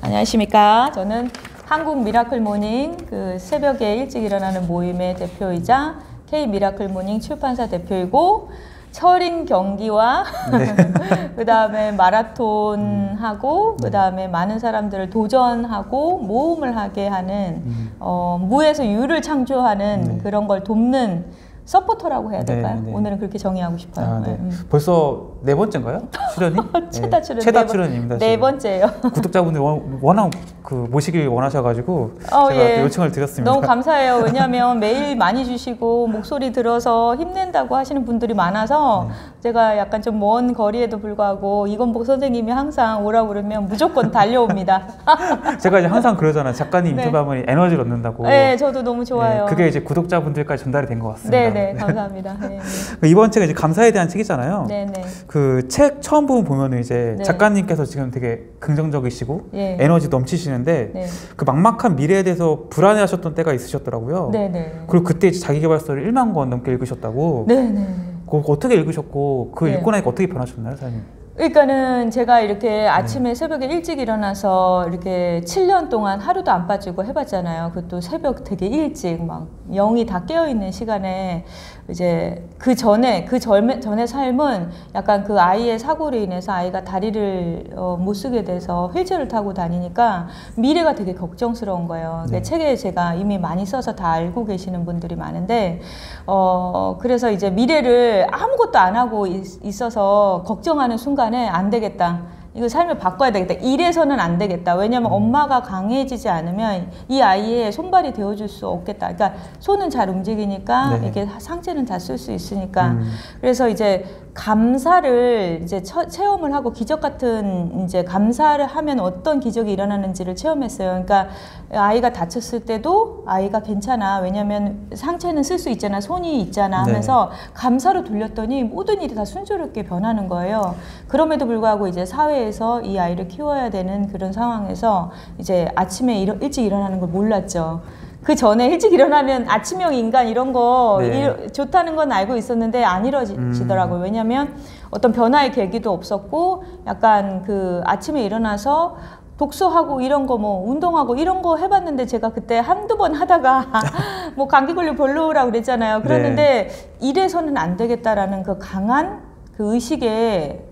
안녕하십니까. 저는 한국 미라클 모닝 그 새벽에 일찍 일어나는 모임의 대표이자 K 미라클 모닝 출판사 대표이고 철인 경기와 네. 그 다음에 마라톤 하고 그 다음에 많은 사람들을 도전하고 모험을 하게 하는 무에서 유를 창조하는 그런 걸 돕는 서포터라고 해야 될까요? 네, 네. 오늘은 그렇게 정의하고 싶어요. 아, 네. 벌써 네 번째인가요? 출연이? 최다 출연. 최다 출연입니다. 네 번째예요. 구독자분들이 워낙 모시길 원하셔가지고 제가 예. 요청을 드렸습니다. 너무 감사해요. 왜냐하면 메일 많이 주시고 목소리 들어서 힘낸다고 하시는 분들이 많아서 제가 약간 좀 먼 거리에도 불구하고 이건복 선생님이 항상 오라고 그러면 무조건 달려옵니다. 제가 이제 항상 그러잖아요. 작가님 네. 인터뷰하면 에너지를 얻는다고. 네, 저도 너무 좋아요. 그게 이제 구독자분들까지 전달이 된 것 같습니다. 네, 감사합니다. 네. 이번 책은 이제 감사에 대한 책이잖아요. 네. 그 책 처음 부분 보면은 이제 네. 작가님께서 지금 되게 긍정적이시고 예. 에너지 넘치시는데 네. 그 막막한 미래에 대해서 불안해하셨던 때가 있으셨더라고요. 네. 그리고 그때 이제 자기계발서를 1만 권 넘게 읽으셨다고. 네. 그거 어떻게 읽으셨고 그 네. 읽고 나니까 어떻게 변하셨나요, 사장님? 그러니까는 제가 이렇게 아침에 새벽에 일찍 일어나서 이렇게 7년 동안 하루도 안 빠지고 해봤잖아요. 그것도 새벽 되게 일찍 막 영이 다 깨어있는 시간에 이제 그 전에 삶은 약간 그 아이의 사고로 인해서 아이가 다리를 못 쓰게 돼서 휠체어를 타고 다니니까 미래가 되게 걱정스러운 거예요. 네. 책에 제가 이미 많이 써서 다 알고 계시는 분들이 많은데 그래서 이제 미래를 아무것도 안 하고 있어서 걱정하는 순간에 안 되겠다. 이거 삶을 바꿔야 되겠다. 이래서는 안 되겠다. 왜냐하면 엄마가 강해지지 않으면 이 아이의 손발이 되어줄 수 없겠다. 그러니까 손은 잘 움직이니까 네. 이게 상체는 다 쓸 수 있으니까. 그래서 이제 감사를 이제 체험을 하고 기적 같은 이제 감사를 하면 어떤 기적이 일어나는지를 체험했어요. 그러니까 아이가 다쳤을 때도 아이가 괜찮아. 왜냐하면 상체는 쓸 수 있잖아. 손이 있잖아 하면서 감사로 돌렸더니 모든 일이 다 순조롭게 변하는 거예요. 그럼에도 불구하고 이제 사회에서 이 아이를 키워야 되는 그런 상황에서 이제 아침에 일찍 일어나는 걸 몰랐죠. 그 전에 일찍 일어나면 아침형 인간 이런 거 좋다는 건 알고 있었는데 안 이루어지더라고요. 왜냐하면 어떤 변화의 계기도 없었고 약간 그 아침에 일어나서 독서하고 이런 거 뭐 운동하고 이런 거 해봤는데 제가 그때 한두 번 하다가 뭐 감기 걸리고 별로라고 그랬잖아요. 그랬는데 이래서는 안 되겠다라는 그 강한 그 의식에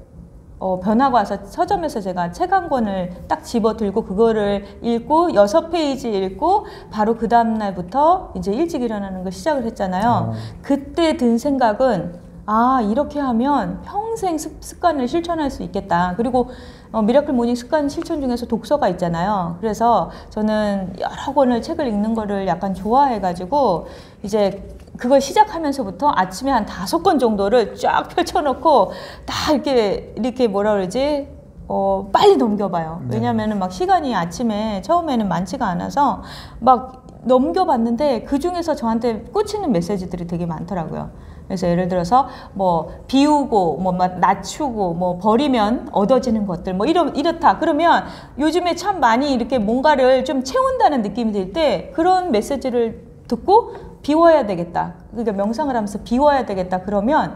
변화가 와서 서점에서 제가 책 한 권을 딱 집어 들고 그거를 읽고 6페이지 읽고 바로 그 다음날부터 이제 일찍 일어나는 걸 시작을 했잖아요. 그때 든 생각은 아, 이렇게 하면 평생 습관을 실천할 수 있겠다. 그리고 미라클 모닝 습관 실천 중에서 독서가 있잖아요. 그래서 저는 여러 권을 책을 읽는 거를 약간 좋아해가지고 이제 그걸 시작하면서부터 아침에 한 5권 정도를 쫙 펼쳐놓고 다 이렇게 뭐라 그러지? 빨리 넘겨봐요. 왜냐면은 막 시간이 아침에 처음에는 많지가 않아서 막 넘겨봤는데 그 중에서 저한테 꽂히는 메시지들이 되게 많더라고요. 그래서 예를 들어서 뭐 비우고 뭐 낮추고 뭐 버리면 얻어지는 것들 뭐 이렇다. 그러면 요즘에 참 많이 이렇게 뭔가를 좀 채운다는 느낌이 들 때 그런 메시지를 듣고 비워야 되겠다. 그러니까 명상을 하면서 비워야 되겠다. 그러면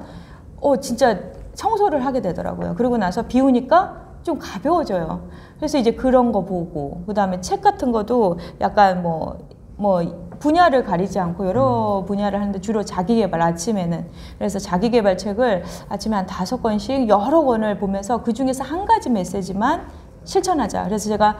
진짜 청소를 하게 되더라고요. 그러고 나서 비우니까 좀 가벼워져요. 그래서 이제 그런 거 보고 그다음에 책 같은 것도 약간 뭐 분야를 가리지 않고 여러 분야를 하는데 주로 자기계발 아침에는 그래서 자기계발 책을 아침에 한 5권씩 여러 권을 보면서 그 중에서 한 가지 메시지만 실천하자. 그래서 제가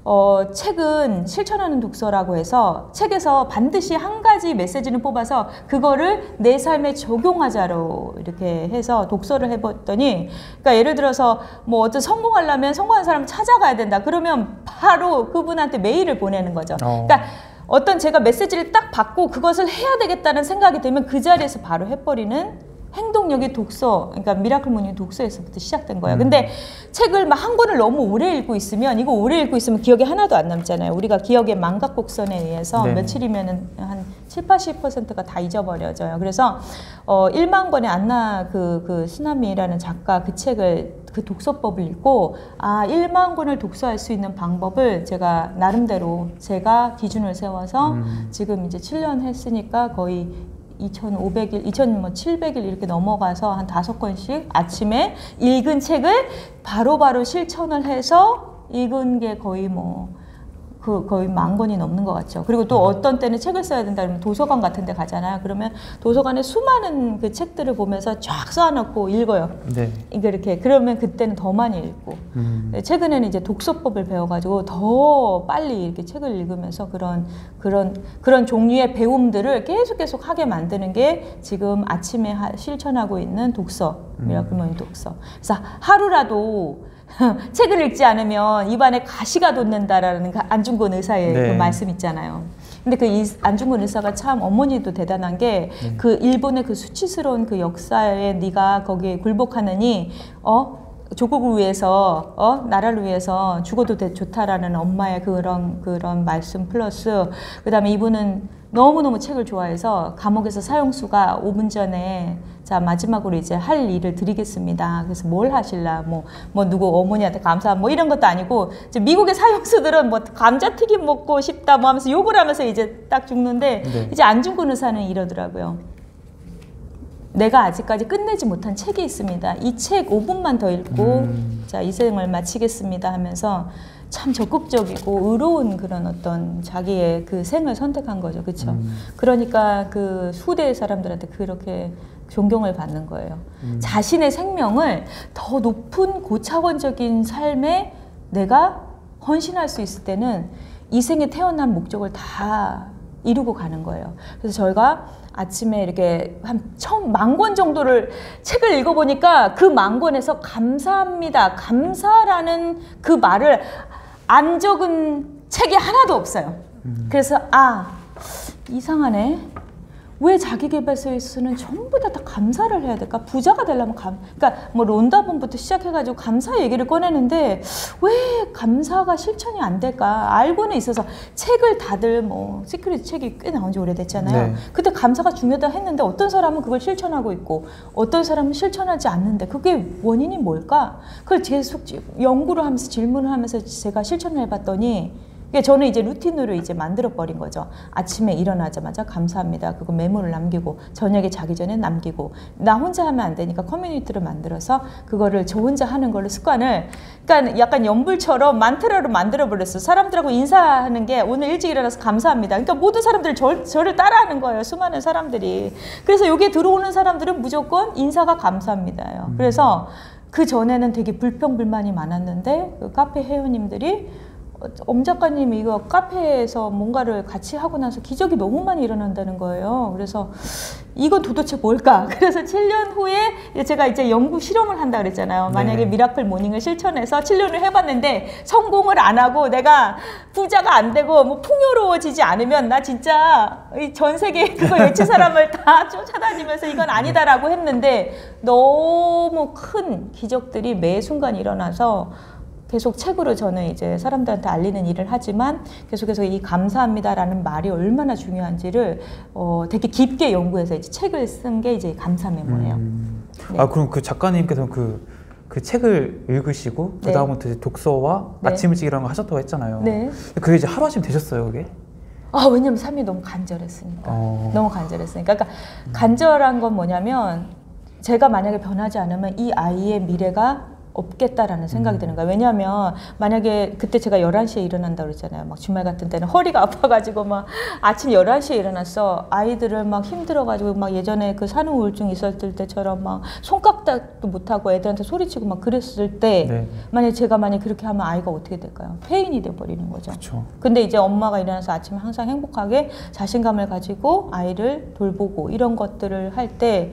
책은 실천하는 독서라고 해서 책에서 반드시 한 가지 메시지는 뽑아서 그거를 내 삶에 적용하자로 이렇게 해서 독서를 해봤더니 그러니까 예를 들어서 뭐 어떤 성공하려면 성공한 사람 찾아가야 된다. 그러면 바로 그분한테 메일을 보내는 거죠. 그러니까 어떤 제가 메시지를 딱 받고 그것을 해야 되겠다는 생각이 들면 그 자리에서 바로 해버리는 행동력이 독서, 그러니까 미라클 모닝 독서에서부터 시작된 거예요. 근데 책을 막 한 권을 너무 오래 읽고 있으면 이거 오래 읽고 있으면 기억에 하나도 안 남잖아요. 우리가 기억의 망각곡선에 의해서 며칠이면은 한 70~80%가 다 잊어버려져요. 그래서 1만 권의 안나 그 스나미라는 작가 그 책을 그 독서법을 읽고 1만 권을 독서할 수 있는 방법을 제가 나름대로 제가 기준을 세워서 지금 이제 7년 했으니까 거의 2,500일, 2,700일 이렇게 넘어가서 한 5권씩 아침에 읽은 책을 바로바로 실천을 해서 읽은 게 거의 거의 10,000권이 넘는 것 같죠. 그리고 또 어떤 때는 책을 써야 된다 그러면 도서관 같은 데 가잖아요. 그러면 도서관에 수많은 그 책들을 보면서 쫙 쌓아놓고 읽어요. 네. 이렇게. 그러면 그때는 더 많이 읽고. 최근에는 이제 독서법을 배워가지고 더 빨리 이렇게 책을 읽으면서 그런 종류의 배움들을 계속 하게 만드는 게 지금 아침에 실천하고 있는 독서, 미라클 모닝 독서. 그래서 하루라도 책을 읽지 않으면 입안에 가시가 돋는다라는 그 안중근 의사의 네. 그 말씀 있잖아요. 근데 그 안중근 의사가 참 어머니도 대단한 게 그 일본의 그 수치스러운 그 역사에 네가 거기에 굴복하느니 조국을 위해서 나라를 위해서 죽어도 좋다라는 엄마의 그런 말씀 플러스 그다음에 이분은 너무너무 책을 좋아해서 감옥에서 사형수가 5분 전에 자 마지막으로 이제 할 일을 드리겠습니다. 그래서 뭘 하실라 뭐 누구 어머니한테 감사 뭐 이런 것도 아니고 이제 미국의 사형수들은 뭐 감자튀김 먹고 싶다 뭐 하면서 욕을 하면서 이제 딱 죽는데 네. 이제 안중근 의사는 이러더라고요. 내가 아직까지 끝내지 못한 책이 있습니다. 이 책 5분만 더 읽고 자, 이 생을 마치겠습니다 하면서 참 적극적이고 의로운 그런 어떤 자기의 그 생을 선택한 거죠. 그렇죠? 그러니까 그 후대 사람들한테 그렇게 존경을 받는 거예요. 자신의 생명을 더 높은 고차원적인 삶에 내가 헌신할 수 있을 때는 이 생에 태어난 목적을 다 이루고 가는 거예요. 그래서 저희가 아침에 이렇게 한 10,000권 정도를 책을 읽어보니까 그 10,000권에서 감사합니다, 감사라는 그 말을 안 적은 책이 하나도 없어요. 그래서 이상하네. 왜 자기계발서에서는 전부 다 감사를 해야 될까? 부자가 되려면 그러니까 뭐 론다본부터 시작해가지고 감사 얘기를 꺼내는데 왜 감사가 실천이 안 될까? 알고는 있어서 책을 다들 뭐 시크릿 책이 꽤 나온 지 오래됐잖아요. 네. 그때 감사가 중요하다 했는데 어떤 사람은 그걸 실천하고 있고 어떤 사람은 실천하지 않는데 그게 원인이 뭘까? 그걸 계속 연구를 하면서 질문을 하면서 제가 실천을 해봤더니 저는 이제 루틴으로 이제 만들어버린 거죠. 아침에 일어나자마자 감사합니다. 그거 메모를 남기고 저녁에 자기 전에 남기고 나 혼자 하면 안 되니까 커뮤니티를 만들어서 그거를 저 혼자 하는 걸로 습관을 그러니까 약간 연불처럼 만트라로 만들어버렸어요. 사람들하고 인사하는 게 오늘 일찍 일어나서 감사합니다. 그러니까 모든 사람들이 저를 따라하는 거예요. 수많은 사람들이. 그래서 여기에 들어오는 사람들은 무조건 인사가 감사합니다요. 그래서 그 전에는 되게 불평불만이 많았는데 그 카페 회원님들이 엄 작가님 이거 카페에서 뭔가를 같이 하고 나서 기적이 너무 많이 일어난다는 거예요. 그래서 이건 도대체 뭘까? 그래서 7년 후에 제가 이제 연구 실험을 한다 그랬잖아요. 만약에 미라클 모닝을 실천해서 7년을 해봤는데 성공을 안 하고 내가 부자가 안 되고 뭐 풍요로워지지 않으면 나 진짜 전 세계 그거 외친 사람을 다 쫓아다니면서 이건 아니다라고 했는데 너무 큰 기적들이 매 순간 일어나서 계속 책으로 저는 이제 사람들한테 알리는 일을 하지만 계속해서 이 감사합니다라는 말이 얼마나 중요한지를 되게 깊게 연구해서 이제 책을 쓴 게 이제 감사 메모예요. 네. 그럼 그 작가님께서는 그 책을 읽으시고 그 다음부터 이제 독서와 아침 일찍 일어나는 거 하셨다고 했잖아요. 네. 그게 이제 하루아침 되셨어요, 그게? 왜냐면 삶이 너무 간절했으니까. 너무 간절했으니까. 그러니까 간절한 건 뭐냐면 제가 만약에 변하지 않으면 이 아이의 미래가 없겠다라는 생각이 드는 거예요. 왜냐하면 만약에 그때 제가 11시에 일어난다고 그랬잖아요. 막 주말 같은 때는 허리가 아파가지고 막 아침 11시에 일어났어. 아이들을 막 힘들어가지고 막 예전에 그 산후 우울증 있었을 때처럼 막 손깍닥도 못하고 애들한테 소리치고 막 그랬을 때 만약에 제가 그렇게 하면 아이가 어떻게 될까요? 폐인이 돼버리는 거죠. 그쵸. 근데 이제 엄마가 일어나서 아침에 항상 행복하게 자신감을 가지고 아이를 돌보고 이런 것들을 할 때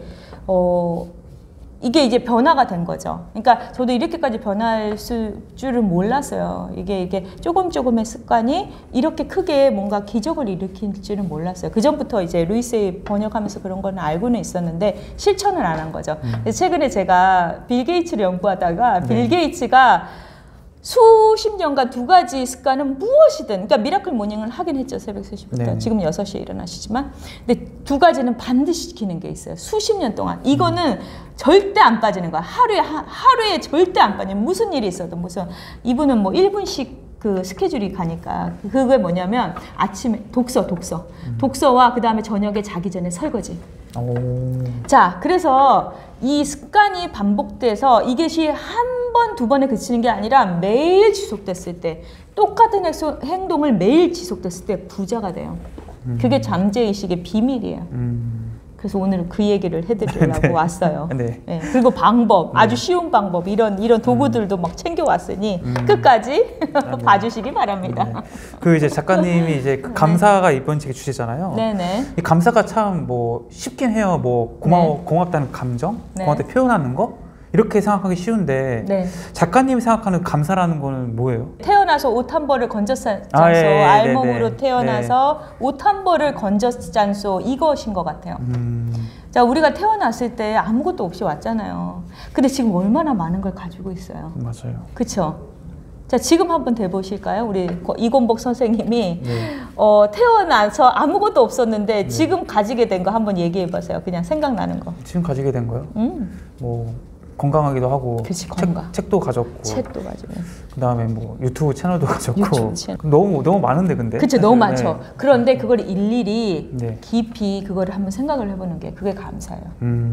이게 이제 변화가 된 거죠. 그러니까 저도 이렇게까지 변할 줄은 몰랐어요. 이게 조금의 습관이 이렇게 크게 뭔가 기적을 일으킬 줄은 몰랐어요. 그 전부터 이제 루이스의 번역하면서 그런 거는 알고는 있었는데 실천을 안 한 거죠. 그래서 최근에 제가 빌 게이츠를 연구하다가 빌 게이츠가 수십 년간 2가지 습관은 무엇이든 그러니까 미라클 모닝을 하긴 했죠. 새벽 3시부터. 지금 6시에 일어나시지만 근데 2가지는 반드시 지키는 게 있어요. 수십 년 동안. 이거는 절대 안 빠지는 거야. 하루에 절대 안 빠지는 무슨 일이 있어도 이분은 뭐 1분씩 그 스케줄이 가니까 그게 뭐냐면 아침에 독서와 그 다음에 저녁에 자기 전에 설거지. 자, 그래서 이 습관이 반복돼서 이것이 한 번, 두 번에 그치는 게 아니라 매일 지속됐을 때, 똑같은 행동을 매일 지속됐을 때 부자가 돼요. 그게 잠재의식의 비밀이에요. 그래서 오늘은 그 얘기를 해드리려고 네. 왔어요. 네. 네. 그리고 방법, 아주 쉬운 방법, 이런 도구들도 막 챙겨왔으니 끝까지 봐주시기 바랍니다. 네. 그 이제 작가님이 이제 그 감사가 이번 책의 주제잖아요. 네네. 이 감사가 참 뭐 쉽긴 해요. 뭐 고맙다는 감정, 네. 고맙게 표현하는 거 이렇게 생각하기 쉬운데 네. 작가님이 생각하는 감사라는 거는 뭐예요? 태어나서 옷 한 벌을 건졌잖소. 알몸으로 태어나서 옷 한 벌을 건졌잖소. 이것인 것 같아요. 자, 우리가 태어났을 때 아무것도 없이 왔잖아요. 근데 지금 얼마나 많은 걸 가지고 있어요. 맞아요. 그쵸? 자, 지금 한번 대보실까요? 우리 이건복 선생님이 네. 태어나서 아무것도 없었는데 지금 가지게 된 거 한번 얘기해 보세요. 그냥 생각나는 거. 지금 가지게 된 거요? 뭐 건강하기도 하고, 그치, 건강. 책도 가졌고, 책도 가지고. 그다음에 뭐 유튜브 채널도 가졌고, 유튜브 채널. 너무 많은데 근데. 그쵸, 너무 많죠. 그런데 그걸 일일이 네. 깊이 그거를 한번 생각을 해보는 게 그게 감사예요.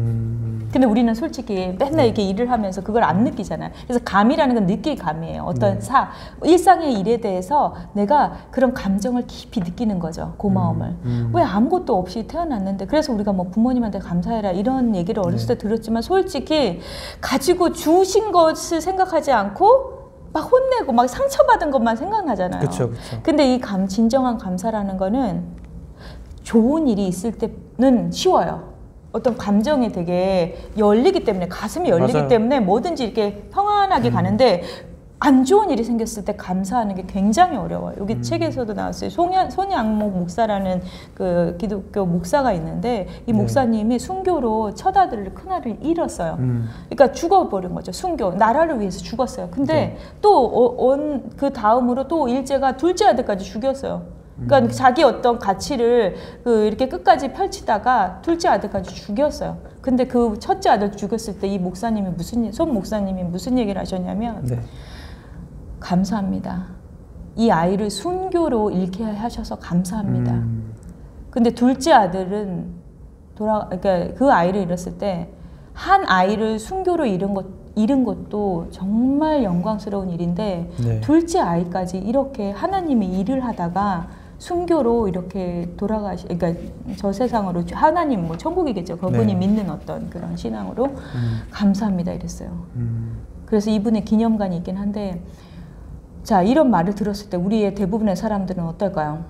근데 우리는 솔직히 맨날 이렇게 일을 하면서 그걸 안 느끼잖아요. 그래서 감이라는 건 느낄 감이에요. 어떤 일상의 일에 대해서 내가 그런 감정을 깊이 느끼는 거죠. 고마움을. 왜 아무것도 없이 태어났는데, 그래서 우리가 뭐 부모님한테 감사해라 이런 얘기를 어렸을 때 들었지만 솔직히 가지고 주신 것을 생각하지 않고 막 혼내고 막 상처받은 것만 생각나잖아요. 그렇죠, 그렇죠. 근데 이 진정한 감사라는 거는 좋은 일이 있을 때는 쉬워요. 어떤 감정이 되게 열리기 때문에, 가슴이 열리기 맞아요. 때문에 뭐든지 이렇게 평안하게 가는데, 안 좋은 일이 생겼을 때 감사하는 게 굉장히 어려워요. 여기 책에서도 나왔어요. 손양목 목사라는 그 기독교 목사가 있는데, 이 목사님이 순교로 첫 아들을, 큰 아들을 잃었어요. 그러니까 죽어버린 거죠. 순교, 나라를 위해서 죽었어요. 근데 또 그 다음으로 또 일제가 둘째 아들까지 죽였어요. 그러니까 자기 어떤 가치를 이렇게 끝까지 펼치다가 둘째 아들까지 죽였어요. 근데 그 첫째 아들 죽였을 때 이 목사님이 손 목사님이 무슨 얘기를 하셨냐면, 감사합니다. 이 아이를 순교로 잃게 하셔서 감사합니다. 근데 둘째 아들은 그러니까 그 아이를 잃었을 때 한 아이를 순교로 잃은 것도 정말 영광스러운 일인데, 둘째 아이까지 이렇게 하나님의 일을 하다가 순교로 이렇게 그러니까 저 세상으로, 하나님 뭐 천국이겠죠. 그분이 믿는 어떤 그런 신앙으로 감사합니다 이랬어요. 그래서 이분의 기념관이 있긴 한데, 자, 이런 말을 들었을 때 우리의 대부분의 사람들은 어떨까요?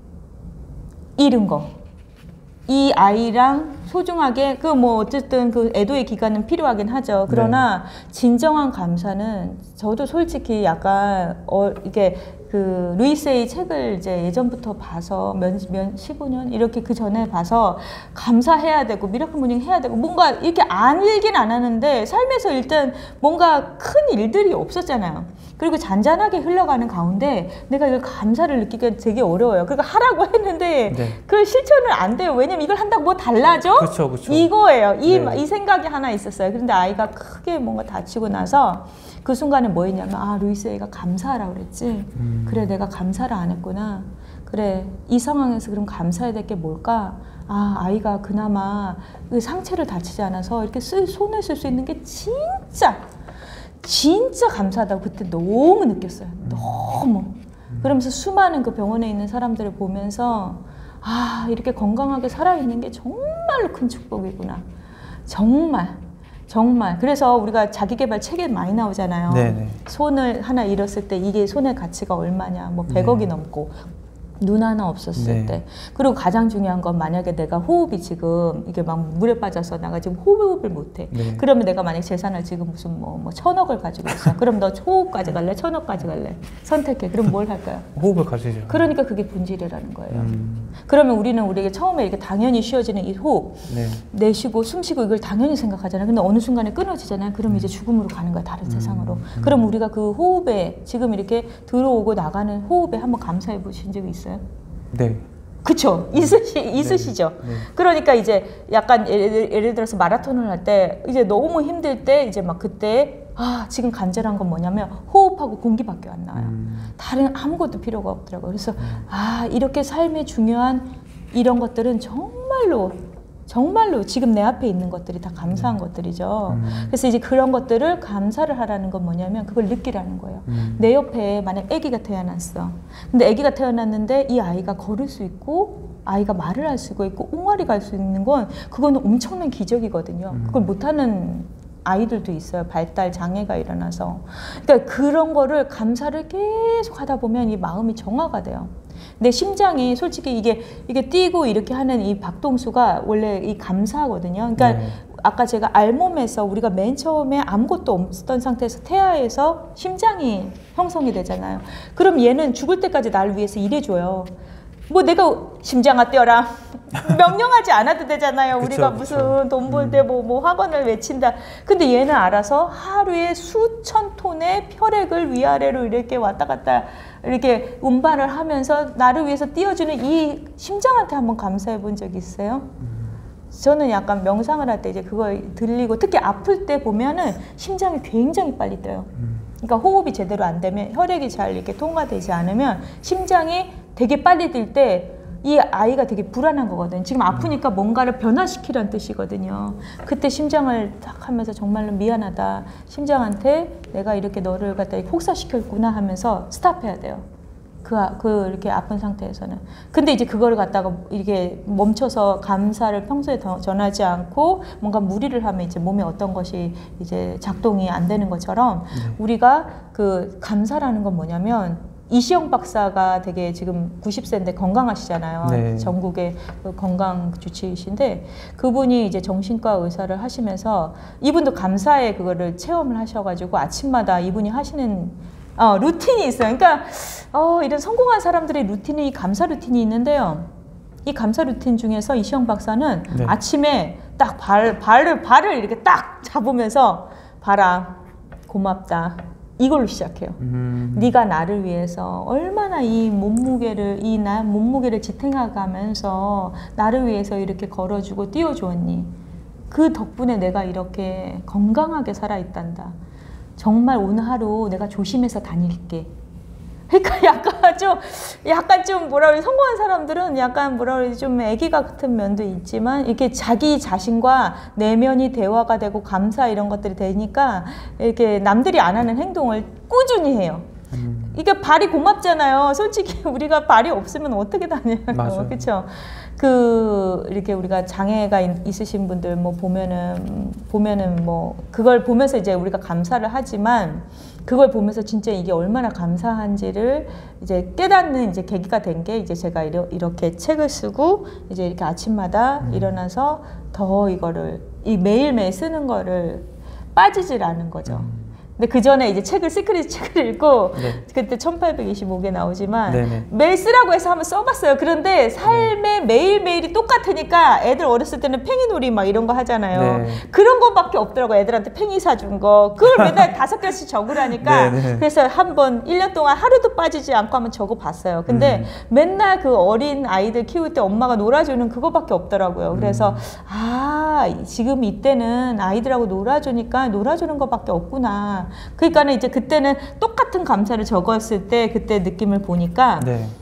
잃은 거. 이 아이랑 소중하게, 뭐 어쨌든 그 애도의 기간은 필요하긴 하죠. 그러나 진정한 감사는, 저도 솔직히 약간 이게 그 루이스의 책을 이제 예전부터 봐서 15년 이렇게 그 전에 봐서 감사해야 되고 미라클 모닝 해야 되고 뭔가 이렇게 안 읽긴 안 하는데, 삶에서 일단 뭔가 큰 일들이 없었잖아요. 그리고 잔잔하게 흘러가는 가운데 내가 이걸 감사를 느끼기가 되게 어려워요. 그러니까 하라고 했는데 그 실천은 안 돼요. 왜냐면 이걸 한다고 뭐 달라져? 그렇죠, 그렇죠. 이거예요. 이 생각이 하나 있었어요. 그런데 아이가 크게 뭔가 다치고 나서 그 순간에 뭐 했냐면, 아, 루이스 애가 감사하라고 그랬지. 그래, 내가 감사를 안 했구나. 그래, 이 상황에서 그럼 감사해야 될 게 뭘까? 아, 아이가 그나마 그 상체를 다치지 않아서 이렇게 손을 쓸 수 있는 게 진짜 감사하다고 그때 너무 느꼈어요. 너무. 그러면서 수많은 그 병원에 있는 사람들을 보면서, 아, 이렇게 건강하게 살아있는 게 정말로 큰 축복이구나. 정말. 그래서 우리가 자기계발 책에 많이 나오잖아요. 손을 하나 잃었을 때 이게 손의 가치가 얼마냐. 뭐 100억이 넘고. 눈 하나 없었을 때. 그리고 가장 중요한 건, 만약에 내가 호흡이 지금 이게 막 물에 빠져서 내가 지금 호흡을 못해. 그러면 내가 만약 재산을 지금 무슨 뭐 1000억을 가지고 있어. 그럼 너 호흡 가져갈래? 1000억 가져갈래? 선택해. 그럼 뭘 할까요? 호흡을 가지죠. 그러니까 그게 본질이라는 거예요. 그러면 우리는 우리에게 처음에 이렇게 당연히 쉬어지는 이 호흡, 내쉬고 숨쉬고 이걸 당연히 생각하잖아요. 근데 어느 순간에 끊어지잖아요. 그럼 이제 죽음으로 가는 거야, 다른 세상으로. 그럼 우리가 그 호흡에, 지금 이렇게 들어오고 나가는 호흡에 한번 감사해 보신 적이 있어요? 네. 그쵸? 있으시죠? 그러니까 이제 약간 예를 들어서 마라톤을 할 때 이제 너무 힘들 때 이제 막 그때, 아, 지금 간절한 건 뭐냐면 호흡하고 공기밖에 안 나와요. 다른 아무것도 필요가 없더라고요. 그래서 아, 이렇게 삶의 중요한 이런 것들은 정말로 정말로 지금 내 앞에 있는 것들이 다 감사한 것들이죠. 그래서 이제 그런 것들을 감사를 하라는 건 뭐냐면 그걸 느끼라는 거예요. 내 옆에 만약 아기가 태어났어. 근데 아기가 태어났는데 이 아이가 걸을 수 있고 아이가 말을 할 수가 있고 옹알이 갈 수 있는 건 그거는 엄청난 기적이거든요. 그걸 못하는 아이들도 있어요. 발달 장애가 일어나서. 그러니까 그런 거를 감사를 계속 하다 보면 이 마음이 정화가 돼요. 내 심장이 솔직히 이게 뛰고 이렇게 하는 이 박동수가 원래 이 감사거든요. 그러니까 아까 제가 알몸에서 우리가 맨 처음에 아무것도 없었던 상태에서 태아에서 심장이 형성이 되잖아요. 그럼 얘는 죽을 때까지 날 위해서 일해줘요. 뭐 내가 심장아 뛰어라 명령하지 않아도 되잖아요. 그쵸, 우리가 무슨 돈 벌 때 뭐 학원을 외친다. 근데 얘는 알아서 하루에 수천 톤의 혈액을 위아래로 이렇게 왔다 갔다 이렇게 운반을 하면서 나를 위해서 띄워주는 이 심장한테 한번 감사해 본 적 있어요? 저는 약간 명상을 할 때 이제 그거 들리고 특히 아플 때 보면은 심장이 굉장히 빨리 뛰어요. 그러니까 호흡이 제대로 안 되면 혈액이 잘 이렇게 통과되지 않으면 심장이 되게 빨리 뛸 때 이 아이가 되게 불안한 거거든요. 지금 아프니까 뭔가를 변화시키라는 뜻이거든요. 그때 심장을 딱 하면서 정말로 미안하다. 심장한테 내가 이렇게 너를 갖다 혹사시켰구나 하면서 스탑해야 돼요. 이렇게 아픈 상태에서는. 근데 이제 그거를 갖다가 이렇게 멈춰서 감사를 평소에 전하지 않고 뭔가 무리를 하면 이제 몸에 어떤 것이 이제 작동이 안 되는 것처럼 우리가 그 감사라는 건 뭐냐면 이시영 박사가 되게 지금 90세인데 건강하시잖아요. 네. 전국의 그 건강 주치의신데 그분이 이제 정신과 의사를 하시면서 이분도 감사의 그거를 체험을 하셔가지고 아침마다 이분이 하시는 루틴이 있어요. 그러니까 이런 성공한 사람들의 루틴이 감사 루틴이 있는데요. 이 감사 루틴 중에서 이시영 박사는 아침에 딱 발을 이렇게 딱 잡으면서 봐라 고맙다. 이걸로 시작해요. 네가 나를 위해서 얼마나 이 몸무게를 지탱해가면서 나를 위해서 이렇게 걸어주고 띄워주었니. 그 덕분에 내가 이렇게 건강하게 살아있단다. 정말 오늘 하루 내가 조심해서 다닐게. 그러니까 약간 좀 뭐라 그래 성공한 사람들은 약간 뭐라 그래 좀 애기 같은 면도 있지만 이렇게 자기 자신과 내면이 대화가 되고 감사 이런 것들이 되니까 이렇게 남들이 안 하는 행동을 꾸준히 해요. 이게 발이 고맙잖아요. 솔직히 우리가 발이 없으면 어떻게 다녀요? 그렇죠? 이렇게 우리가 장애가 있으신 분들 뭐 보면은 뭐 그걸 보면서 이제 우리가 감사를 하지만 그걸 보면서 진짜 이게 얼마나 감사한지를 이제 깨닫는 이제 계기가 된 게 이제 제가 이렇게 책을 쓰고 이제 이렇게 아침마다 일어나서 더 이거를 매일매일 쓰는 거를 빠지질 않은 거죠. 근데 그 전에 이제 시크릿 책을 읽고 그때 1825개 나오지만 매일 쓰라고 해서 한번 써봤어요. 그런데 삶의 매일매일이 똑같으니까 애들 어렸을 때는 팽이놀이 막 이런 거 하잖아요. 그런 거밖에 없더라고요. 애들한테 팽이 사준 거. 그걸 매달 5개씩 적으라니까. 그래서 한번 1년 동안 하루도 빠지지 않고 한번 적어봤어요. 근데 맨날 그 어린 아이들 키울 때 엄마가 놀아주는 그거밖에 없더라고요. 그래서 지금 이때는 아이들하고 놀아주니까 놀아주는 거밖에 없구나. 그러니까는 이제 그때는 똑같은 감사를 적었을 때 그때 느낌을 보니까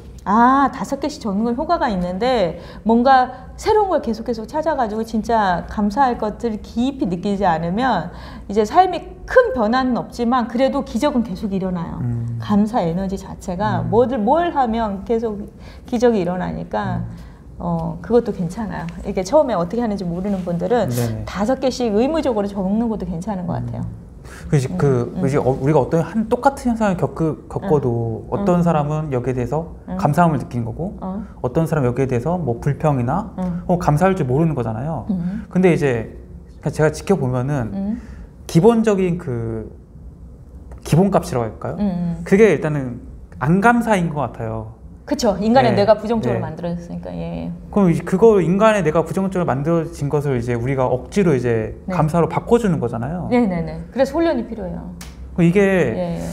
5개씩 적는 건 효과가 있는데 뭔가 새로운 걸 계속 찾아가지고 진짜 감사할 것들을 깊이 느끼지 않으면 이제 삶이 큰 변화는 없지만 그래도 기적은 계속 일어나요. 감사 에너지 자체가 뭘 하면 계속 기적이 일어나니까 그것도 괜찮아요. 이게 처음에 어떻게 하는지 모르는 분들은 5개씩 의무적으로 적는 것도 괜찮은 것 같아요. 우리가 어떤 똑같은 현상을 겪어도 어떤 사람은 여기에 대해서 감사함을 느낀 거고 어떤 사람은 여기에 대해서 뭐 불평이나 감사할 줄 모르는 거잖아요. 근데 이제 제가 지켜보면은 기본적인 그 기본값이라고 할까요? 그게 일단은 안 감사인 것 같아요. 그렇죠. 인간의 뇌가 부정적으로 만들어졌으니까. 그럼 그거 인간의 뇌가 부정적으로 만들어진 것을 이제 우리가 억지로 이제 감사로 바꿔주는 거잖아요. 네네네. 그래서 훈련이 필요해요. 이게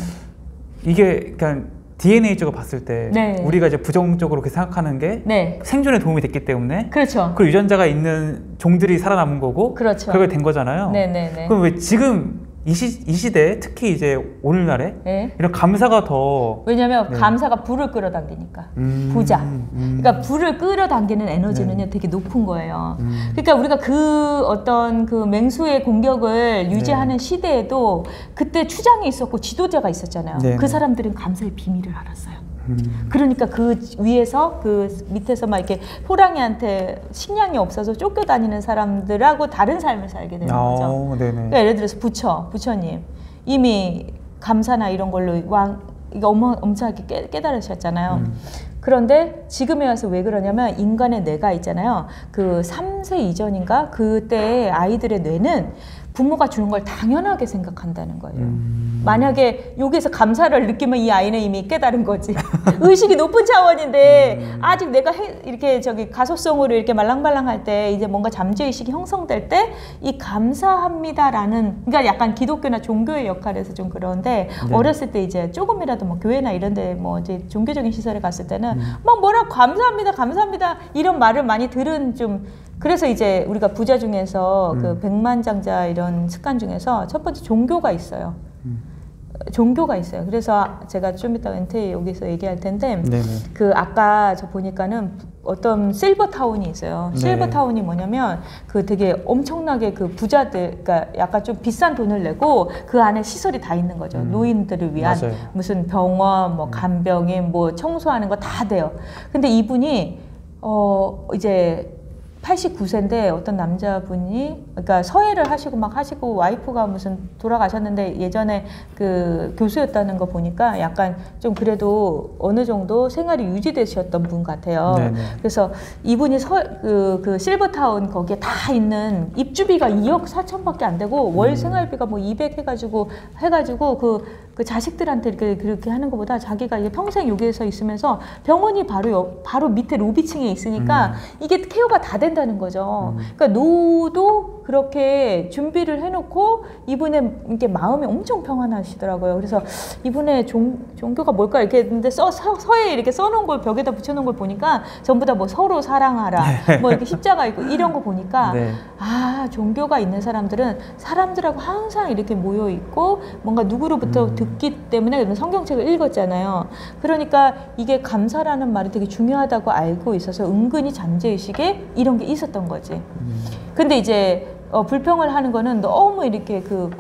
그냥 DNA적으로 봤을 때 우리가 이제 부정적으로 그렇게 생각하는 게 생존에 도움이 됐기 때문에 그 유전자가 있는 종들이 살아남은 거고 그렇게 된 거잖아요. 그럼 왜 지금 이 시대에 특히 이제 오늘날에 네. 이런 감사가 더 왜냐하면 네. 감사가 불을 끌어당기니까 부자 그러니까 불을 끌어당기는 에너지는요 네. 되게 높은 거예요. 그러니까 우리가 그 어떤 그 맹수의 공격을 유지하는 네. 시대에도 그때 추장이 있었고 지도자가 있었잖아요. 네. 그 사람들은 감사의 비밀을 알았어요. 그러니까 그 위에서 그 밑에서 막 이렇게 호랑이한테 식량이 없어서 쫓겨다니는 사람들하고 다른 삶을 살게 되는 거죠. 그러니까 예를 들어서 부처님 이미 감사나 이런 걸로 엄청나게 깨달으셨잖아요. 그런데 지금에 와서 왜 그러냐면 인간의 뇌가 있잖아요. 그 3세 이전인가 그때 아이들의 뇌는 부모가 주는 걸 당연하게 생각한다는 거예요. 만약에 여기서 감사를 느끼면 이 아이는 이미 깨달은 거지. 의식이 높은 차원인데 아직 내가 이렇게 가소성으로 이렇게 말랑말랑할 때 이제 뭔가 잠재의식이 형성될 때 이 감사합니다라는 그러니까 약간 기독교나 종교의 역할에서 좀 그런데 네. 어렸을 때 이제 조금이라도 뭐 교회나 이런데 뭐 이제 종교적인 시설에 갔을 때는 막 뭐라고 감사합니다 이런 말을 많이 들은 좀 그래서 이제 우리가 부자 중에서 그 백만장자 이런 습관 중에서 첫 번째 종교가 있어요. 종교가 있어요. 그래서 제가 좀 이따 은퇴 여기서 얘기할 텐데 네네. 그 아까 저 보니까는 어떤 실버타운이 있어요. 네. 실버타운이 뭐냐면 그 되게 엄청나게 그 부자들 그러니까 약간 좀 비싼 돈을 내고 그 안에 시설이 다 있는 거죠. 노인들을 위한 맞아요. 무슨 병원, 뭐 간병인, 뭐 청소하는 거 다 돼요. 근데 이분이 이제 89세인데 어떤 남자분이 그러니까 서예를 하시고 막 하시고 와이프가 무슨 돌아가셨는데 예전에 그 교수였다는 거 보니까 약간 좀 그래도 어느 정도 생활이 유지되셨던 분 같아요. 네네. 그래서 이분이 그 실버타운 거기에 다 있는 입주비가 2억 4천밖에 안 되고 월 생활비가 뭐 200 해가지고 그 자식들한테 그렇게 하는 것보다 자기가 이제 평생 여기에서 있으면서 병원이 바로 밑에 로비층에 있으니까 이게 케어가 다 된다는 거죠. 그러니까 노도 그렇게 준비를 해놓고 이분의 이렇게 마음이 엄청 평안하시더라고요. 그래서 이분의 종교가 뭘까 이렇게 했는데 서에 이렇게 써놓은 걸 벽에다 붙여놓은 걸 보니까 전부 다 뭐 서로 사랑하라, 뭐 이렇게 십자가 있고 이런 거 보니까 네. 아 종교가 있는 사람들은 사람들하고 항상 이렇게 모여 있고 뭔가 누구로부터 듣기 때문에 성경책을 읽었잖아요. 그러니까 이게 감사라는 말이 되게 중요하다고 알고 있어서 은근히 잠재의식에 이런 게 있었던 거지. 근데 이제 불평을 하는 거는 너무 이렇게 그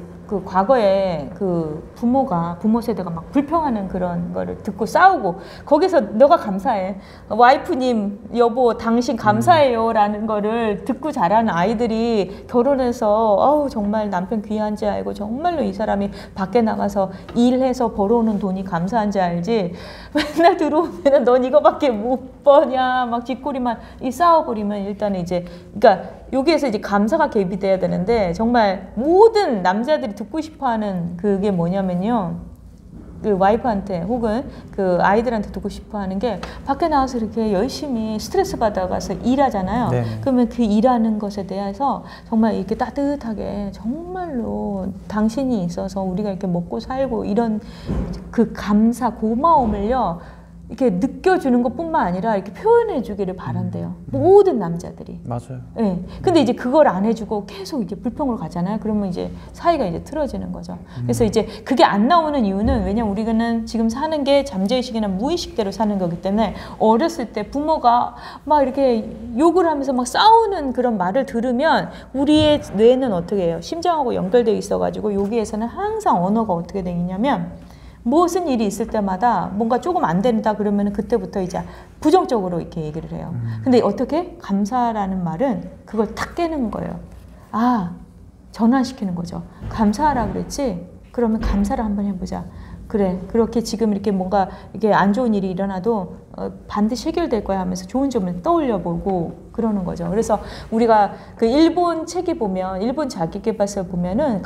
과거에 그 부모 세대가 막 불평하는 그런 거를 듣고 싸우고 거기서 너가 감사해 와이프님 여보 당신 감사해요 라는 거를 듣고 자라는 아이들이 결혼해서 정말 남편 귀한지 알고 정말로 이 사람이 밖에 나가서 일해서 벌어오는 돈이 감사한지 알지 맨날 들어오면 넌 이거밖에 못 버냐 막 뒷골이만 싸워버리면 일단은 이제 그러니까 여기에서 이제 감사가 개입이 돼야 되는데 정말 모든 남자들이 듣고 싶어하는 그게 뭐냐면요 그 와이프한테 혹은 그 아이들한테 듣고 싶어하는 게 밖에 나와서 이렇게 열심히 스트레스 받아가서 일하잖아요. 네. 그러면 그 일하는 것에 대해서 정말 이렇게 따뜻하게 정말로 당신이 있어서 우리가 이렇게 먹고 살고 이런 그 감사 고마움을요 이렇게 느껴주는 것뿐만 아니라 이렇게 표현해 주기를 바란대요. 모든 남자들이. 맞아요. 네. 근데 이제 그걸 안 해주고 계속 이제 불평으로 가잖아요. 그러면 이제 사이가 이제 틀어지는 거죠. 그래서 이제 그게 안 나오는 이유는 왜냐면 우리는 지금 사는 게 잠재의식이나 무의식대로 사는 거기 때문에 어렸을 때 부모가 막 이렇게 욕을 하면서 막 싸우는 그런 말을 들으면 우리의 뇌는 어떻게 해요? 심장하고 연결되어 있어가지고 여기에서는 항상 언어가 어떻게 되냐면 무슨 일이 있을 때마다 뭔가 조금 안 된다 그러면 그때부터 이제 부정적으로 이렇게 얘기를 해요. 근데 어떻게? 감사라는 말은 그걸 탁 깨는 거예요. 아, 전환시키는 거죠. 감사하라 그랬지? 그러면 감사를 한번 해보자. 그래, 그렇게 지금 이렇게 뭔가 이게 안 좋은 일이 일어나도 반드시 해결될 거야 하면서 좋은 점을 떠올려보고 그러는 거죠. 그래서 우리가 그 일본 책에 보면, 일본 자기계발서 보면은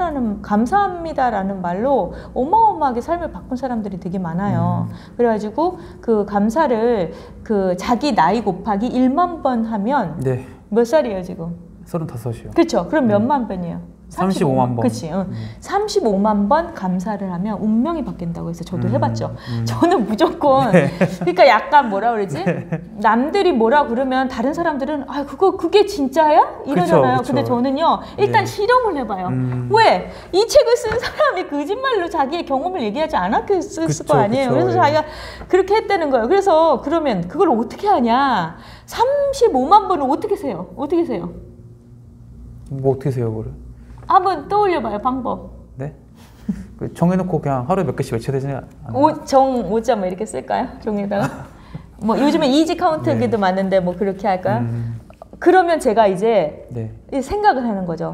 감사합니다라는 말로 어마어마하게 삶을 바꾼 사람들이 되게 많아요. 그래가지고 그 감사를 그 자기 나이 곱하기 1만 번 하면 네. 몇 살이에요, 지금? 35이요. 그렇죠. 그럼 몇만 번이에요? 35만 번. 그치. 35만 번 감사를 하면 운명이 바뀐다고 해서 저도 해봤죠. 저는 무조건 그러니까 약간 뭐라 그러지? 남들이 뭐라 그러면 다른 사람들은 아 그게 진짜야? 이러잖아요. 그쵸. 근데 저는요 일단 실험을 해봐요. 왜? 이 책을 쓴 사람이 거짓말로 자기의 경험을 얘기하지 않았을 거 아니에요. 그래서 자기가 그렇게 했다는 거예요. 그래서 그러면 그걸 어떻게 하냐? 35만 번을 어떻게 세요? 어떻게 세요? 뭐 어떻게 세요, 그거를? 한번 떠올려봐요, 방법. 네? 정해놓고 그냥 하루에 몇 개씩 외쳐야 되지 않나요? 오자 뭐 이렇게 쓸까요? 종이에다가? 뭐 요즘에 이지 카운트기도 많은데 뭐 그렇게 할까요? 그러면 제가 이제 생각을 하는 거죠.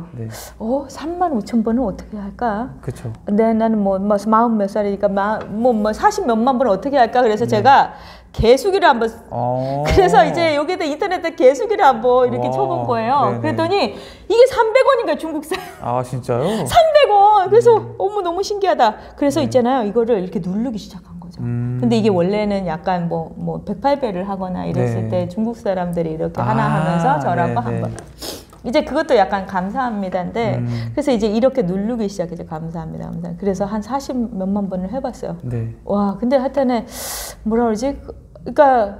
35,000번은 어떻게 할까? 그렇죠. 나는 뭐 40 몇 살이니까 뭐 40 몇만 번은 어떻게 할까? 그래서 제가 개수기를 한번 그래서 이제 여기다 인터넷에 개수기를 한번 이렇게 쳐본 거예요. 네네. 그랬더니 이게 300원인가요, 중국산? 아 진짜요? 300원. 그래서 어머 너무 신기하다. 그래서 있잖아요, 이거를 이렇게 누르기 시작한 거죠. 근데 이게 원래는 약간 뭐 108배를 하거나 이랬을 때 중국 사람들이 이렇게 하나 하면서 저라고 한번. 이제 그것도 약간 감사합니다인데 그래서 이제 이렇게 누르기 시작했죠. 감사합니다. 그래서 한 40 몇만 번을 해봤어요. 와, 근데 하여튼에 뭐라 그러지? 그러니까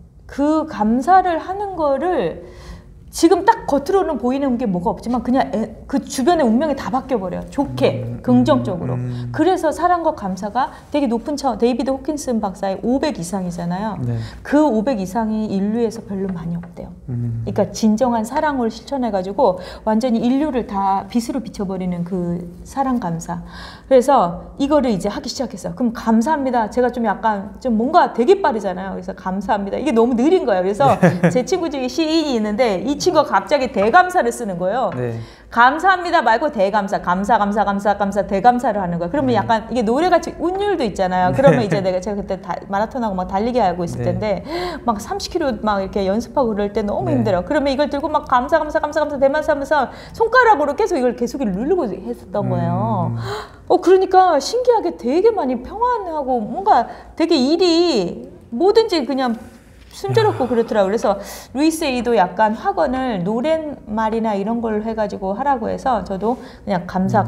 그 감사를 하는 거를 지금 딱 겉으로는 보이는 게 뭐가 없지만 그냥 그 주변의 운명이 다 바뀌어버려요. 좋게, 긍정적으로. 그래서 사랑과 감사가 되게 높은 데이비드 호킨슨 박사의 500 이상이잖아요. 그 500 이상이 인류에서 별로 많이 없대요. 그러니까 진정한 사랑을 실천해가지고 완전히 인류를 다 빛으로 비춰버리는 그 사랑 감사. 그래서 이거를 이제 하기 시작했어요. 그럼 감사합니다. 제가 좀 약간 좀 뭔가 되게 빠르잖아요. 그래서 감사합니다. 이게 너무 느린 거예요. 그래서 제 친구 중에 시인이 있는데 이 친구가 갑자기 대감사를 쓰는 거예요. 감사합니다 말고 대감사, 감사 대감사를 하는 거예요. 그러면 약간 이게 노래같이 운율도 있잖아요. 그러면 이제 제가 그때 마라톤하고 막 달리기 하고 있을 텐데 막 30km 막 이렇게 연습하고 그럴 때 너무 힘들어. 그러면 이걸 들고 막 감사 대감사 하면서 손가락으로 계속 이걸 계속 누르고 했었던 거예요. 그러니까 신기하게 되게 많이 평안하고 뭔가 되게 일이 뭐든지 그냥 순조롭고 그렇더라고요. 그래서 루이스 A도 약간 학원을 노랫말이나 이런 걸 해가지고 하라고 해서 저도 그냥 감사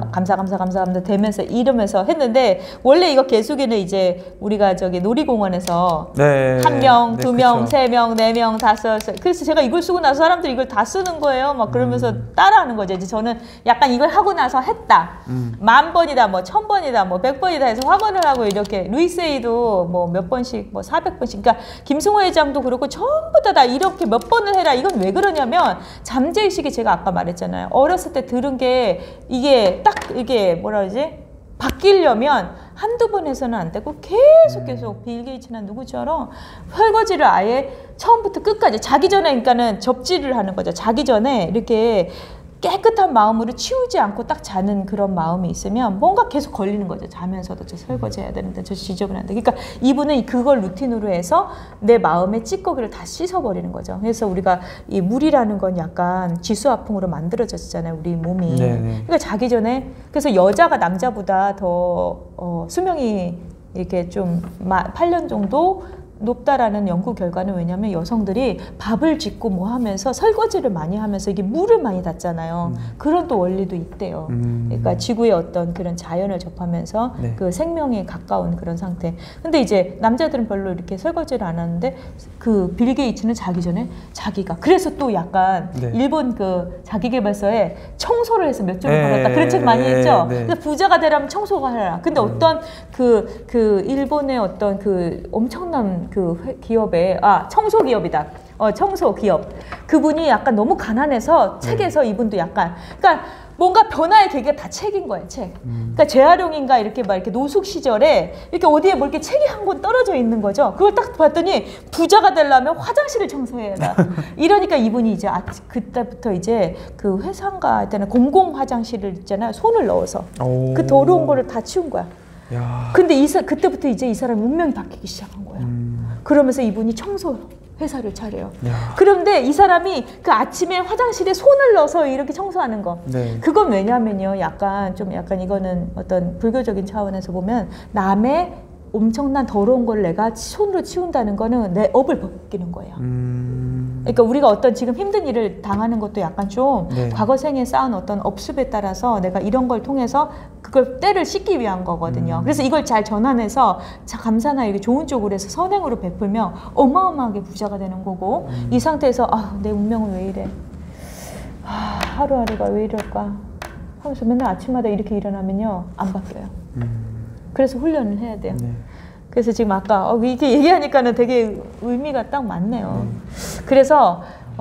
되면서 이러면서 했는데 원래 이거 개수기는 이제 우리가 저기 놀이공원에서 1명, 2명, 3명, 4명, 5. 그래서 제가 이걸 쓰고 나서 사람들이 이걸 다 쓰는 거예요. 막 그러면서 따라하는 거죠. 이제 저는 약간 이걸 하고 나서 했다. 10,000번이다, 뭐 1,000번이다, 뭐 100번이다 해서 학원을 하고 이렇게 루이스 A도 뭐 몇 번씩, 뭐 400번씩. 그러니까 김승호 회장도 그렇고 전부 다 이렇게 몇 번을 해라. 이건 왜 그러냐면 잠재의식이 제가 아까 말했잖아요. 어렸을 때 들은 게 이게 딱 이게 뭐라 그러지? 바뀌려면 한두 번 해서는 안 되고 계속 빌 게이츠나 누구처럼 설거지를 아예 처음부터 끝까지 자기 전에 그러니까는 접지를 하는 거죠. 자기 전에 이렇게 깨끗한 마음으로 치우지 않고 딱 자는 그런 마음이 있으면 뭔가 계속 걸리는 거죠. 자면서도 저 설거지 해야 되는데 저 지저분한데. 그러니까 이분은 그걸 루틴으로 해서 내 마음의 찌꺼기를 다 씻어버리는 거죠. 그래서 우리가 이 물이라는 건 약간 지수화풍으로 만들어졌잖아요. 우리 몸이. 그러니까 자기 전에 그래서 여자가 남자보다 더 수명이 이렇게 좀 8년 정도 높다라는 연구 결과는 왜냐하면 여성들이 밥을 짓고 뭐 하면서 설거지를 많이 하면서 이게 물을 많이 닿잖아요. 그런 또 원리도 있대요. 그러니까 지구의 어떤 그런 자연을 접하면서 그 생명에 가까운 그런 상태. 근데 이제 남자들은 별로 이렇게 설거지를 안 하는데 그 빌 게이츠는 자기 전에 자기가 그래서 또 약간 일본 그 자기계발서에 청소를 해서 몇 점을 받았다. 그런 책 많이 했죠. 그래서 부자가 되려면 청소가 하라. 근데 어떤 그 일본의 어떤 그 엄청난 그 기업에 청소 기업이다. 청소 기업. 그분이 약간 너무 가난해서 책에서 이분도 약간 그러니까 뭔가 변화의 계기가 다 책인 거예요, 책. 그러니까 재활용인가 이렇게 막 이렇게 노숙 시절에 이렇게 어디에 뭐 이렇게 책이 한 권 떨어져 있는 거죠. 그걸 딱 봤더니 부자가 되려면 화장실을 청소해야 돼. 이러니까 이분이 이제 그때부터 이제 그 회사인가 할 때는 공공 화장실을 있잖아요. 손을 넣어서 그 더러운 거를 다 치운 거야. 근데 그때부터 이제 이 사람이 운명이 바뀌기 시작한 거예요. 그러면서 이분이 청소 회사를 차려요. 그런데 이 사람이 그 아침에 화장실에 손을 넣어서 이렇게 청소하는 거. 그건 왜냐면요. 약간 이거는 어떤 불교적인 차원에서 보면 남의 엄청난 더러운 걸 내가 손으로 치운다는 거는 내 업을 벗기는 거예요. 그러니까 우리가 어떤 지금 힘든 일을 당하는 것도 약간 좀 네. 과거 생에 쌓은 어떤 업습에 따라서 내가 이런 걸 통해서 그걸 때를 씻기 위한 거거든요. 그래서 이걸 잘 전환해서 감사나 이게 좋은 쪽으로 해서 선행으로 베풀면 어마어마하게 부자가 되는 거고 이 상태에서 내 운명은 왜 이래? 하루하루가 왜 이럴까? 하면서 맨날 아침마다 이렇게 일어나면요 안 바뀌어요. 그래서 훈련을 해야 돼요. 네. 그래서 지금 아까 이렇게 얘기하니까는 되게 의미가 딱 맞네요. 그래서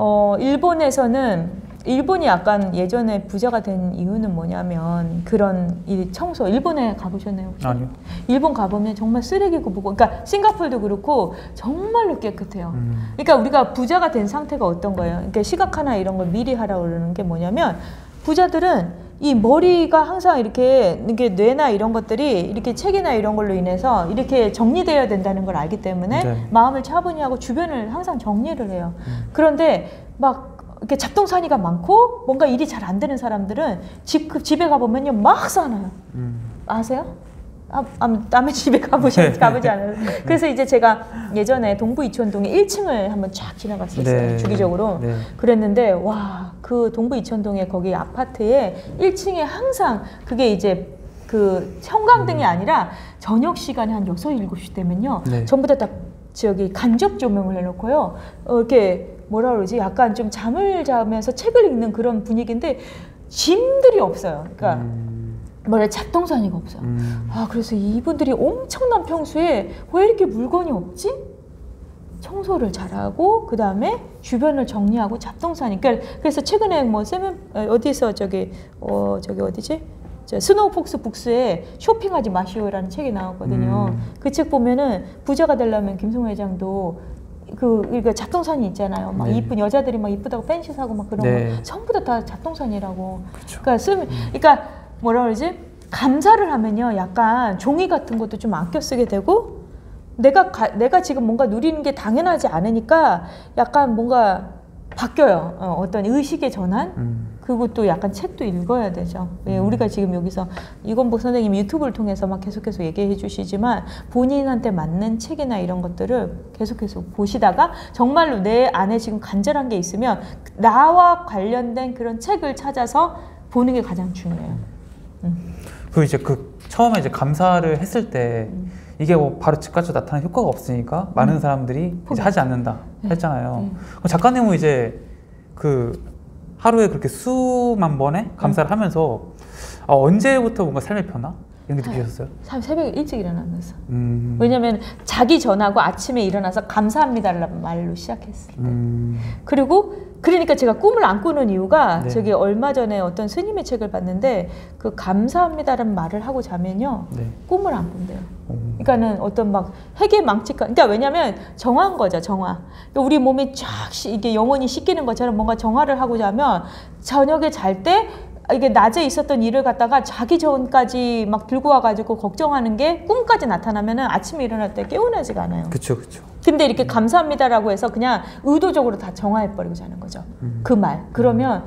일본이 약간 예전에 부자가 된 이유는 뭐냐면 그런 이 청소. 일본에 가보셨나요? 혹시? 아니요. 일본 가보면 정말 쓰레기고 뭐고, 그러니까 싱가포르도 그렇고 정말로 깨끗해요. 그러니까 우리가 부자가 된 상태가 어떤 거예요? 그러니까 시각화나 이런 걸 미리 하라고 그러는 게 뭐냐면 부자들은 이 머리가 항상 이렇게 뇌나 이런 것들이 이렇게 책이나 이런 걸로 인해서 이렇게 정리되어야 된다는 걸 알기 때문에 네. 마음을 차분히 하고 주변을 항상 정리를 해요. 그런데 막 이렇게 잡동사니가 많고 뭔가 일이 잘 안 되는 사람들은 집에 가보면요 막 싸놔요. 아세요? 남의 집에 가보지 않아요. 그래서 이제 제가 예전에 동부 이촌동에 1층을 한번 쫙 지나갔었어요. 네. 주기적으로. 네. 그랬는데 와, 그 동부 이촌동에 거기 아파트에 1층에 항상 그게 이제 그 형광등이 아니라 저녁 시간에 한 6, 7시 되면요. 네. 전부 다 저기 간접 조명을 해놓고요. 이렇게 뭐라 그러지? 약간 좀 잠을 자면서 책을 읽는 그런 분위기인데 짐들이 없어요. 그러니까 잡동사니가 없어요. 그래서 이분들이 엄청난 평수에 왜 이렇게 물건이 없지? 청소를 잘하고 그 다음에 주변을 정리하고 잡동사니. 그래서 최근에 어디서 저기 어디지? 스노우폭스 북스에 쇼핑하지 마시오라는 책이 나왔거든요. 그 책 보면은 부자가 되려면 김승호 회장도 그러니까 잡동사니 있잖아요. 막 네. 이쁜 여자들이 막 이쁘다고 팬시 사고 막 그런 네. 거 전부 다 잡동사니라고. 그쵸. 그러니까 뭐라 그러지? 감사를 하면요, 약간 종이 같은 것도 좀 아껴 쓰게 되고, 내가 지금 뭔가 누리는 게 당연하지 않으니까 약간 뭔가 바뀌어요. 어떤 의식의 전환? 그리고 또 약간 책도 읽어야 되죠. 예, 우리가 지금 여기서 이건복 선생님이 유튜브를 통해서 막 계속해서 얘기해 주시지만 본인한테 맞는 책이나 이런 것들을 계속해서 보시다가 정말로 내 안에 지금 간절한 게 있으면 나와 관련된 그런 책을 찾아서 보는 게 가장 중요해요. 이제 처음에 이제 감사를 했을 때 이게 뭐 바로 즉각적으로 나타나는 효과가 없으니까 많은 사람들이 이제 하지 않는다 했잖아요. 그럼 작가님은 이제 하루에 그렇게 수만 번의 감사를 하면서 언제부터 뭔가 삶의 변화 이런 게 느끼셨어요? 새벽에 일찍 일어나면서. 왜냐면 자기 전하고 아침에 일어나서 감사합니다라는 말로 시작했을 때. 그러니까 제가 꿈을 안 꾸는 이유가 네. 저기 얼마 전에 어떤 스님의 책을 봤는데 그 감사합니다라는 말을 하고 자면요. 네. 꿈을 안 꾼대요. 그러니까는 어떤 막 해괴망측한, 그러니까 왜냐면 정화인 거죠, 정화. 그러니까 우리 몸이 쫙 이게 영혼이 씻기는 것처럼 뭔가 정화를 하고 자면 저녁에 잘 때 이게 낮에 있었던 일을 갖다가 자기 전까지 막 들고 와가지고 걱정하는 게 꿈까지 나타나면은 아침에 일어날 때 개운하지가 않아요. 그쵸. 근데 이렇게 감사합니다라고 해서 그냥 의도적으로 다 정화해버리고 자는 거죠. 그 말. 그러면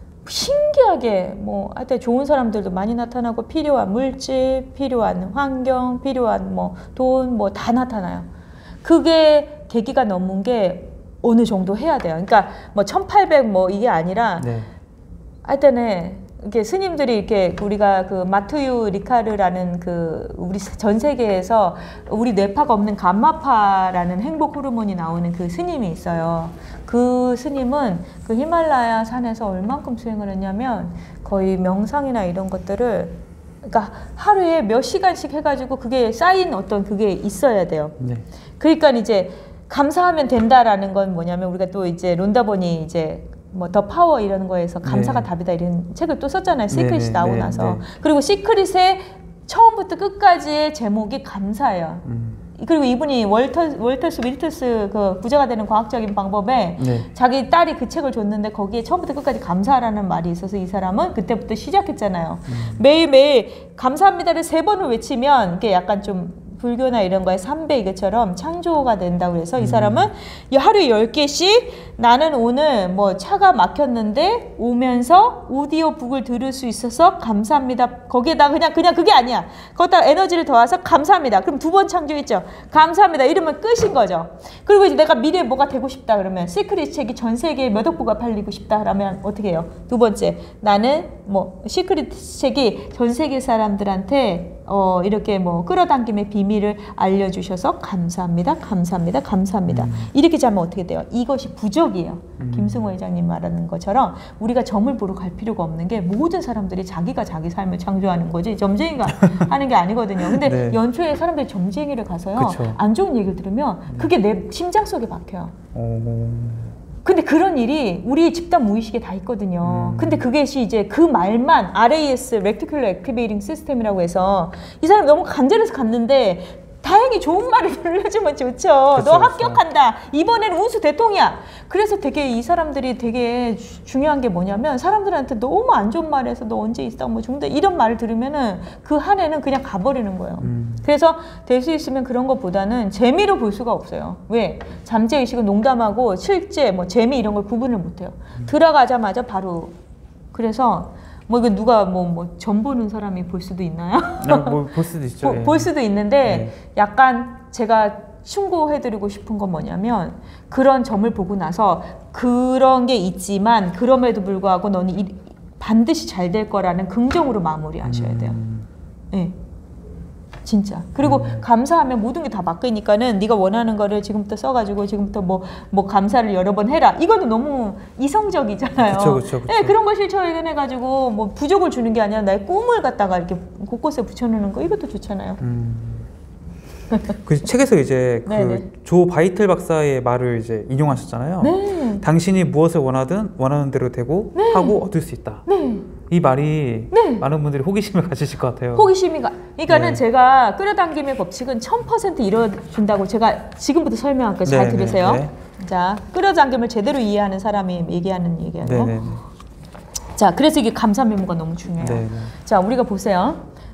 신기하게 하여튼 좋은 사람들도 많이 나타나고 필요한 물질, 필요한 환경, 필요한 돈 다 나타나요. 그게 계기가 넘은 게 어느 정도 해야 돼요. 그러니까 1800 이게 아니라 네. 하여튼에 이렇게 스님들이 이렇게 우리가 마트유 리카르라는 우리 전 세계에서 우리 뇌파가 없는 감마파라는 행복 호르몬이 나오는 그 스님이 있어요. 그 스님은 히말라야 산에서 얼만큼 수행을 했냐면 거의 명상이나 이런 것들을 그러니까 하루에 몇 시간씩 해가지고 그게 쌓인 어떤 그게 있어야 돼요. 네. 그러니까 이제 감사하면 된다라는 건 뭐냐면 우리가 또 이제 론다본이 이제 더 파워 이런 거에서 감사가 네. 답이다 이런 책을 또 썼잖아요. 시크릿이 네, 나오고 네, 나서. 네. 그리고 시크릿의 처음부터 끝까지의 제목이 감사예요. 그리고 이분이 밀터스 부자가 되는 과학적인 방법에 네. 자기 딸이 그 책을 줬는데 거기에 처음부터 끝까지 감사라는 말이 있어서 이 사람은 그때부터 시작했잖아요. 매일매일 감사합니다를 3번을 외치면 이게 약간 좀 불교나 이런 거에 3배 이것처럼 창조가 된다고 그래서 이 사람은 하루에 10개씩 나는 오늘 뭐 차가 막혔는데 오면서 오디오북을 들을 수 있어서 감사합니다. 거기에다 그냥 그게 아니야. 거기다 에너지를 더해서 감사합니다. 그럼 2번 창조했죠. 감사합니다. 이러면 끝인 거죠. 그리고 이제 내가 미래에 뭐가 되고 싶다 그러면 시크릿 책이 전 세계에 몇 억 부가 팔리고 싶다 그러면 어떻게 해요? 2번째, 나는 뭐 시크릿 책이 전 세계 사람들한테 이렇게 뭐 끌어당김의 비밀을 알려주셔서 감사합니다, 감사합니다, 감사합니다. 이렇게 자면 어떻게 돼요? 이것이 부적이에요. 김승호 회장님 말하는 것처럼 우리가 점을 보러 갈 필요가 없는 게 모든 사람들이 자기가 자기 삶을 창조하는 거지 점쟁이가 하는 게 아니거든요. 근데 네. 연초에 사람들이 점쟁이를 가서요. 그쵸. 안 좋은 얘기를 들으면 그게 내 심장 속에 박혀요. 근데 그런 일이 우리 집단 무의식에 다 있거든요. 근데 그것이 이제 그 말만 RAS, Reticular Activating System이라고 해서 이 사람이 너무 간절해서 갔는데 다행히 좋은 말을 들려주면 좋죠. 그쵸, 너 합격한다. 이번에는 운수 대통이야. 그래서 되게 이 사람들이 되게 중요한 게 뭐냐면 사람들한테 너무 안 좋은 말해서 너 언제 있어 뭐 죽는다 이런 말을 들으면은 그 한 해는 그냥 가버리는 거예요. 그래서 될 수 있으면 그런 것보다는 재미로 볼 수가 없어요. 왜? 잠재의식은 농담하고 실제 뭐 재미 이런 걸 구분을 못해요. 들어가자마자 바로 그래서 뭐 이거 누가 뭐 점 보는 사람이 볼 수도 있나요? 뭐 볼 수도 있죠. 예. 볼 수도 있는데 약간 제가 충고해드리고 싶은 건 뭐냐면 그런 점을 보고 나서 그런 게 있지만 그럼에도 불구하고 너는 반드시 잘 될 거라는 긍정으로 마무리하셔야 돼요. 네. 진짜. 그리고 감사하면 모든 게 다 바뀌니까는 네가 원하는 거를 지금부터 써가지고 지금부터 뭐 감사를 여러 번 해라. 이거는 너무 이성적이잖아요. 그쵸. 네, 그런 걸 실천해가지고 뭐 부족을 주는 게 아니라 나의 꿈을 갖다가 이렇게 곳곳에 붙여놓는 거 이것도 좋잖아요. 그 책에서 이제 네네. 그 조 바이틀 박사의 말을 이제 인용하셨잖아요. 네. 당신이 무엇을 원하든 원하는 대로 되고 하고 얻을 수 있다. 네. 이 말이 네. 많은 분들이 호기심을 가지실 것 같아요. 그러니까는 네. 제가 끌어당김의 법칙은 1000% 이루어준다고 제가 지금부터 설명할게요. 잘 네, 들으세요. 네. 자, 끌어당김을 제대로 이해하는 사람이 얘기하는 얘기예요. 네네. 자, 그래서 이게 감사 메모가 너무 중요해요. 네네. 자, 우리가 보세요.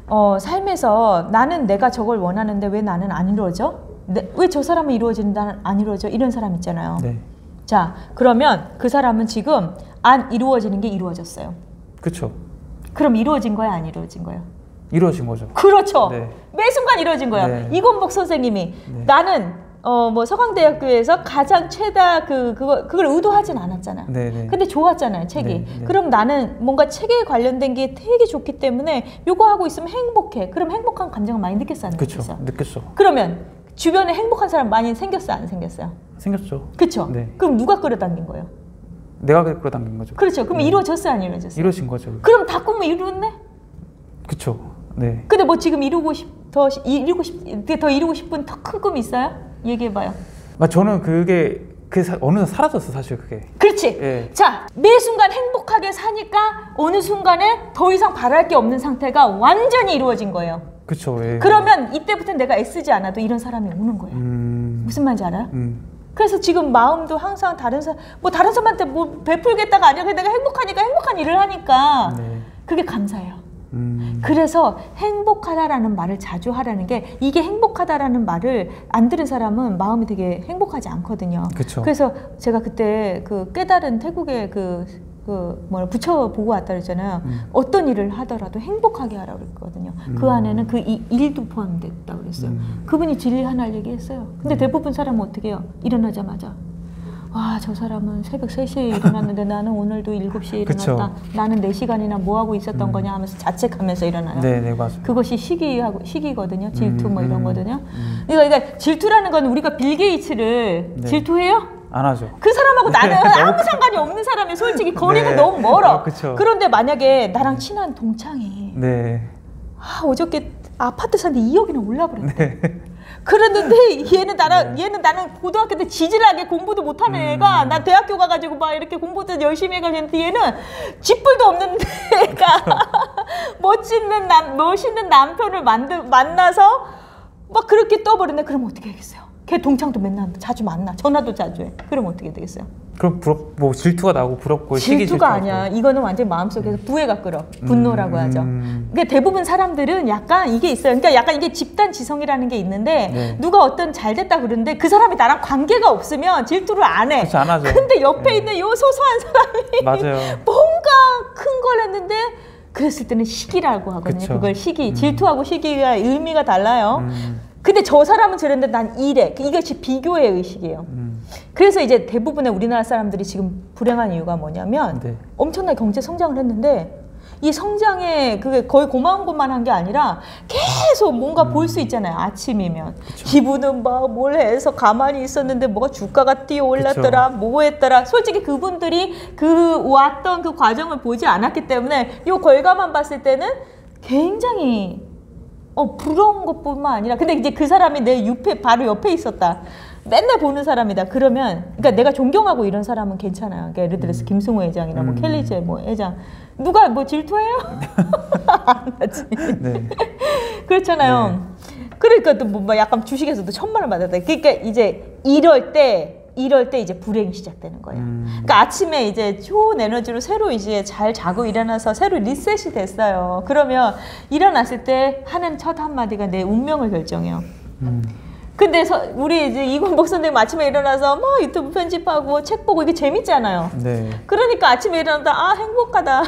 삶에서 나는 내가 저걸 원하는데 왜 나는 안 이루어져? 왜 저 사람은 이루어지는데 나는 안 이루어져? 이런 사람 있잖아요. 네. 자, 그러면 그 사람은 지금 안 이루어지는 게 이루어졌어요. 그렇죠. 그럼 이루어진 거야, 안 이루어진 거예요? 이루어진 거죠. 그렇죠. 네. 매 순간 이루어진 거예요. 네. 이건복 선생님이 나는 뭐 서강대학교에서 가장 최다 그걸 의도하진 않았잖아. 네네. 근데 좋았잖아요, 책이. 네. 그럼 나는 뭔가 책에 관련된 게 되게 좋기 때문에 요거 하고 있으면 행복해. 그럼 행복한 감정을 많이 느꼈어, 안 그렇죠. 느꼈어? 느꼈죠. 그러면 주변에 행복한 사람 많이 생겼어, 안 생겼어요? 생겼죠. 그렇죠. 네. 그럼 누가 끌어당긴 거예요? 내가 끌어당긴 거죠. 그렇죠. 그럼 네. 이루어졌어요, 안 이루어졌어요? 이루어진 거죠. 그럼 다 꿈을 이루었네? 그렇죠. 네. 근데 뭐 지금 더 이루고 싶은 더 큰 꿈이 있어요? 얘기해봐요. 저는 그게 어느 날 사라졌어 사실 그게. 그렇지. 예. 자, 매 순간 행복하게 사니까 어느 순간에 더 이상 바랄 게 없는 상태가 완전히 이루어진 거예요. 그렇죠. 예. 그러면 이때부터 내가 애쓰지 않아도 이런 사람이 오는 거예요. 무슨 말인지 알아요? 그래서 지금 마음도 항상 다른 사람한테 뭐 베풀겠다가 아니라 내가 행복하니까 행복한 일을 하니까 네. 그게 감사해요. 그래서 행복하다라는 말을 자주 하라는 게 이게 행복하다라는 말을 안 들은 사람은 마음이 되게 행복하지 않거든요. 그쵸. 그래서 제가 그때 그 깨달은 태국의 부처 보고 왔다 그랬잖아요. 어떤 일을 하더라도 행복하게 하라고 그랬거든요. 그 안에는 그 일도 포함됐다고 그랬어요. 그분이 진리 하나를 얘기했어요. 근데 대부분 사람은 어떻게 해요? 일어나자마자 와, 저 사람은 새벽 3시에 일어났는데 나는 오늘도 7시에 일어났다. 그쵸. 나는 4시간이나 뭐 하고 있었던 거냐 하면서 자책하면서 일어나요. 네, 맞아요. 그것이 시기거든요. 질투 뭐 이런 거든요. 그러니까 질투라는 건 우리가 빌 게이츠를 네. 질투해요? 안 하죠. 그 사람하고 나는 아무 상관이 없는 사람이 솔직히 거리가 네. 너무 멀어. 그쵸. 그런데 만약에 나랑 친한 동창이 네. 어저께 아파트 사는데 2억이나 올라버렸대. 네. 그랬는데 얘는 나는 고등학교 때 지질하게 공부도 못하는 애가 난 대학교 가가지고 막 이렇게 공부도 열심히 해가지고 얘는 집불도 없는 애가 멋있는 남편을 만나서 막 그렇게 떠버렸네. 그럼 어떻게 하겠어요? 걔 동창도 맨날 자주 만나. 전화도 자주 해. 그럼 어떻게 되겠어요? 그럼 뭐 질투가 나고 부럽고 질투가 아니야. 이거는 완전 마음속에서 부해가 끓어. 분노라고 하죠. 그러니까 대부분 사람들은 약간 이게 있어요. 그러니까 약간 이게 집단 지성이라는 게 있는데 네. 누가 어떤 잘 됐다 그러는데 그 사람이 나랑 관계가 없으면 질투를 안 해. 그렇지, 안 하죠. 근데 옆에 네. 있는 요 소소한 사람이 맞아요. 뭔가 큰 걸 했는데 그랬을 때는 시기라고 하거든요. 그쵸. 그걸 시기. 질투하고 시기가 의미가 달라요. 근데 저 사람은 저랬는데 난 이래. 이것이 비교의 의식이에요. 그래서 이제 대부분의 우리나라 사람들이 지금 불행한 이유가 뭐냐면 네. 엄청나게 경제 성장을 했는데 이 성장에 그게 거의 고만고만한 게 아니라 계속 뭔가 볼 수 있잖아요. 아침이면 그쵸. 이분은 막 뭘 해서 가만히 있었는데 뭐가 주가가 뛰어 올랐더라, 뭐 했더라. 솔직히 그분들이 그 왔던 그 과정을 보지 않았기 때문에 이 결과만 봤을 때는 굉장히 부러운 것뿐만 아니라 근데 이제 그 사람이 내 바로 옆에 있었다. 맨날 보는 사람이다. 그러면 그러니까 내가 존경하고 이런 사람은 괜찮아요. 그러니까 예를 들어서 김승호 회장이나 뭐 켈리제 뭐 회장 누가 뭐 질투해요? 안 하지. 네. 그렇잖아요. 네. 그러니까 또 뭐 약간 주식에서도 1,000만 원 받았다. 그러니까 이제 이럴 때 이제 불행이 시작되는 거예요. 그러니까 아침에 이제 좋은 에너지로 새로 이제 잘 자고 일어나서 새로 리셋이 됐어요. 그러면 일어났을 때 하는 첫 한마디가 내 운명을 결정해요. 근데 우리 이제 이군복 선생님 아침에 일어나서 막 유튜브 편집하고 책 보고 이게 재밌잖아요. 네. 그러니까 아침에 일어나다 행복하다.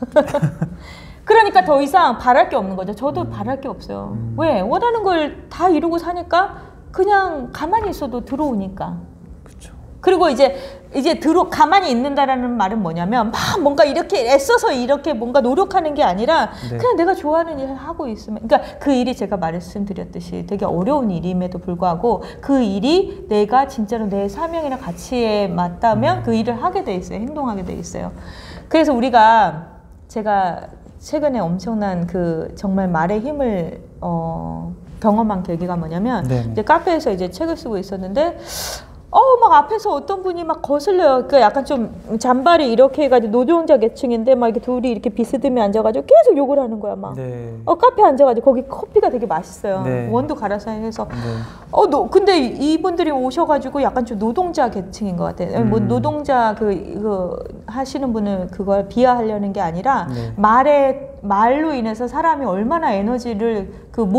그러니까 더 이상 바랄 게 없는 거죠. 저도 바랄 게 없어요. 왜? 원하는 걸 다 이루고 사니까 그냥 가만히 있어도 들어오니까. 그렇죠. 그리고 이제 가만히 있는다라는 말은 뭐냐면 막 뭔가 이렇게 애써서 이렇게 뭔가 노력하는 게 아니라 네. 그냥 내가 좋아하는 일을 하고 있으면 그러니까 그 일이 제가 말씀드렸듯이 되게 어려운 일임에도 불구하고 그 일이 내가 진짜로 내 사명이나 가치에 맞다면 그 일을 하게 돼 있어요. 행동하게 돼 있어요. 그래서 제가 최근에 엄청난 그 정말 말의 힘을 경험한 계기가 뭐냐면 이제 카페에서 이제 책을 쓰고 있었는데 막 앞에서 어떤 분이 막 거슬려요. 그 약간 좀 잔발이 이렇게 해가지고 노동자 계층인데 막 이렇게 둘이 이렇게 비스듬히 앉아가지고 계속 욕을 하는 거야 막. 네. 카페에 앉아가지고 거기 커피가 되게 맛있어요. 네. 원두 갈아서 해서. 네. 근데 이분들이 오셔가지고 약간 좀 노동자 계층인 것 같아요. 뭐 노동자 그 하시는 분은 그걸 비하하려는 게 아니라 네. 말로 인해서 사람이 얼마나 에너지를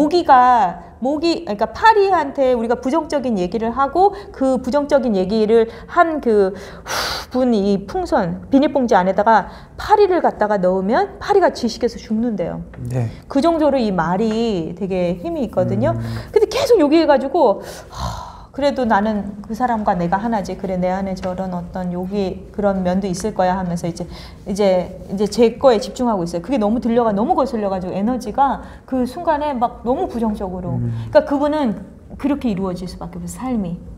그러니까 파리한테 우리가 부정적인 얘기를 하고 그 부정적인 얘기를 한 그 분이 풍선 비닐봉지 안에다가 파리를 갖다가 넣으면 파리가 질식해서 죽는데요. 네. 그 정도로 이 말이 되게 힘이 있거든요. 근데 계속 얘기해가지고 그래도 나는 그 사람과 내가 하나지. 그래 내 안에 저런 어떤 그런 면도 있을 거야 하면서 이제 제 거에 집중하고 있어요. 그게 너무 너무 거슬려가지고 에너지가 그 순간에 막 너무 부정적으로. 그러니까 그분은 그렇게 이루어질 수밖에 없어요.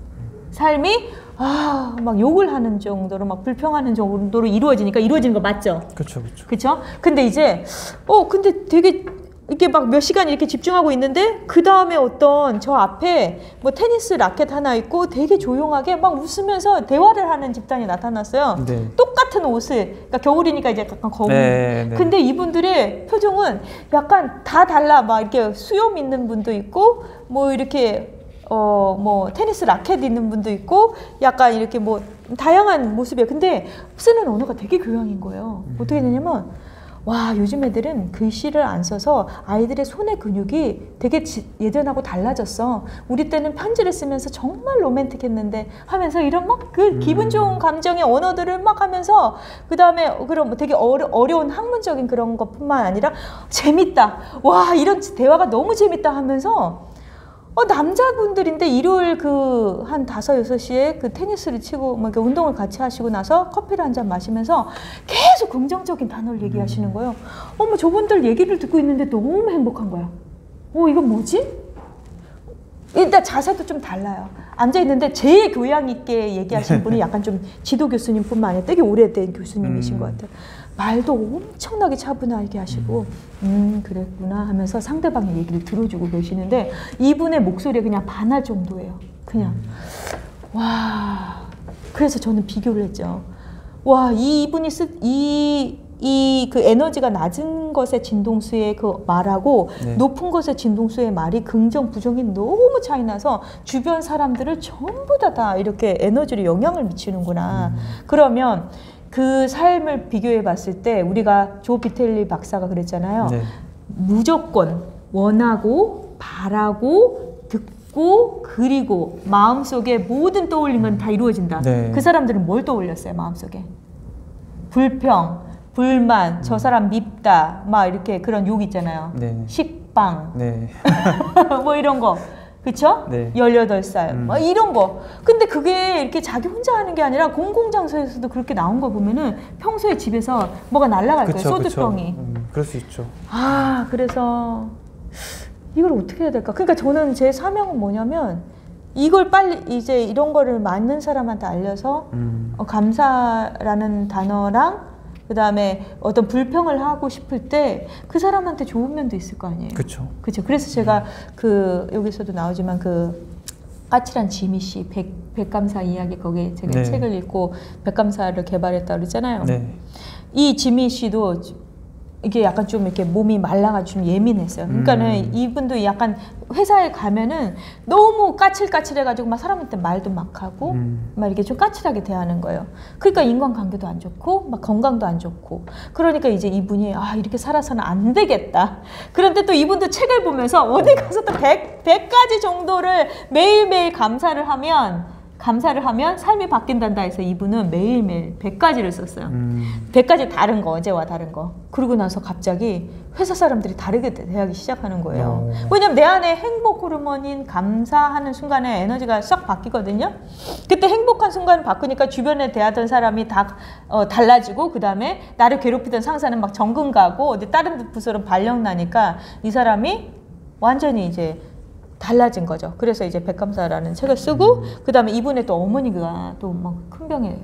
삶이 막 욕을 하는 정도로 막 불평하는 정도로 이루어지는 거 맞죠? 그렇죠. 근데 이제 근데 되게 이렇게 막 몇 시간 이렇게 집중하고 있는데 그 다음에 어떤 저 앞에 뭐 테니스 라켓 하나 있고 되게 조용하게 막 웃으면서 대화를 하는 집단이 나타났어요. 네. 똑같은 옷을 그러니까 겨울이니까 이제 약간 검은. 네. 근데 이분들의 표정은 약간 다 달라. 막 이렇게 수염 있는 분도 있고 뭐 이렇게 뭐 테니스 라켓 있는 분도 있고 약간 이렇게 뭐 다양한 모습이에요. 근데 쓰는 언어가 되게 교양인 거예요. 어떻게 되냐면 와 요즘 애들은 글씨를 안 써서 아이들의 손의 근육이 되게 예전하고 달라졌어. 우리 때는 편지를 쓰면서 정말 로맨틱했는데 하면서 이런 막 그 기분 좋은 감정의 언어들을 막 하면서 그 다음에 그런 되게 어려운 학문적인 그런 것뿐만 아니라 재밌다. 와 이런 대화가 너무 재밌다 하면서 남자분들인데 일요일 한 5, 6시에 그 테니스를 치고 막 운동을 같이 하시고 나서 커피를 한 잔 마시면서 계속 긍정적인 단어를 얘기하시는 거예요. 저분들 얘기를 듣고 있는데 너무 행복한 거야. 이건 뭐지? 일단 자세도 좀 달라요. 앉아있는데 제일 교양 있게 얘기하시는 분이 약간 좀 지도 교수님뿐만 아니라 되게 오래된 교수님이신 것 같아요. 말도 엄청나게 차분하게 하시고 그랬구나 하면서 상대방의 얘기를 들어주고 계시는데 이분의 목소리에 그냥 반할 정도예요. 그냥 와 그래서 저는 비교를 했죠. 와 이분이 그 에너지가 낮은 것의 진동수의 그 말하고 네. 높은 것의 진동수의 말이 긍정 부정이 너무 차이 나서 주변 사람들을 전부 다 이렇게 에너지로 영향을 미치는구나. 그러면 그 삶을 비교해 봤을 때 우리가 조 비텔리 박사가 그랬잖아요. 네. 무조건 원하고 바라고 듣고 그리고 마음속에 모든 떠올린 건 다 이루어진다. 네. 그 사람들은 뭘 떠올렸어요? 마음속에 불평, 불만, 저 사람 밉다 막 이렇게 그런 욕 있잖아요. 네. 식빵 네. 뭐 이런 거 그쵸? 네. 18살 뭐 이런 거. 근데 그게 이렇게 자기 혼자 하는 게 아니라 공공장소에서도 그렇게 나온 거 보면은 평소에 집에서 뭐가 날아갈 거예요. 소주병이. 그럴 수 있죠. 아, 그래서 이걸 어떻게 해야 될까? 그러니까 저는 제 사명은 뭐냐면 이걸 빨리 이제 이런 거를 맞는 사람한테 알려서 감사라는 단어랑 그 다음에 어떤 불평을 하고 싶을 때 그 사람한테 좋은 면도 있을 거 아니에요. 그렇죠. 그렇죠. 그래서 제가 그 여기서도 나오지만 그 까칠한 지미 씨 백감사 이야기 거기에 제가 네. 책을 읽고 백감사를 개발했다고 그랬잖아요. 네. 이 지미 씨도 이게 약간 좀 이렇게 몸이 말라가지고 좀 예민했어요. 그러니까는 이분도 약간 회사에 가면은 너무 까칠까칠해가지고 막 사람한테 말도 막 하고 막 이렇게 좀 까칠하게 대하는 거예요. 그러니까 인간관계도 안 좋고 막 건강도 안 좋고. 그러니까 이제 이분이 아 이렇게 살아서는 안 되겠다. 그런데 또 이분도 책을 보면서 어디 가서 또 100가지 정도를 매일매일 감사를 하면 삶이 바뀐단다 해서 이분은 매일매일 100가지를 썼어요. 100가지 다른 거, 어제와 다른 거. 그러고 나서 갑자기 회사 사람들이 다르게 대하기 시작하는 거예요. 왜냐면 내 안에 행복 호르몬인 감사하는 순간에 에너지가 싹 바뀌거든요. 그때 행복한 순간을 바꾸니까 주변에 대하던 사람이 다 달라지고 그 다음에 나를 괴롭히던 상사는 막 정근 가고 어디 다른 부서로 발령 나니까 이 사람이 완전히 이제 달라진 거죠. 그래서 이제 백감사라는 책을 쓰고 그 다음에 이분의 또 어머니가 또 막 큰 병에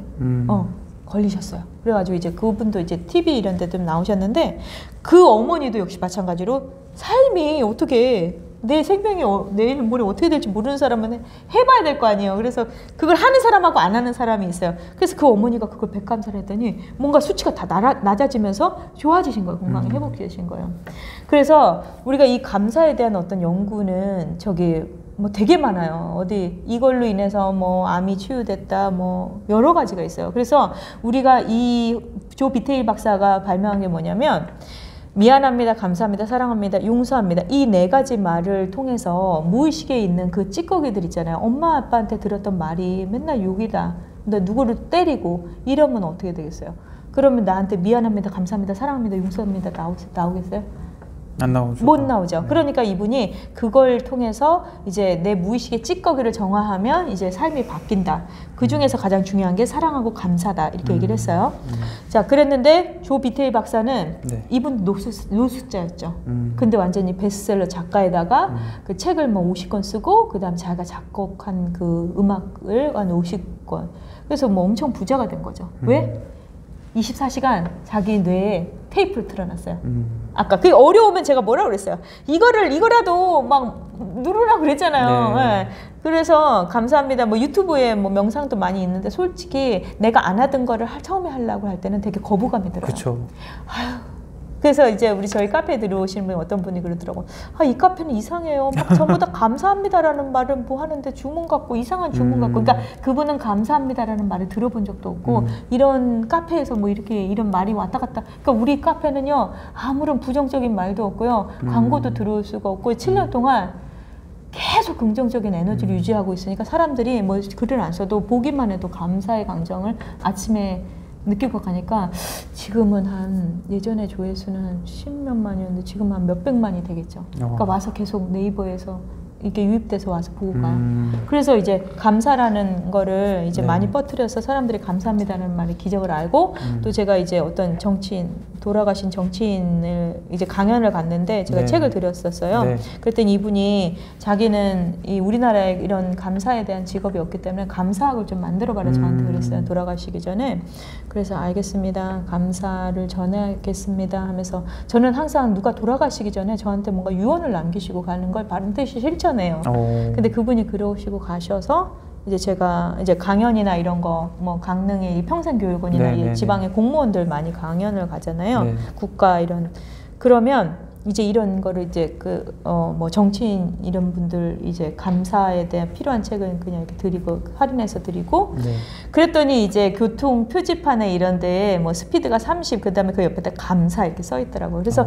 걸리셨어요. 그래가지고 이제 그분도 이제 TV 이런 데 좀 나오셨는데 그 어머니도 역시 마찬가지로 삶이 어떻게 내 생명이 내일 모레 어떻게 될지 모르는 사람은 해봐야 될 거 아니에요. 그래서 그걸 하는 사람하고 안 하는 사람이 있어요. 그래서 그 어머니가 그걸 백감사를 했더니 뭔가 수치가 다 낮아지면서 좋아지신 거예요. 건강이 회복되신 거예요. 그래서 우리가 이 감사에 대한 어떤 연구는 저기 뭐 되게 많아요. 어디 이걸로 인해서 뭐 암이 치유됐다 뭐 여러 가지가 있어요. 그래서 우리가 이 조 비테일 박사가 발명한 게 뭐냐면 미안합니다, 감사합니다, 사랑합니다, 용서합니다. 이 4가지 말을 통해서 무의식에 있는 그 찌꺼기들 있잖아요. 엄마 아빠한테 들었던 말이 맨날 욕이다. 너 누구를 때리고 이러면 어떻게 되겠어요? 그러면 나한테 미안합니다, 감사합니다, 사랑합니다, 용서합니다 나오겠어요? 안 나오죠. 못 나오죠. 그러니까 이분이 그걸 통해서 이제 내 무의식의 찌꺼기를 정화하면 이제 삶이 바뀐다. 그 중에서 가장 중요한 게 사랑하고 감사다. 이렇게 얘기를 했어요. 자, 그랬는데 조 비테일 박사는 네. 이분 노숙자였죠. 근데 완전히 베스트셀러 작가에다가 그 책을 뭐 50권 쓰고 그 다음 자기가 작곡한 그 음악을 한 50권. 그래서 뭐 엄청 부자가 된 거죠. 왜? 24시간 자기 뇌에 테이프를 틀어놨어요. 아까 그게 어려우면 제가 뭐라 그랬어요? 이거라도 막 누르라고 그랬잖아요. 네. 네. 그래서 감사합니다. 뭐 유튜브에 뭐 명상도 많이 있는데 솔직히 내가 안 하던 거를 처음에 하려고 할 때는 되게 거부감이 들어요. 그렇죠. 그래서 이제 저희 카페에 들어오시는 분이 어떤 분이 그러더라고요. 아, 이 카페는 이상해요. 막 전부 다 감사합니다라는 말은 뭐 하는데 주문 같고 이상한 주문 같고. 그러니까 그분은 감사합니다라는 말을 들어본 적도 없고 이런 카페에서 뭐 이렇게 이런 말이 왔다 갔다. 그러니까 우리 카페는요 아무런 부정적인 말도 없고요. 광고도 들어올 수가 없고 7년 동안 계속 긍정적인 에너지를 유지하고 있으니까 사람들이 뭐 글을 안 써도 보기만 해도 감사의 감정을 아침에 느끼고 가니까 지금은 한 예전에 조회수는 한 10몇만이었는데 지금 한 몇백만이 되겠죠. 그러니까 와서 계속 네이버에서 이렇게 유입돼서 와서 보고 가요. 그래서 이제 감사라는 거를 이제 네. 많이 퍼뜨려서 사람들이 감사합니다라는 말의 기적을 알고 또 제가 이제 어떤 돌아가신 정치인을 이제 강연을 갔는데 제가 네. 책을 드렸었어요. 네. 그랬더니 이분이 자기는 이 우리나라에 이런 감사에 대한 직업이 없기 때문에 감사학을 좀 만들어봐라 저한테 그랬어요. 돌아가시기 전에. 그래서 알겠습니다. 감사를 전하겠습니다 하면서 저는 항상 누가 돌아가시기 전에 저한테 뭔가 유언을 남기시고 가는 걸 반드시 실천해요. 근데 그분이 그러시고 가셔서 이제 제가 이제 강연이나 이런 거 뭐 강릉의 평생교육원이나 네, 이 네, 지방의 공무원들 많이 강연을 가잖아요. 네. 국가 이런 그러면 이제 이런 거를 이제 뭐 정치인 이런 분들 이제 감사에 대한 필요한 책은 그냥 이렇게 드리고 할인해서 드리고 네. 그랬더니 이제 교통 표지판에 이런 데에 뭐 스피드가 30 그다음에 그 옆에다 감사 이렇게 써 있더라고요. 그래서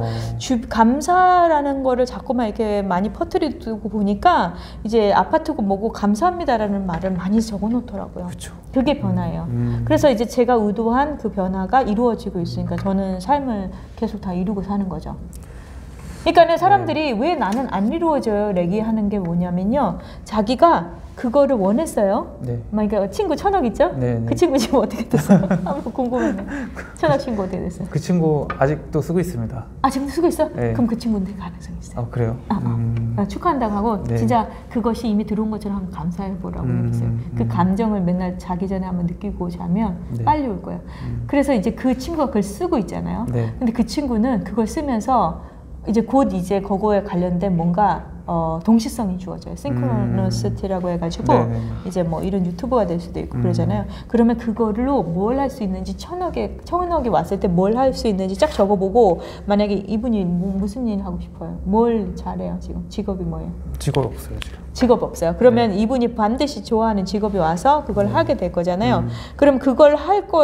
감사라는 거를 자꾸만 이렇게 많이 퍼뜨리고 보니까 이제 아파트고 뭐고 감사합니다라는 말을 많이 적어 놓더라고요. 그쵸. 그게 변화예요. 그래서 이제 제가 의도한 그 변화가 이루어지고 있으니까 저는 삶을 계속 다 이루고 사는 거죠. 그러니까 사람들이 왜 나는 안 이루어져요? 얘기하는 게 뭐냐면요. 자기가 그거를 원했어요. 네. 그러니까 친구 천억 있죠? 네. 그 친구 지금 어떻게 됐어요? 한번 궁금하네요. 천억 친구 어떻게 됐어요? 그 친구 아직도 쓰고 있습니다. 아 지금도 쓰고 있어? 네. 그럼 그 친구는 가능성이 있어요. 아 그래요? 축하한다고 하고 네. 진짜 그것이 이미 들어온 것처럼 한번 감사해 보라고 그랬어요. 그 감정을 맨날 자기 전에 한번 느끼고 자면 네. 빨리 올 거예요. 그래서 이제 그 친구가 그걸 쓰고 있잖아요. 네. 근데 그 친구는 그걸 쓰면서 이제 곧 이제 그거에 관련된 뭔가 동시성이 주어져요. 싱크로너시티라고 해가지고 이제 뭐 이런 유튜버가 될 수도 있고 그러잖아요. 그러면 그걸로 뭘 할 수 있는지 천억이 왔을 때 뭘 할 수 있는지 쫙 적어보고 만약에 이분이 무슨 일 하고 싶어요? 뭘 잘해요 지금? 직업이 뭐예요? 직업 없어요 지금. 직업 없어요. 그러면 이분이 반드시 좋아하는 직업이 와서 그걸 하게 될 거잖아요. 그럼 그걸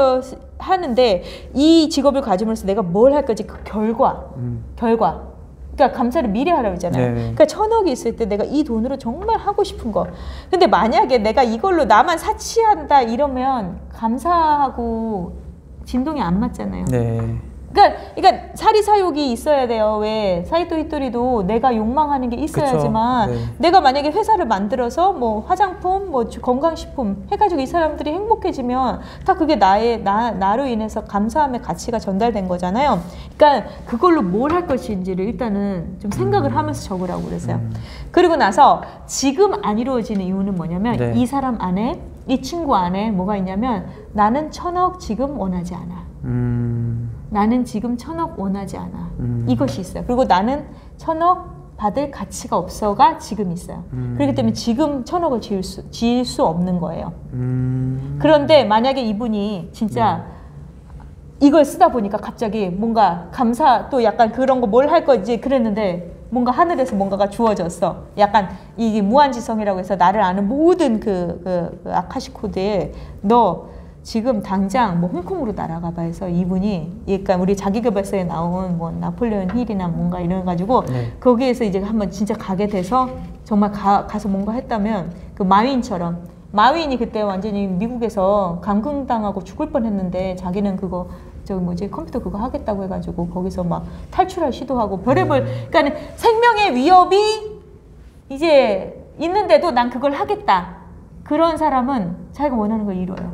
하는데 이 직업을 가짐으로써 내가 뭘 할 거지? 그 결과. 그러니까 감사를 미리 하라고 했잖아요. 그러니까 천억이 있을 때 내가 이 돈으로 정말 하고 싶은 거. 근데 만약에 내가 이걸로 나만 사치한다 이러면 감사하고 진동이 안 맞잖아요. 네. 그러니까 사리사욕이 있어야 돼요. 왜 사이토히토리도 내가 욕망하는 게 있어야지만 네. 내가 만약에 회사를 만들어서 뭐 화장품, 뭐 건강식품 해가지고 이 사람들이 행복해지면 다 그게 나로 인해서 감사함의 가치가 전달된 거잖아요. 그러니까 그걸로 뭘 할 것인지를 일단은 좀 생각을 하면서 적으라고 그랬어요. 그리고 나서 지금 안 이루어지는 이유는 뭐냐면 네. 이 사람 안에 이 친구 안에 뭐가 있냐면 나는 천억 지금 원하지 않아. 나는 지금 천억 원하지 않아. 이것이 있어요. 그리고 나는 천억 받을 가치가 없어가 지금 있어요. 그렇기 때문에 지금 천억을 지을 수 없는 거예요. 그런데 만약에 이분이 진짜 이걸 쓰다 보니까 갑자기 뭔가 감사 또 약간 그런 거 뭘 할 거지 그랬는데 뭔가 하늘에서 뭔가가 주어졌어. 약간 이게 무한지성이라고 해서 나를 아는 모든 그 아카시 코드에 너 지금 당장 뭐 홍콩으로 날아가 봐 해서 이분이 그러니까 우리 자기계발서에 나온 뭐 나폴레온 힐이나 뭔가 이런 가지고 거기에서 이제 한번 진짜 가게 돼서 정말 가서 뭔가 했다면 그 마윈처럼 마윈이 그때 완전히 미국에서 감금당하고 죽을 뻔했는데 자기는 그거 저기 뭐지 컴퓨터 그거 하겠다고 해가지고 거기서 막 탈출할 시도하고 별의별 그러니까 생명의 위협이 이제 있는데도 난 그걸 하겠다. 그런 사람은 자기가 원하는 걸 이뤄요.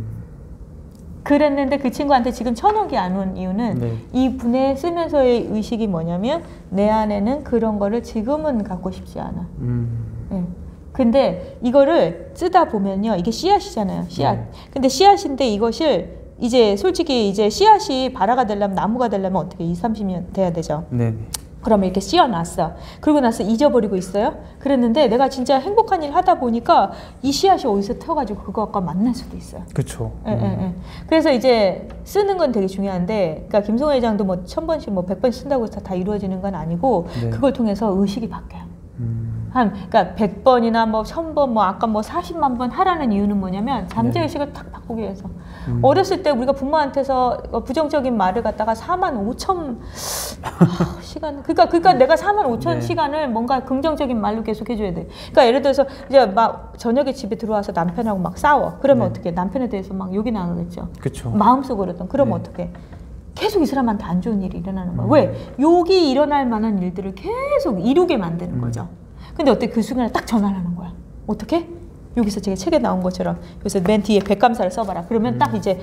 그랬는데 그 친구한테 지금 천억이 안 온 이유는 이 분의 쓰면서의 의식이 뭐냐면 내 안에는 그런 거를 지금은 갖고 싶지 않아. 네. 근데 이거를 쓰다 보면요. 이게 씨앗이잖아요. 씨앗. 근데 씨앗인데 이것을 이제 솔직히 이제 씨앗이 발화가 되려면 나무가 되려면 어떻게 20-30년 돼야 되죠. 네. 그러면 이렇게 씌워놨어. 그러고 나서 잊어버리고 있어요. 그랬는데 내가 진짜 행복한 일 하다 보니까 이 씨앗이 어디서 튀어가지고 그거과 만날 수도 있어요. 그렇죠. 그래서 이제 쓰는 건 되게 중요한데, 그러니까 김성호 회장도 뭐 1000번씩 뭐 100번 쓴다고 해서 다 이루어지는 건 아니고 그걸 통해서 의식이 바뀌어요. 그러니까 100번이나 뭐 1000번, 뭐 아까 뭐 40만 번 하라는 이유는 뭐냐면 잠재의식을 탁 바꾸기 위해서. 어렸을 때 우리가 부모한테서 부정적인 말을 갖다가 45,000 시간, 그러니까 내가 45,000 시간을 뭔가 긍정적인 말로 계속 해줘야 돼. 그러니까 예를 들어서 이제 막 저녁에 집에 들어와서 남편하고 막 싸워. 그러면 어떻게? 남편에 대해서 막 욕이 나가겠죠. 그쵸. 마음속으로든. 그러면 어떻게? 계속 이 사람한테 안 좋은 일이 일어나는 거야. 왜? 욕이 일어날 만한 일들을 계속 이루게 만드는 거죠. 근데 어때? 그 순간에 딱 전화를 하는 거야. 어떻게? 여기서 제가 책에 나온 것처럼 여기서 맨 뒤에 백감사를 써봐라. 그러면 딱 이제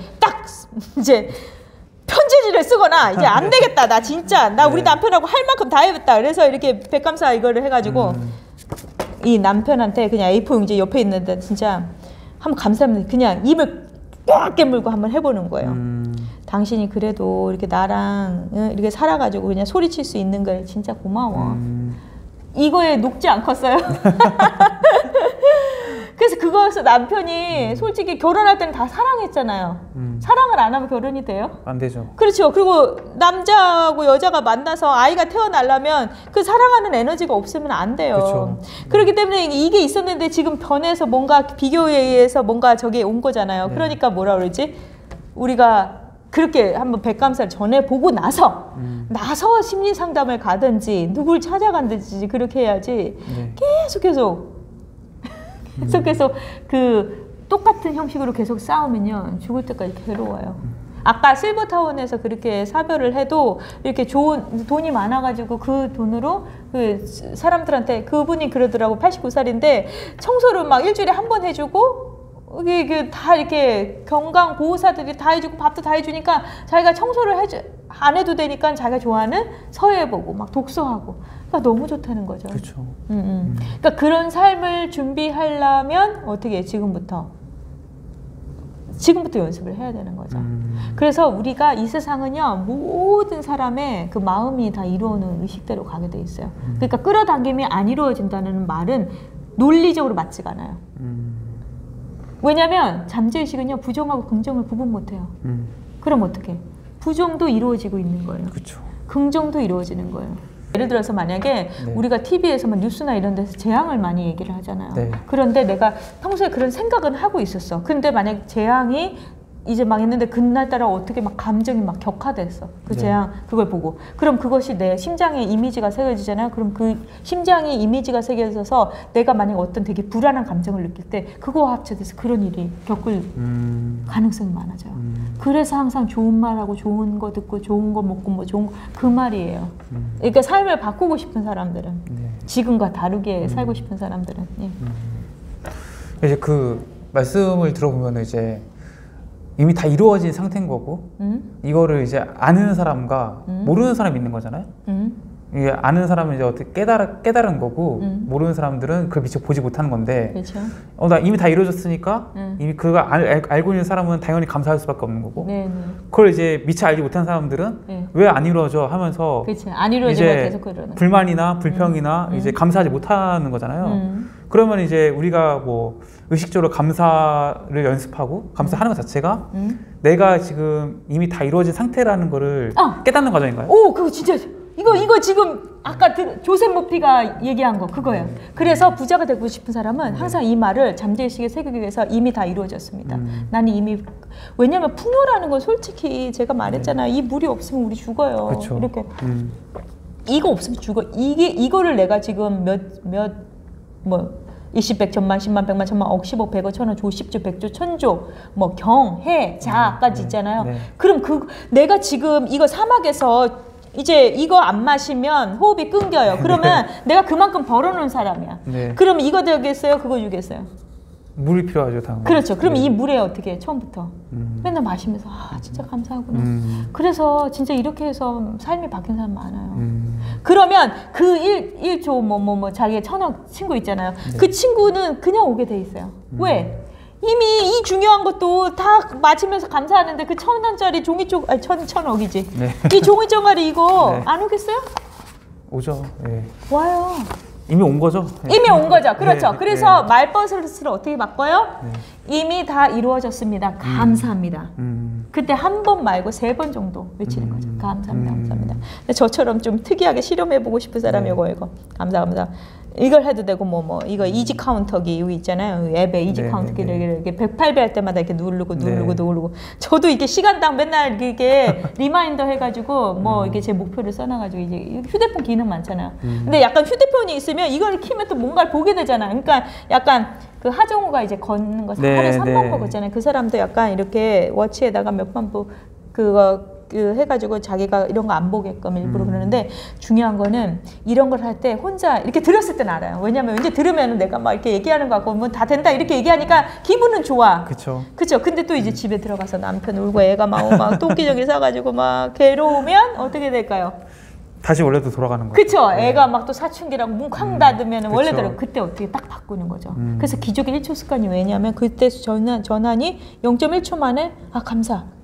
편지지를 쓰거나 이제 안 되겠다. 나 진짜 나 우리 남편하고 할 만큼 다 해봤다. 그래서 이렇게 백감사 이거를 해가지고 이 남편한테 그냥 A4 용지 옆에 있는데 진짜 한번 감사합니다. 그냥 입을 꽉 깨물고 한번 해보는 거예요. 당신이 그래도 이렇게 나랑 이렇게 살아가지고 그냥 소리칠 수 있는 걸 진짜 고마워. 이거에 녹지 않겠어요? 그래서 그거에서 남편이 솔직히 결혼할 때는 다 사랑했잖아요. 사랑을 안 하면 결혼이 돼요? 안 되죠. 그렇죠. 그리고 남자하고 여자가 만나서 아이가 태어나려면 그 사랑하는 에너지가 없으면 안 돼요. 그렇죠. 그렇기 때문에 이게 있었는데 지금 변해서 뭔가 비교에 의해서 뭔가 저게 온 거잖아요. 네. 그러니까 뭐라 그러지? 우리가 그렇게 한번 백감사를 전해보고 나서 심리 상담을 가든지 누굴 찾아간든지 그렇게 해야지. 네. 계속해서 그 똑같은 형식으로 계속 싸우면요 죽을 때까지 괴로워요. 아까 실버타운에서 그렇게 사별을 해도 이렇게 좋은 돈이 많아가지고 그 돈으로 그 사람들한테 그분이 그러더라고 89살인데 청소를 막 일주일에 한 번 해주고 이게 다 이렇게 건강 보호사들이 다 해주고 밥도 다 해주니까 자기가 청소를 안 해도 되니까 자기가 좋아하는 서예 보고 막 독서하고 그러니까 너무 좋다는 거죠. 그렇죠. 그러니까 그런 삶을 준비하려면 어떻게 해? 지금부터 연습을 해야 되는 거죠. 그래서 우리가 이 세상은요 모든 사람의 그 마음이 다 이루어오는 의식대로 가게 돼 있어요. 그러니까 끌어당김이 안 이루어진다는 말은 논리적으로 맞지가 않아요. 왜냐하면 잠재의식은요 부정하고 긍정을 구분 못해요. 그럼 어떻게? 부정도 이루어지고 있는 거예요. 그렇죠. 긍정도 이루어지는 거예요. 예를 들어서 만약에 네. 우리가 TV에서 뉴스나 이런 데서 재앙을 많이 얘기를 하잖아요. 네. 그런데 내가 평소에 그런 생각은 하고 있었어. 근데 만약 재앙이 이제 막 했는데 그날따라 어떻게 막 감정이 막 격화됐어. 그 네. 재앙 그걸 보고. 그럼 그것이 내 심장에 이미지가 새겨지잖아요. 그럼 그 심장에 이미지가 새겨져서 내가 만약 어떤 되게 불안한 감정을 느낄 때 그거와 합쳐져서 그런 일이 겪을 가능성이 많아져요. 그래서 항상 좋은 말하고 좋은 거 듣고 좋은 거 먹고 뭐 좋은 거 그 말이에요. 그러니까 삶을 바꾸고 싶은 사람들은 네. 지금과 다르게 살고 싶은 사람들은 이제 그 말씀을 들어보면 이제 이미 다 이루어진 상태인 거고 이거를 이제 아는 사람과 모르는 사람이 있는 거잖아요. 이게 아는 사람은 이제 어떻게 깨달은 거고 모르는 사람들은 그걸 미처 보지 못하는 건데 그렇죠. 나 이미 다 이루어졌으니까 이미 그거 알고 있는 사람은 당연히 감사할 수밖에 없는 거고 그걸 이제 미처 알지 못한 사람들은 왜 안 이루어져 하면서 그치. 안 이루어지고 계속 그러는 불만이나 불평이나 이제 감사하지 못하는 거잖아요. 그러면 이제 우리가 뭐 의식적으로 감사를 연습하고 감사하는 것 자체가 내가 지금 이미 다 이루어진 상태라는 거를 깨닫는 과정인가요? 오, 그거 진짜 이거 지금 아까 조셉 모피가 얘기한 거 그거예요. 그래서 부자가 되고 싶은 사람은 항상 이 말을 잠재의식에 새기기 위해서 이미 다 이루어졌습니다. 나는 이미 왜냐면 풍요라는 건 솔직히 제가 말했잖아요. 이 물이 없으면 우리 죽어요. 그쵸. 이렇게 이거 없으면 죽어. 이거를 내가 지금 일십, 백, 천만, 십만, 백만, 천만, 억, 십억, 백억, 천억, 조, 십조, 백조, 천조, 뭐 경, 해, 자까지 있잖아요. 그럼 내가 지금 이거 사막에서 이제 이거 안 마시면 호흡이 끊겨요. 그러면 내가 그만큼 벌어놓은 사람이야. 그럼 이거 되겠어요? 그거 주겠어요? 물이 필요하죠, 당연히. 그렇죠. 그럼 이 물에 어떻게 해? 처음부터 맨날 마시면서 진짜 감사하구나. 그래서 진짜 이렇게 해서 삶이 바뀐 사람 많아요. 그러면 그 1조 자기의 천억 친구 있잖아요. 그 친구는 그냥 오게 돼 있어요. 왜? 이미 이 중요한 것도 다 맞으면서 감사하는데 그 1,000원짜리 종이 천억이지. 이 종이 쪼가리 이거 안 오겠어요? 오죠. 와요. 이미 온 거죠. 이미 온 거죠. 그렇죠. 그래서 말버릇을 어떻게 바꿔요? 이미 다 이루어졌습니다. 감사합니다. 그때 한 번 말고 3번 정도 외치는 거죠. 감사합니다. 감사합니다. 저처럼 좀 특이하게 실험해보고 싶은 사람이 이거. 감사. 이걸 해도 되고 이거 이지 카운터기 이거 있잖아요. 앱에 이지 카운터기를 이렇게 108배 할 때마다 이렇게 누르고 저도 이게 시간당 맨날 이렇게 리마인더 해가지고 이게 제 목표를 써놔가지고 이제 휴대폰 기능 많잖아요. 근데 약간 휴대폰이 있으면 이걸 키면 또 뭔가를 보게 되잖아요. 그러니까 약간 그 하정우가 이제 걷는 거 하루에 3만 보 걷잖아요. 그 사람도 약간 이렇게 워치에다가 몇만 보 그거 해가지고 자기가 이런 거 안 보게끔 일부러 그러는데 중요한 거는 이런 걸 할 때 혼자 이렇게 들었을 땐 알아요. 왜냐면 왠지 들으면 내가 막 이렇게 얘기하는 거 같고 뭐 다 된다 이렇게 얘기하니까 기분은 좋아. 그쵸. 근데 또 이제 집에 들어가서 남편 울고 애가 막 똥기저귀 싸가지고 막 괴로우면 어떻게 될까요? 다시 원래도 돌아가는 거죠. 그쵸. 애가 막 또 사춘기라고 문 쾅 닫으면 원래대로 그때 어떻게 딱 바꾸는 거죠. 그래서 기적의 1초 습관이 왜냐면 그때 전환이 0.1초 만에 감사.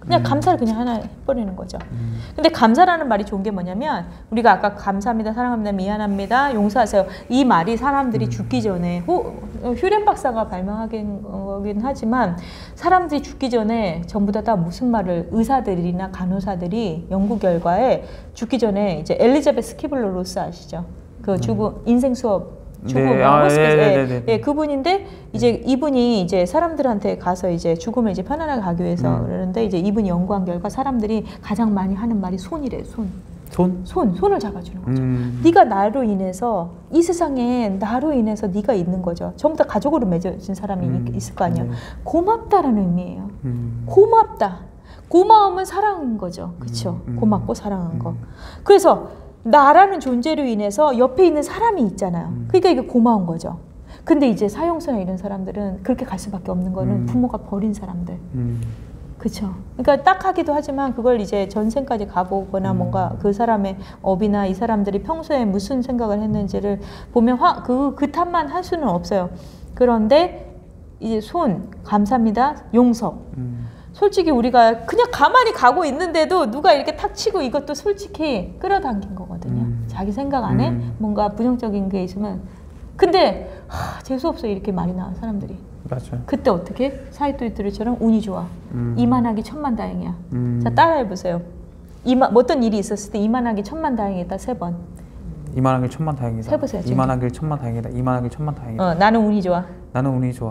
그냥 감사를 그냥 하나 해버리는 거죠. 근데 감사라는 말이 좋은 게 뭐냐면 우리가 아까 감사합니다, 사랑합니다, 미안합니다, 용서하세요 이 말이 사람들이 죽기 전에 휴렌 박사가 발명하긴 거긴 하지만 사람들이 죽기 전에 전부 다 무슨 말을 의사들이나 간호사들이 연구 결과에 죽기 전에 이제 엘리자베스 키블러 로스 아시죠? 그 주부 인생 수업 죽음, 호스피스, 그분인데 이제 이분이 이제 사람들한테 가서 이제 죽음을 이제 편안하게 가기 위해서 그러는데 이제 이분이 연구한 결과 사람들이 가장 많이 하는 말이 손이래. 손을 잡아주는 거죠. 네가 나로 인해서 이 세상에 나로 인해서 네가 있는 거죠. 전부 다 가족으로 맺어진 사람이 있을 거 아니에요. 고맙다라는 의미예요. 고맙다. 고마움은 사랑인 거죠. 그렇죠? 고맙고 사랑한 거. 그래서 나라는 존재로 인해서 옆에 있는 사람이 있잖아요. 그러니까 이게 고마운 거죠. 근데 이제 사형수나 이런 사람들은 그렇게 갈 수밖에 없는 거는 부모가 버린 사람들. 그렇죠. 그러니까 딱 하기도 하지만 그걸 이제 전생까지 가보거나 뭔가 그 사람의 업이나 이 사람들이 평소에 무슨 생각을 했는지를 보면 그 탓만 할 수는 없어요. 그런데 이제 감사합니다, 용서. 솔직히 우리가 그냥 가만히 가고 있는데도 누가 이렇게 탁 치고 이것도 솔직히 끌어당긴 거거든요. 자기 생각 안에 뭔가 부정적인 게 있으면 근데 재수없어 이렇게 말이 나와 사람들이. 맞아요. 그때 어떻게? 사이토이토리처럼 운이 좋아. 이만하기 천만다행이야. 자 따라해보세요. 어떤 일이 있었을 때 이만하기 천만다행이다 3번. 이만하길 천만다행이다. 해보세요. 이만하길 천만다행이다. 이만하길 천만다행이다. 나는 운이 좋아. 나는 운이 좋아.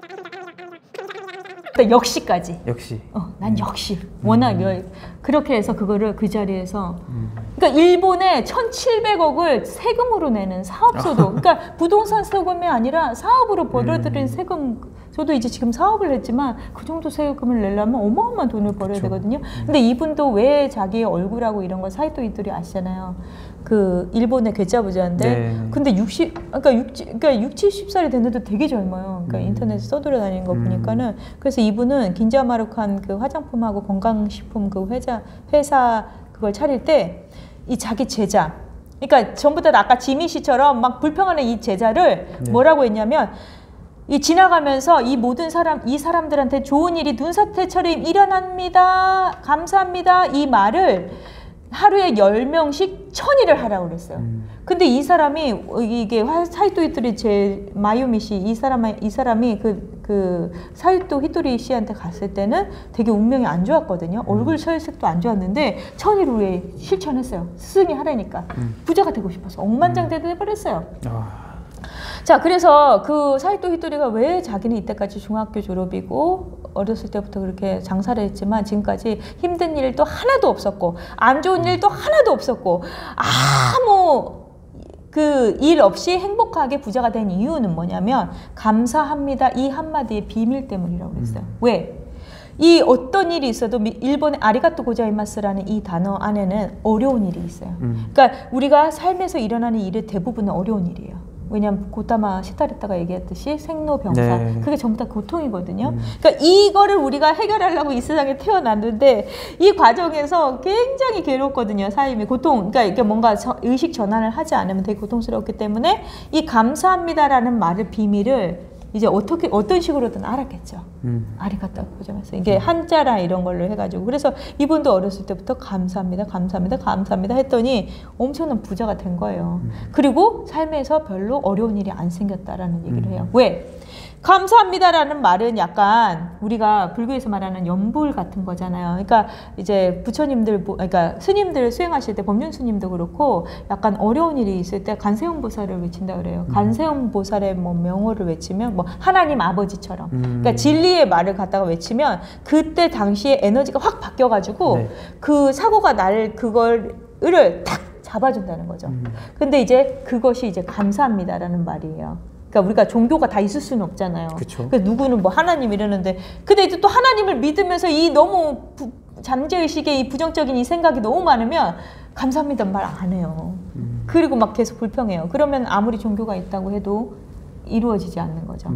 역시까지. 역시. 난 역시. 워낙 그렇게 해서 그거를 그 자리에서 그러니까 일본에 1,700억을 세금으로 내는 사업소도 그러니까 부동산 세금이 아니라 사업으로 벌어들인 세금 저도 이제 지금 사업을 했지만 그 정도 세금을 내려면 어마어마한 돈을 벌어야 되거든요. 근데 이분도 왜 자기의 얼굴하고 이런 걸 사이토이토리 아시잖아요. 그 일본의 괴짜부자인데 근데 60, 70살이 됐는데도 되게 젊어요. 그러니까 인터넷에 써돌아다니는 거 보니까는 그래서 이분은 긴자마루칸 그 화장품하고 건강식품 그 회사 그걸 차릴 때 이 자기 제자 그러니까 전부 다 아까 지미 씨처럼 막 불평하는 이 제자를 뭐라고 했냐면 이 지나가면서 이 모든 이 사람들한테 좋은 일이 눈사태처럼 일어납니다. 감사합니다. 이 말을 하루에 10명씩 1000일을 하라고 그랬어요. 근데 이 사람이 이게 사이토 마유미 씨 이 사람이 그 사이토 히토리 씨한테 갔을 때는 되게 운명이 안 좋았거든요. 얼굴 혈색도 안 좋았는데 1000일 후에 실천했어요. 스승이 하라니까. 부자가 되고 싶어서 억만장자가 돼버렸어요. 자, 그래서 그 사이토 히토리가 왜 자기는 이때까지 중학교 졸업이고 어렸을 때부터 그렇게 장사를 했지만 지금까지 힘든 일도 하나도 없었고 안 좋은 일도 하나도 없었고 아무 그 일 없이 행복하게 부자가 된 이유는 뭐냐면 감사합니다 이 한마디의 비밀 때문이라고 그랬어요. 왜? 이 어떤 일이 있어도 일본의 아리가또 고자이마스라는 이 단어 안에는 어려운 일이 있어요. 그러니까 우리가 삶에서 일어나는 일은 대부분은 어려운 일이에요. 왜냐하면 고타마 시타리타가 얘기했듯이 생로병사 그게 전부 다 고통이거든요. 그러니까 이거를 우리가 해결하려고 이 세상에 태어났는데 이 과정에서 굉장히 괴롭거든요. 삶이 그러니까 이게 뭔가 의식 전환을 하지 않으면 되게 고통스럽기 때문에 이 감사합니다라는 말의 비밀을 이제 어떤 식으로든 알았겠죠. 아리가또 고자이마스. 이게 한자라 이런 걸로 해가지고 그래서 이분도 어렸을 때부터 감사합니다, 감사합니다, 감사합니다 했더니 엄청난 부자가 된 거예요. 그리고 삶에서 별로 어려운 일이 안 생겼다라는 얘기를 해요. 왜? 감사합니다라는 말은 약간 우리가 불교에서 말하는 연불 같은 거잖아요. 그러니까 이제 부처님들, 그러니까 스님들 수행하실 때 법륜 스님도 그렇고 약간 어려운 일이 있을 때 간세음 보살을 외친다 그래요. 간세음 보살의 뭐 명호를 외치면 뭐 하나님 아버지처럼. 그러니까 진리의 말을 갖다가 외치면 그때 당시에 에너지가 확 바뀌어가지고 그 사고가 날 그거를 탁 잡아준다는 거죠. 근데 이제 그것이 이제 감사합니다라는 말이에요. 그러니까 우리가 종교가 다 있을 수는 없잖아요. 그래서 누구는 뭐 하나님 이러는데 근데 이제 또 하나님을 믿으면서 이 너무 잠재의식의 이 부정적인 이 생각이 너무 많으면 감사합니다 말 안 해요. 그리고 막 계속 불평해요. 그러면 아무리 종교가 있다고 해도 이루어지지 않는 거죠.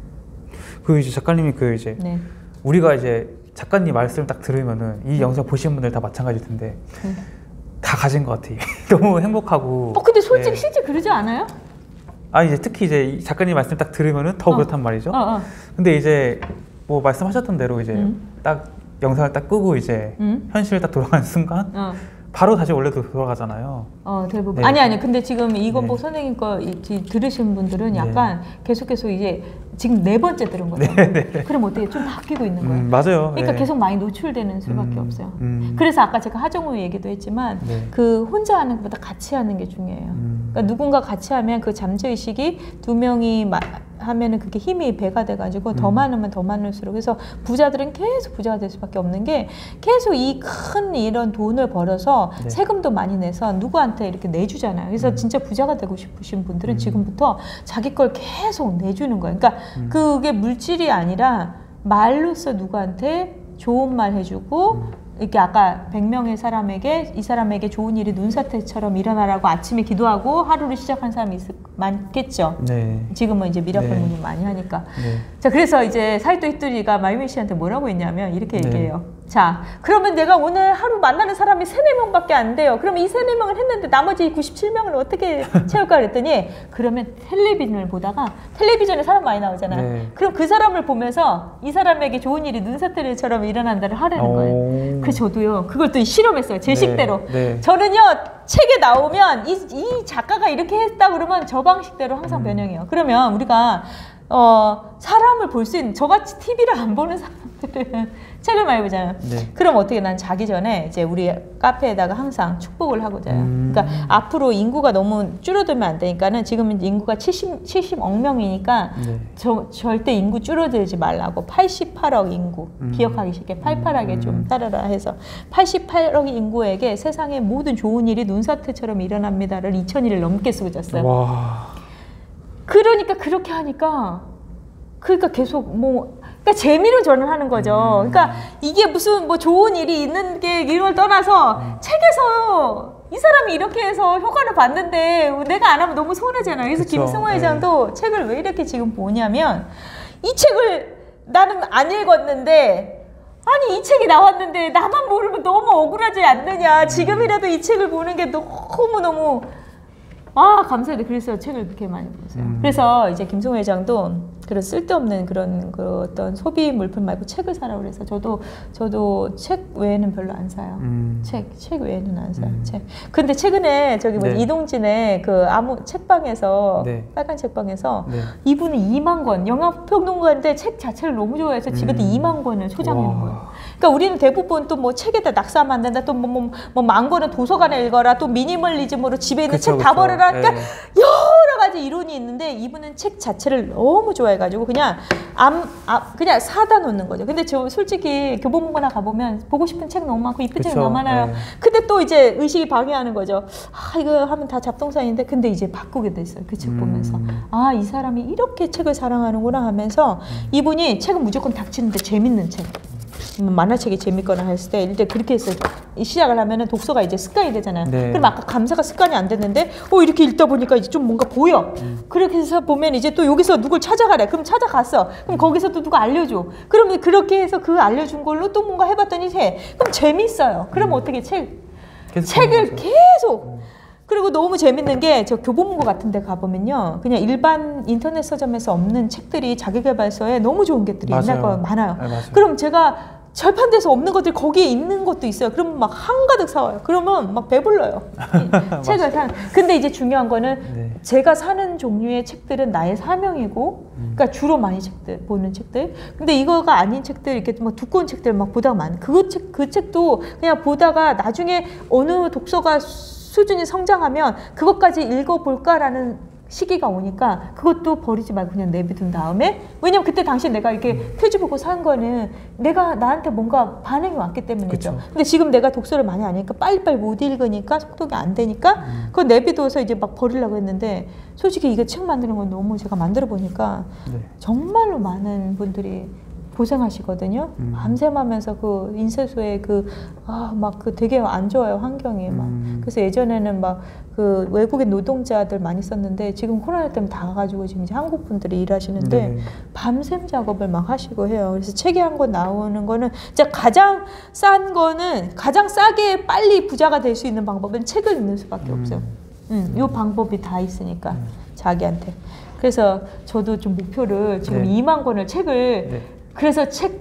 그 이제 작가님이 그 이제 우리가 이제 작가님 말씀을 딱 들으면은 이 영상 보시는 분들 다 마찬가지일 텐데 다 가진 것 같아요. 너무 행복하고. 근데 솔직히 실제 그러지 않아요? 이제 특히 이제 작가님 말씀 딱 들으면은 더 그렇단 말이죠. 근데 이제 뭐 말씀하셨던 대로 이제 딱 영상을 딱 끄고 이제 현실을 딱 돌아가는 순간 바로 다시 원래로 돌아가잖아요. 대부분. 네. 아니 근데 지금 이건복 선생님 거 들으신 분들은 약간 계속 이제 지금 4번째 들은 거죠. 그럼 어떻게 좀 바뀌고 있는 거예요. 맞아요. 그러니까 계속 많이 노출되는 수밖에 없어요. 그래서 아까 제가 하정우 얘기도 했지만 그 혼자 하는 것보다 같이 하는 게 중요해요. 그러니까 누군가 같이 하면 그 잠재의식이 2명이 하면은 그게 힘이 배가 돼가지고 더 많으면 더 많을수록, 그래서 부자들은 계속 부자가 될 수밖에 없는 게 계속 이 큰 이런 돈을 벌어서 세금도 많이 내서 누구한테 이렇게 내주잖아요. 그래서 진짜 부자가 되고 싶으신 분들은 지금부터 자기 걸 계속 내주는 거예요. 그러니까 그게 물질이 아니라 말로써 누구한테 좋은 말 해주고, 이렇게 아까 100명의 사람에게 이 사람에게 좋은 일이 눈사태처럼 일어나라고 아침에 기도하고 하루를 시작한 사람이 많겠죠. 지금은 이제 미라클 문을 많이 하니까. 자, 그래서 이제 사이토 히토리가 마유미 씨한테 뭐라고 했냐면 이렇게 얘기해요. 자, 그러면 내가 오늘 하루 만나는 사람이 3-4명밖에 안 돼요. 그러면 이 3-4명을 했는데 나머지 97명을 어떻게 채울까 그랬더니, 그러면 텔레비전을 보다가, 텔레비전에 사람 많이 나오잖아요. 그럼 그 사람을 보면서 이 사람에게 좋은 일이 눈사태처럼 일어난다를 하라는 거예요. 그래서 저도요, 그걸 또 실험했어요. 제 식대로. 저는요, 책에 나오면 이 작가가 이렇게 했다 그러면 저 방식대로 항상 변형해요. 그러면 우리가 사람을 볼 수 있는, 저같이 TV를 안 보는 사람들은 책을 많이 보잖아요. 그럼 어떻게, 난 자기 전에 이제 우리 카페에다가 항상 축복을 하고 자요. 그러니까 앞으로 인구가 너무 줄어들면 안 되니까는, 지금 인구가 70억 명이니까 절대 인구 줄어들지 말라고. 88억 인구, 기억하기 쉽게 88하게 좀 따르라 해서 88억 인구에게 세상의 모든 좋은 일이 눈사태처럼 일어납니다를 2000일을 넘게 쓰고 잤어요. 와. 그러니까 그렇게 하니까, 그러니까 계속 그러니까 재미로 저는 하는 거죠. 그러니까 이게 무슨 뭐 좋은 일이 있는 게 이걸 떠나서 책에서 이 사람이 이렇게 해서 효과를 봤는데 내가 안 하면 너무 손해잖아요. 그래서 김승호 회장도 책을 왜 이렇게 지금 보냐면, 이 책을 나는 안 읽었는데, 아니 이 책이 나왔는데 나만 모르면 너무 억울하지 않느냐. 지금이라도 이 책을 보는 게 너무너무 감사해요. 그래서 책을 그렇게 많이 보세요. 그래서 이제 김승호 회장도 그런 쓸데없는 그런 어떤 소비 물품 말고 책을 사라고 그래서 저도 책 외에는 별로 안 사요. 책 외에는 안 사요. 책. 근데 최근에 저기 이동진의 그 책방에서 빨간 책방에서 이분은 2만 권, 영화평론가인데 책 자체를 너무 좋아해서 집에도 2만 권을 소장하는 거예요. 그러니까 우리는 대부분 또 뭐 책에다 낙서하면 안 된다, 또 뭐 10,000권은 도서관에 읽어라, 또 미니멀리즘으로 집에 있는 책 다 버려라. 그러니까 여러 가지 이론이 있는데, 이분은 책 자체를 너무 좋아해가지고 그냥 그냥 사다 놓는 거죠. 근데 저 솔직히 교보문고나 가보면 보고 싶은 책 너무 많고 이쁜 책 너무 많아요. 근데 또 이제 의식이 방해하는 거죠. 이거 하면 다 잡동사니인데, 근데 이제 바꾸게 됐어요. 그 책 보면서. 이 사람이 이렇게 책을 사랑하는구나 하면서, 이분이 책은 무조건 닥치는데 재밌는 책, 만화책이 재밌거나 했을 때 일단 그렇게 해서 시작을 하면은 독서가 이제 습관이 되잖아요. 그럼 아까 감사가 습관이 안 됐는데 이렇게 읽다 보니까 이제 좀 뭔가 보여. 그렇게 해서 보면 이제 또 여기서 누굴 찾아가래. 그럼 찾아갔어. 그럼 거기서 또 누가 알려줘. 그러면 그렇게 해서 그 알려준 걸로 또 뭔가 해봤더니 그럼 재밌어요. 그럼 어떻게 책을 계속. 그리고 너무 재밌는 게, 저 교보문고 같은 데 가보면요, 그냥 일반 인터넷 서점에서 없는 책들이 자기계발서에 너무 좋은 것들이 옛날 거 많아요. 그럼 제가 절판돼서 없는 것들이 거기에 있는 것도 있어요. 그러면 막 한가득 사와요. 그러면 막 배불러요. 책을 근데 이제 중요한 거는 제가 사는 종류의 책들은 나의 사명이고, 그러니까 주로 많이 보는 책들. 근데 이거가 아닌 책들, 이렇게 막 두꺼운 책들 막 보다가 많은 그 책도 그냥 보다가 나중에 어느 독서가 수준이 성장하면 그것까지 읽어볼까라는 시기가 오니까 그것도 버리지 말고 그냥 내비둔 다음에, 왜냐면 그때 당시 내가 이렇게 표지 보고 산 거는 내가 나한테 뭔가 반응이 왔기 때문이죠. 근데 지금 내가 독서를 많이 안 하니까 빨리빨리 못 읽으니까 속독이 안 되니까 그거 내비둬서 이제 막 버리려고 했는데, 솔직히 이거 책 만드는 건 너무 제가 만들어 보니까 정말로 많은 분들이 고생하시거든요. 밤샘하면서 그 인쇄소에 막 되게 안 좋아요, 환경이 막. 그래서 예전에는 막 그 외국인 노동자들 많이 썼는데, 지금 코로나 때문에 다 가가지고 지금 이제 한국 분들이 일하시는데 밤샘 작업을 막 하시고 해요. 그래서 책이 한 권 나오는 거는 진짜 가장 싼 거는, 가장 싸게 빨리 부자가 될 수 있는 방법은 책을 읽는 수밖에 없어요. 요 방법이 다 있으니까 자기한테. 그래서 저도 좀 목표를 지금 2만 권을 책을 그래서 책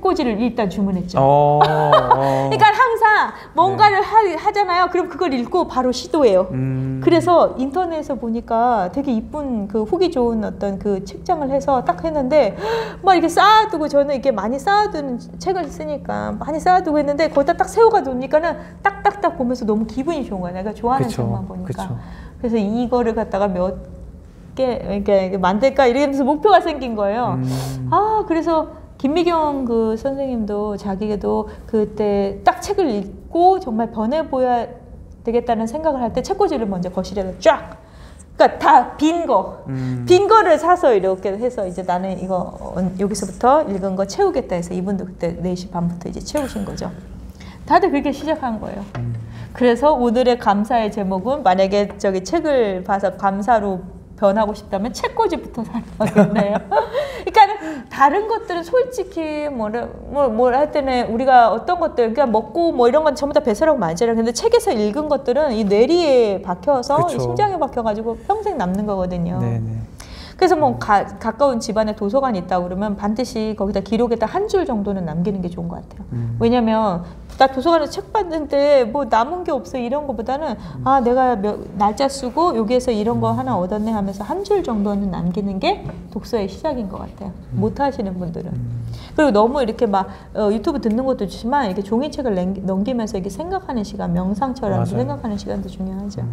책꽂이를 일단 주문했죠. 그러니까 항상 뭔가를 하잖아요. 그럼 그걸 읽고 바로 시도해요. 그래서 인터넷에서 보니까 되게 이쁜 그 후기 좋은 어떤 그 책장을 해서 딱 했는데 막 이렇게 쌓아두고 저는 이렇게 많이 쌓아두는 책을 쓰니까 많이 쌓아두고 했는데 거기다 딱 세워가 놓으니까는 딱딱딱 보면서 너무 기분이 좋은 거야. 내가 좋아하는 책만 보니까. 그래서 이거를 갖다가 몇 개 이렇게 만들까 이러면서 목표가 생긴 거예요. 그래서 김미경 그 선생님도 자기도 그때 딱 책을 읽고 정말 변해 보여야 되겠다는 생각을 할 때 책꽂이를 먼저 거실에다 쫙, 그러니까 다 빈 거를 사서 이렇게 해서 이제 나는 이거 여기서부터 읽은 거 채우겠다 해서 이분도 그때 4시 반부터 이제 채우신 거죠. 다들 그렇게 시작한 거예요. 그래서 오늘의 감사의 제목은 만약에 저기 책을 봐서 감사로 변하고 싶다면 책꽂이부터 사야겠네요. 그러니까 다른 것들은 솔직히 뭐라 할 때는 우리가 어떤 것들 그냥 먹고 뭐 이런 건 전부 다 배설하고 말잖아요. 근데 책에서 읽은 것들은 이 뇌리에 박혀서 이 심장에 박혀가지고 평생 남는 거거든요. 네네. 그래서 뭐 가까운 집안에 도서관이 있다고 그러면 반드시 거기다 기록에다 한 줄 정도는 남기는 게 좋은 것 같아요. 왜냐면 나 도서관에서 책 봤는데 뭐 남은 게 없어 이런 거보다는 내가 날짜 쓰고 여기에서 이런 거 하나 얻었네 하면서 한 줄 정도는 남기는 게 독서의 시작인 것 같아요. 못 하시는 분들은. 그리고 너무 이렇게 막 유튜브 듣는 것도 좋지만 이렇게 종이책을 넘기면서 이렇게 생각하는 시간, 명상처럼 생각하는 시간도 중요하죠.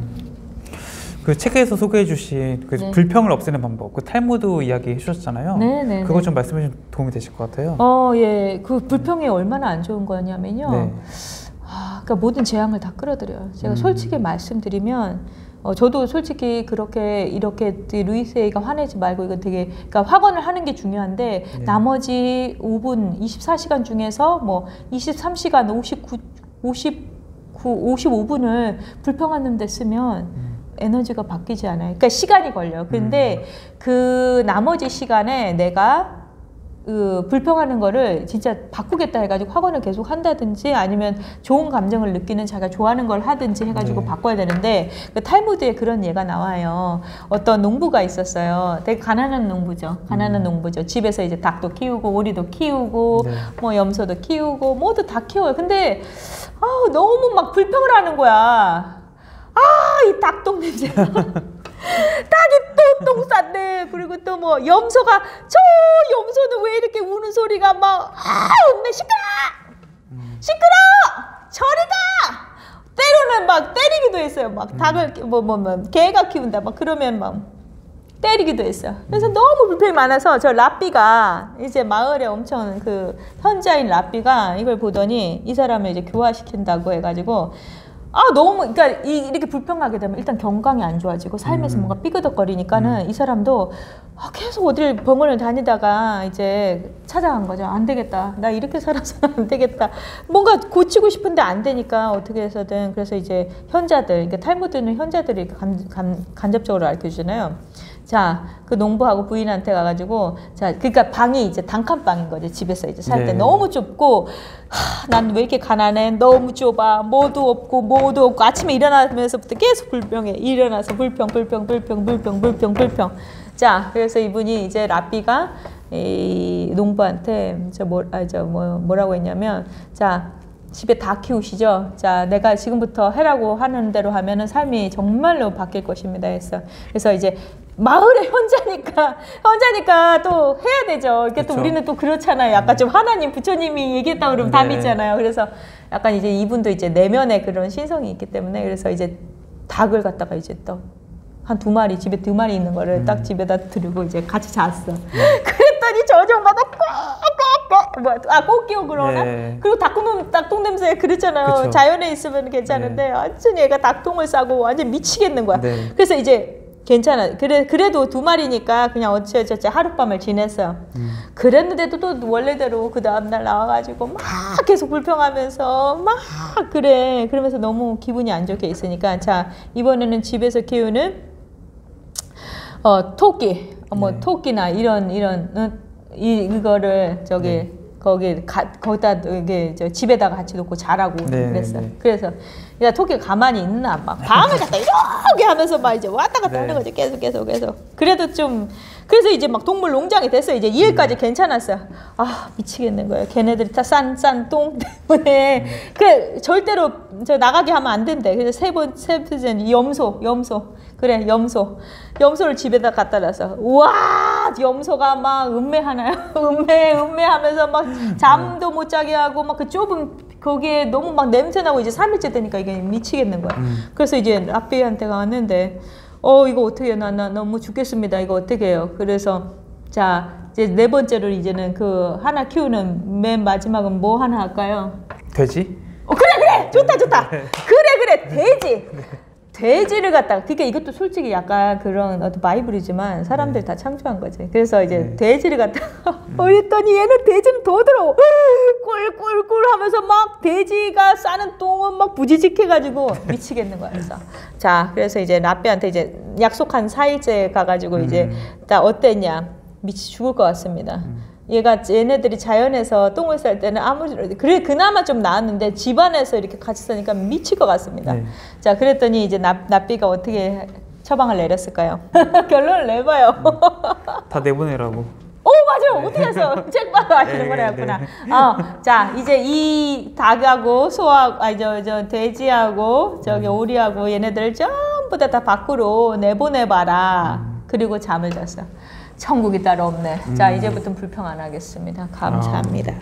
그 책에서 소개해 주신 그 불평을 없애는 방법, 그 탈무드 이야기 해주셨잖아요. 네네. 그거 좀 말씀해 주시면 도움이 되실 것 같아요. 예. 그 불평이 얼마나 안 좋은 거냐면요. 그러니까 모든 재앙을 다 끌어들여요. 제가 솔직히 말씀드리면, 저도 솔직히 이렇게 루이스 A가 화내지 말고 이건 되게, 그러니까 확언을 하는 게 중요한데, 나머지 5분, 24시간 중에서 뭐 23시간 55분을 불평하는 데 쓰면 에너지가 바뀌지 않아요. 그러니까 시간이 걸려요. 근데 그 나머지 시간에 내가 불평하는 거를 진짜 바꾸겠다 해가지고 학원을 계속 한다든지 아니면 좋은 감정을 느끼는 자기가 좋아하는 걸 하든지 해가지고 바꿔야 되는데 그 탈무드에 그런 예가 나와요. 어떤 농부가 있었어요. 되게 가난한 농부죠. 집에서 이제 닭도 키우고 오리도 키우고 뭐 염소도 키우고 모두 다 키워요. 근데 너무 막 불평을 하는 거야. 이 닭똥 냄새. 닭이 또 똥 쌌네. 그리고 또 뭐 염소가 저 염소는 왜 이렇게 우는 소리가 막 엄마 시끄러 저리 가. 때로는 막 때리기도 했어요. 막 닭을 개가 키운다 막 그러면 막 때리기도 했어요. 그래서 너무 불평이 많아서 저 라삐가 이제 마을에 엄청 그 현자인 라삐가 이걸 보더니 이 사람을 이제 교화시킨다고 해가지고 너무, 그러니까 이렇게 불평하게 되면 일단 건강이 안 좋아지고 삶에서 뭔가 삐그덕거리니까는 이 사람도 계속 어딜 병원을 다니다가 이제 찾아간 거죠. 안 되겠다. 나 이렇게 살아서는 안 되겠다. 뭔가 고치고 싶은데 안 되니까 어떻게 해서든. 그래서 이제 현자들, 그러니까 탈무드는 현자들이 간접적으로 알려주잖아요. 자, 그 농부하고 부인한테 가가지고, 그러니까 방이 이제 단칸방인 거지. 집에서 이제 살 때 너무 좁고, 난 왜 이렇게 가난해? 너무 좁아. 뭐도 없고. 아침에 일어나면서부터 계속 불평해. 일어나서 불평. 자, 그래서 이분이 이제 라삐가 이 농부한테 뭐라고 했냐면, 자, 집에 다 키우시죠? 자, 내가 지금부터 해라고 하는 대로 하면은 삶이 정말로 바뀔 것입니다. 했어. 그래서 이제 마을의 현자니까 또 해야 되죠. 이게 또 우리는 또 그렇잖아요. 약간 좀 하나님, 부처님이 얘기했다 그러면 다 믿잖아요. 그래서 약간 이제 이분도 이제 내면에 그런 신성이 있기 때문에 그래서 이제 닭을 갖다가 이제 또 한 2마리, 집에 2마리 있는 거를 딱 집에다 들고 이제 같이 잤어. 그랬더니 저녁마다 꼭 끼고 그러나? 그리고 닭똥 냄새 그렇잖아요. 자연에 있으면 괜찮은데 완전히 얘가 닭똥을 싸고 완전 미치겠는 거야. 그래서 이제 괜찮아. 그래도 2마리니까 그냥 어찌어찌 하룻밤을 지냈어요. 그랬는데도 또 원래대로 그 다음날 나와가지고 막 계속 불평하면서 막 그러면서 너무 기분이 안 좋게 있으니까 자, 이번에는 집에서 키우는 토끼, 토끼나 이거를 거기다 이게 집에다가 같이 놓고 자라고 그랬어. 그래서 야, 토끼가 가만히 있나 막 방을 갖다 이렇게 하면서 막 이제 왔다 갔다 하는 거지. 계속. 그래도 좀 그래서 이제 막 동물 농장이 됐어요. 이제 2일까지 괜찮았어요. 아, 미치겠는 거예요. 걔네들이 다 싼 똥 때문에. 그 절대로 저 나가게 하면 안 된대. 그래서 세 번째는 염소. 그래, 염소를 집에다 갖다 놔서. 우와, 염소가 막 음매하나요? 음매하면서 막 잠도 못 자게 하고 막 그 좁은 거기에 너무 막 냄새나고 이제 3일째 되니까 이게 미치겠는 거야. 그래서 이제 라삐한테 갔는데 이거 어떻게 해요? 나 너무 죽겠습니다. 이거 어떻게 해요? 그래서 자, 이제 4번째로 이제는 그 하나 키우는 맨 마지막은 뭐 하나 할까요? 돼지? 그래! 좋다! 그래! 돼지! 돼지를 갖다가, 그러니까 이것도 솔직히 약간 그런 어떤 바이블이지만 사람들이 다 창조한 거지. 그래서 이제 돼지를 갖다가 그랬더니 얘는 돼지는 더 더러워. 꿀꿀꿀 하면서 막 돼지가 싸는 똥은 막 부지직해가지고 미치겠는 거야. 그래서 이제 라삐한테 이제 약속한 4일째 가가지고 이제 나 어땠냐? 미치 죽을 것 같습니다. 얘네들이 자연에서 똥을 쌀 때는 그나마 좀 나았는데 집안에서 이렇게 같이 사니까 미칠 것 같습니다. 네. 자, 그랬더니 이제 나삐가 어떻게 처방을 내렸을까요? 결론을 내봐요. 다 내보내라고. 오, 맞아요. 어떻게 해서 책 봐도 아시는 거였구나. 자, 이제 이 닭하고 저 돼지하고 저기 오리하고 얘네들 전부 다 밖으로 내보내봐라. 그리고 잠을 잤어. 천국이 따로 없네. 자, 이제부터는 불평 안 하겠습니다. 감사합니다.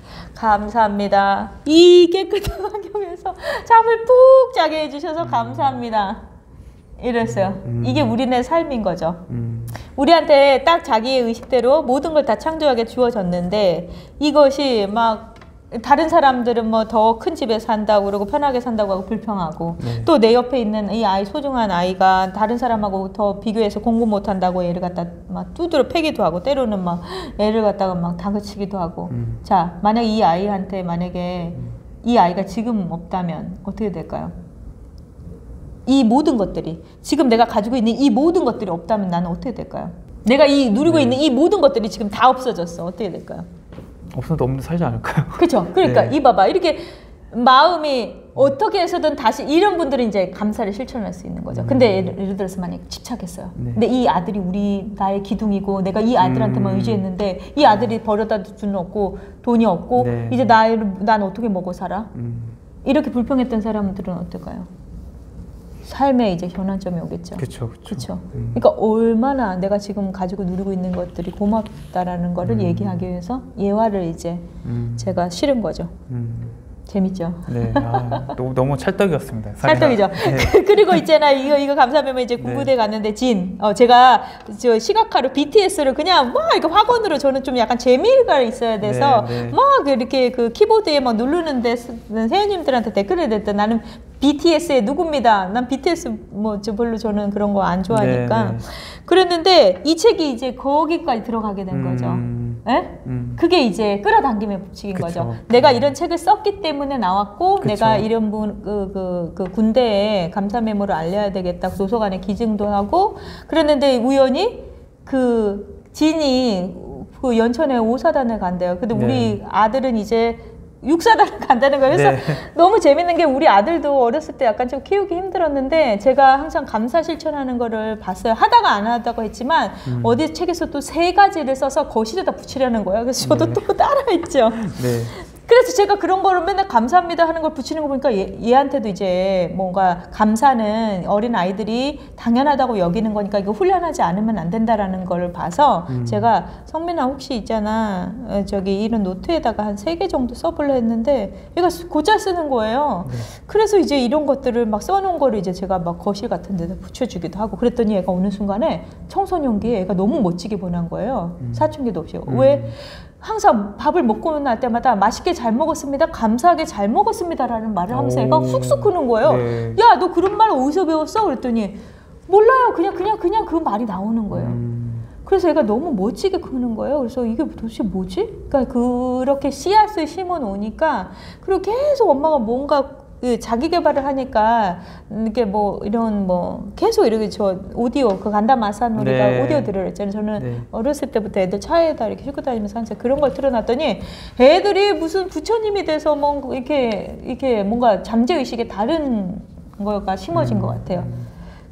감사합니다. 이 깨끗한 환경에서 잠을 푹 자게 해주셔서 감사합니다. 이랬어요. 이게 우리네 삶인 거죠. 우리한테 딱 자기의 의식대로 모든 걸 다 창조하게 주어졌는데 이것이 막 다른 사람들은 뭐 더 큰 집에 산다고 그러고 편하게 산다고 하고 불평하고 또 내 옆에 있는 이 아이 소중한 아이가 다른 사람하고 더 비교해서 공부 못한다고 얘를 갖다 막 두드려 패기도 하고 때로는 막 애를 갖다가 막 다그치기도 하고 자, 만약 이 아이한테 만약에 이 아이가 지금 없다면 어떻게 될까요? 이 모든 것들이 지금 내가 가지고 있는 이 모든 것들이 없다면 나는 어떻게 될까요? 내가 누리고 있는 이 모든 것들이 지금 다 없어졌어. 어떻게 될까요? 없어도 없는 살지 않을까요? 그렇죠. 그러니까 이 봐봐. 이렇게 마음이 어떻게 해서든 다시 이런 분들은 이제 감사를 실천할 수 있는 거죠. 근데 예를 들어서 만약에 집착했어요. 근데 이 아들이 나의 기둥이고 내가 이 아들한테만 의지했는데 이 아들이 버려다 줄 수는 없고 돈이 없고 이제 난 어떻게 먹어 살아? 이렇게 불평했던 사람들은 어떨까요? 삶에 이제 현안점이 오겠죠. 그렇죠. 그러니까 얼마나 내가 지금 가지고 누리고 있는 것들이 고맙다라는 거를 얘기하기 위해서 예화를 이제 제가 실은 거죠. 재밌죠? 네, 너무 찰떡이었습니다. 찰떡이죠. 네. 그리고 있잖아, 이거 감사하면 이제 군부대 갔는데 제가 저 시각화로 BTS를 그냥 막 이렇게 학원으로 저는 좀 약간 재미가 있어야 돼서 막 이렇게 그 키보드에 막 누르는데 세연님들한테 댓글을 냈더니 나는 BTS의 누굽니다. 난 BTS 별로 저는 그런 거 안 좋아하니까. 그랬는데 이 책이 이제 거기까지 들어가게 된 거죠. 그게 이제 끌어당김의 법칙인 거죠. 내가 이런 책을 썼기 때문에 나왔고, 내가 이런 그 군대에 감사 메모를 알려야 되겠다. 도서관에 기증도 하고, 그랬는데 우연히 그 진이 그 연천에 5사단을 간대요. 근데 우리 아들은 이제 6사단을 간다는 거예요. 그래서 너무 재밌는 게 우리 아들도 어렸을 때 약간 좀 키우기 힘들었는데 제가 항상 감사 실천하는 거를 봤어요. 하다가 안 하다고 했지만 어디 책에서 또 3가지를 써서 거실에다 붙이려는 거예요. 그래서 저도 또 따라했죠. 그래서 제가 그런 거를 맨날 감사합니다 하는 걸 붙이는 거 보니까 얘한테도 이제 뭔가 감사는 어린 아이들이 당연하다고 여기는 거니까 이거 훈련하지 않으면 안 된다라는 걸 봐서 제가 성민아 혹시 있잖아 저기 이런 노트에다가 한 3개 정도 써볼래 했는데 얘가 곧잘 쓰는 거예요. 그래서 이제 이런 것들을 막 써놓은 거를 이제 제가 막 거실 같은 데다 붙여주기도 하고 그랬더니 얘가 어느 순간에 청소년기에 얘가 너무 멋지게 변한 거예요. 사춘기도 없이. 왜? 항상 밥을 먹고 날 때마다 맛있게 잘 먹었습니다. 감사하게 잘 먹었습니다. 라는 말을 하면서 애가 훅훅 크는 거예요. 야, 너 그런 말 어디서 배웠어? 그랬더니 몰라요. 그냥 그 말이 나오는 거예요. 그래서 애가 너무 멋지게 크는 거예요. 그래서 이게 도대체 뭐지? 그러니까 그렇게 씨앗을 심어 놓으니까 그리고 계속 엄마가 뭔가 자기 개발을 하니까 이렇게 이런 계속 이렇게 저 오디오 그 간다 마사노리가 오디오 들으랬잖아요. 저는 어렸을 때부터 애들 차에다 이렇게 싣고 다니면서 항상 그런 걸 틀어놨더니 애들이 무슨 부처님이 돼서 이렇게 뭔가 잠재 의식에 다른 거가 심어진 것 같아요.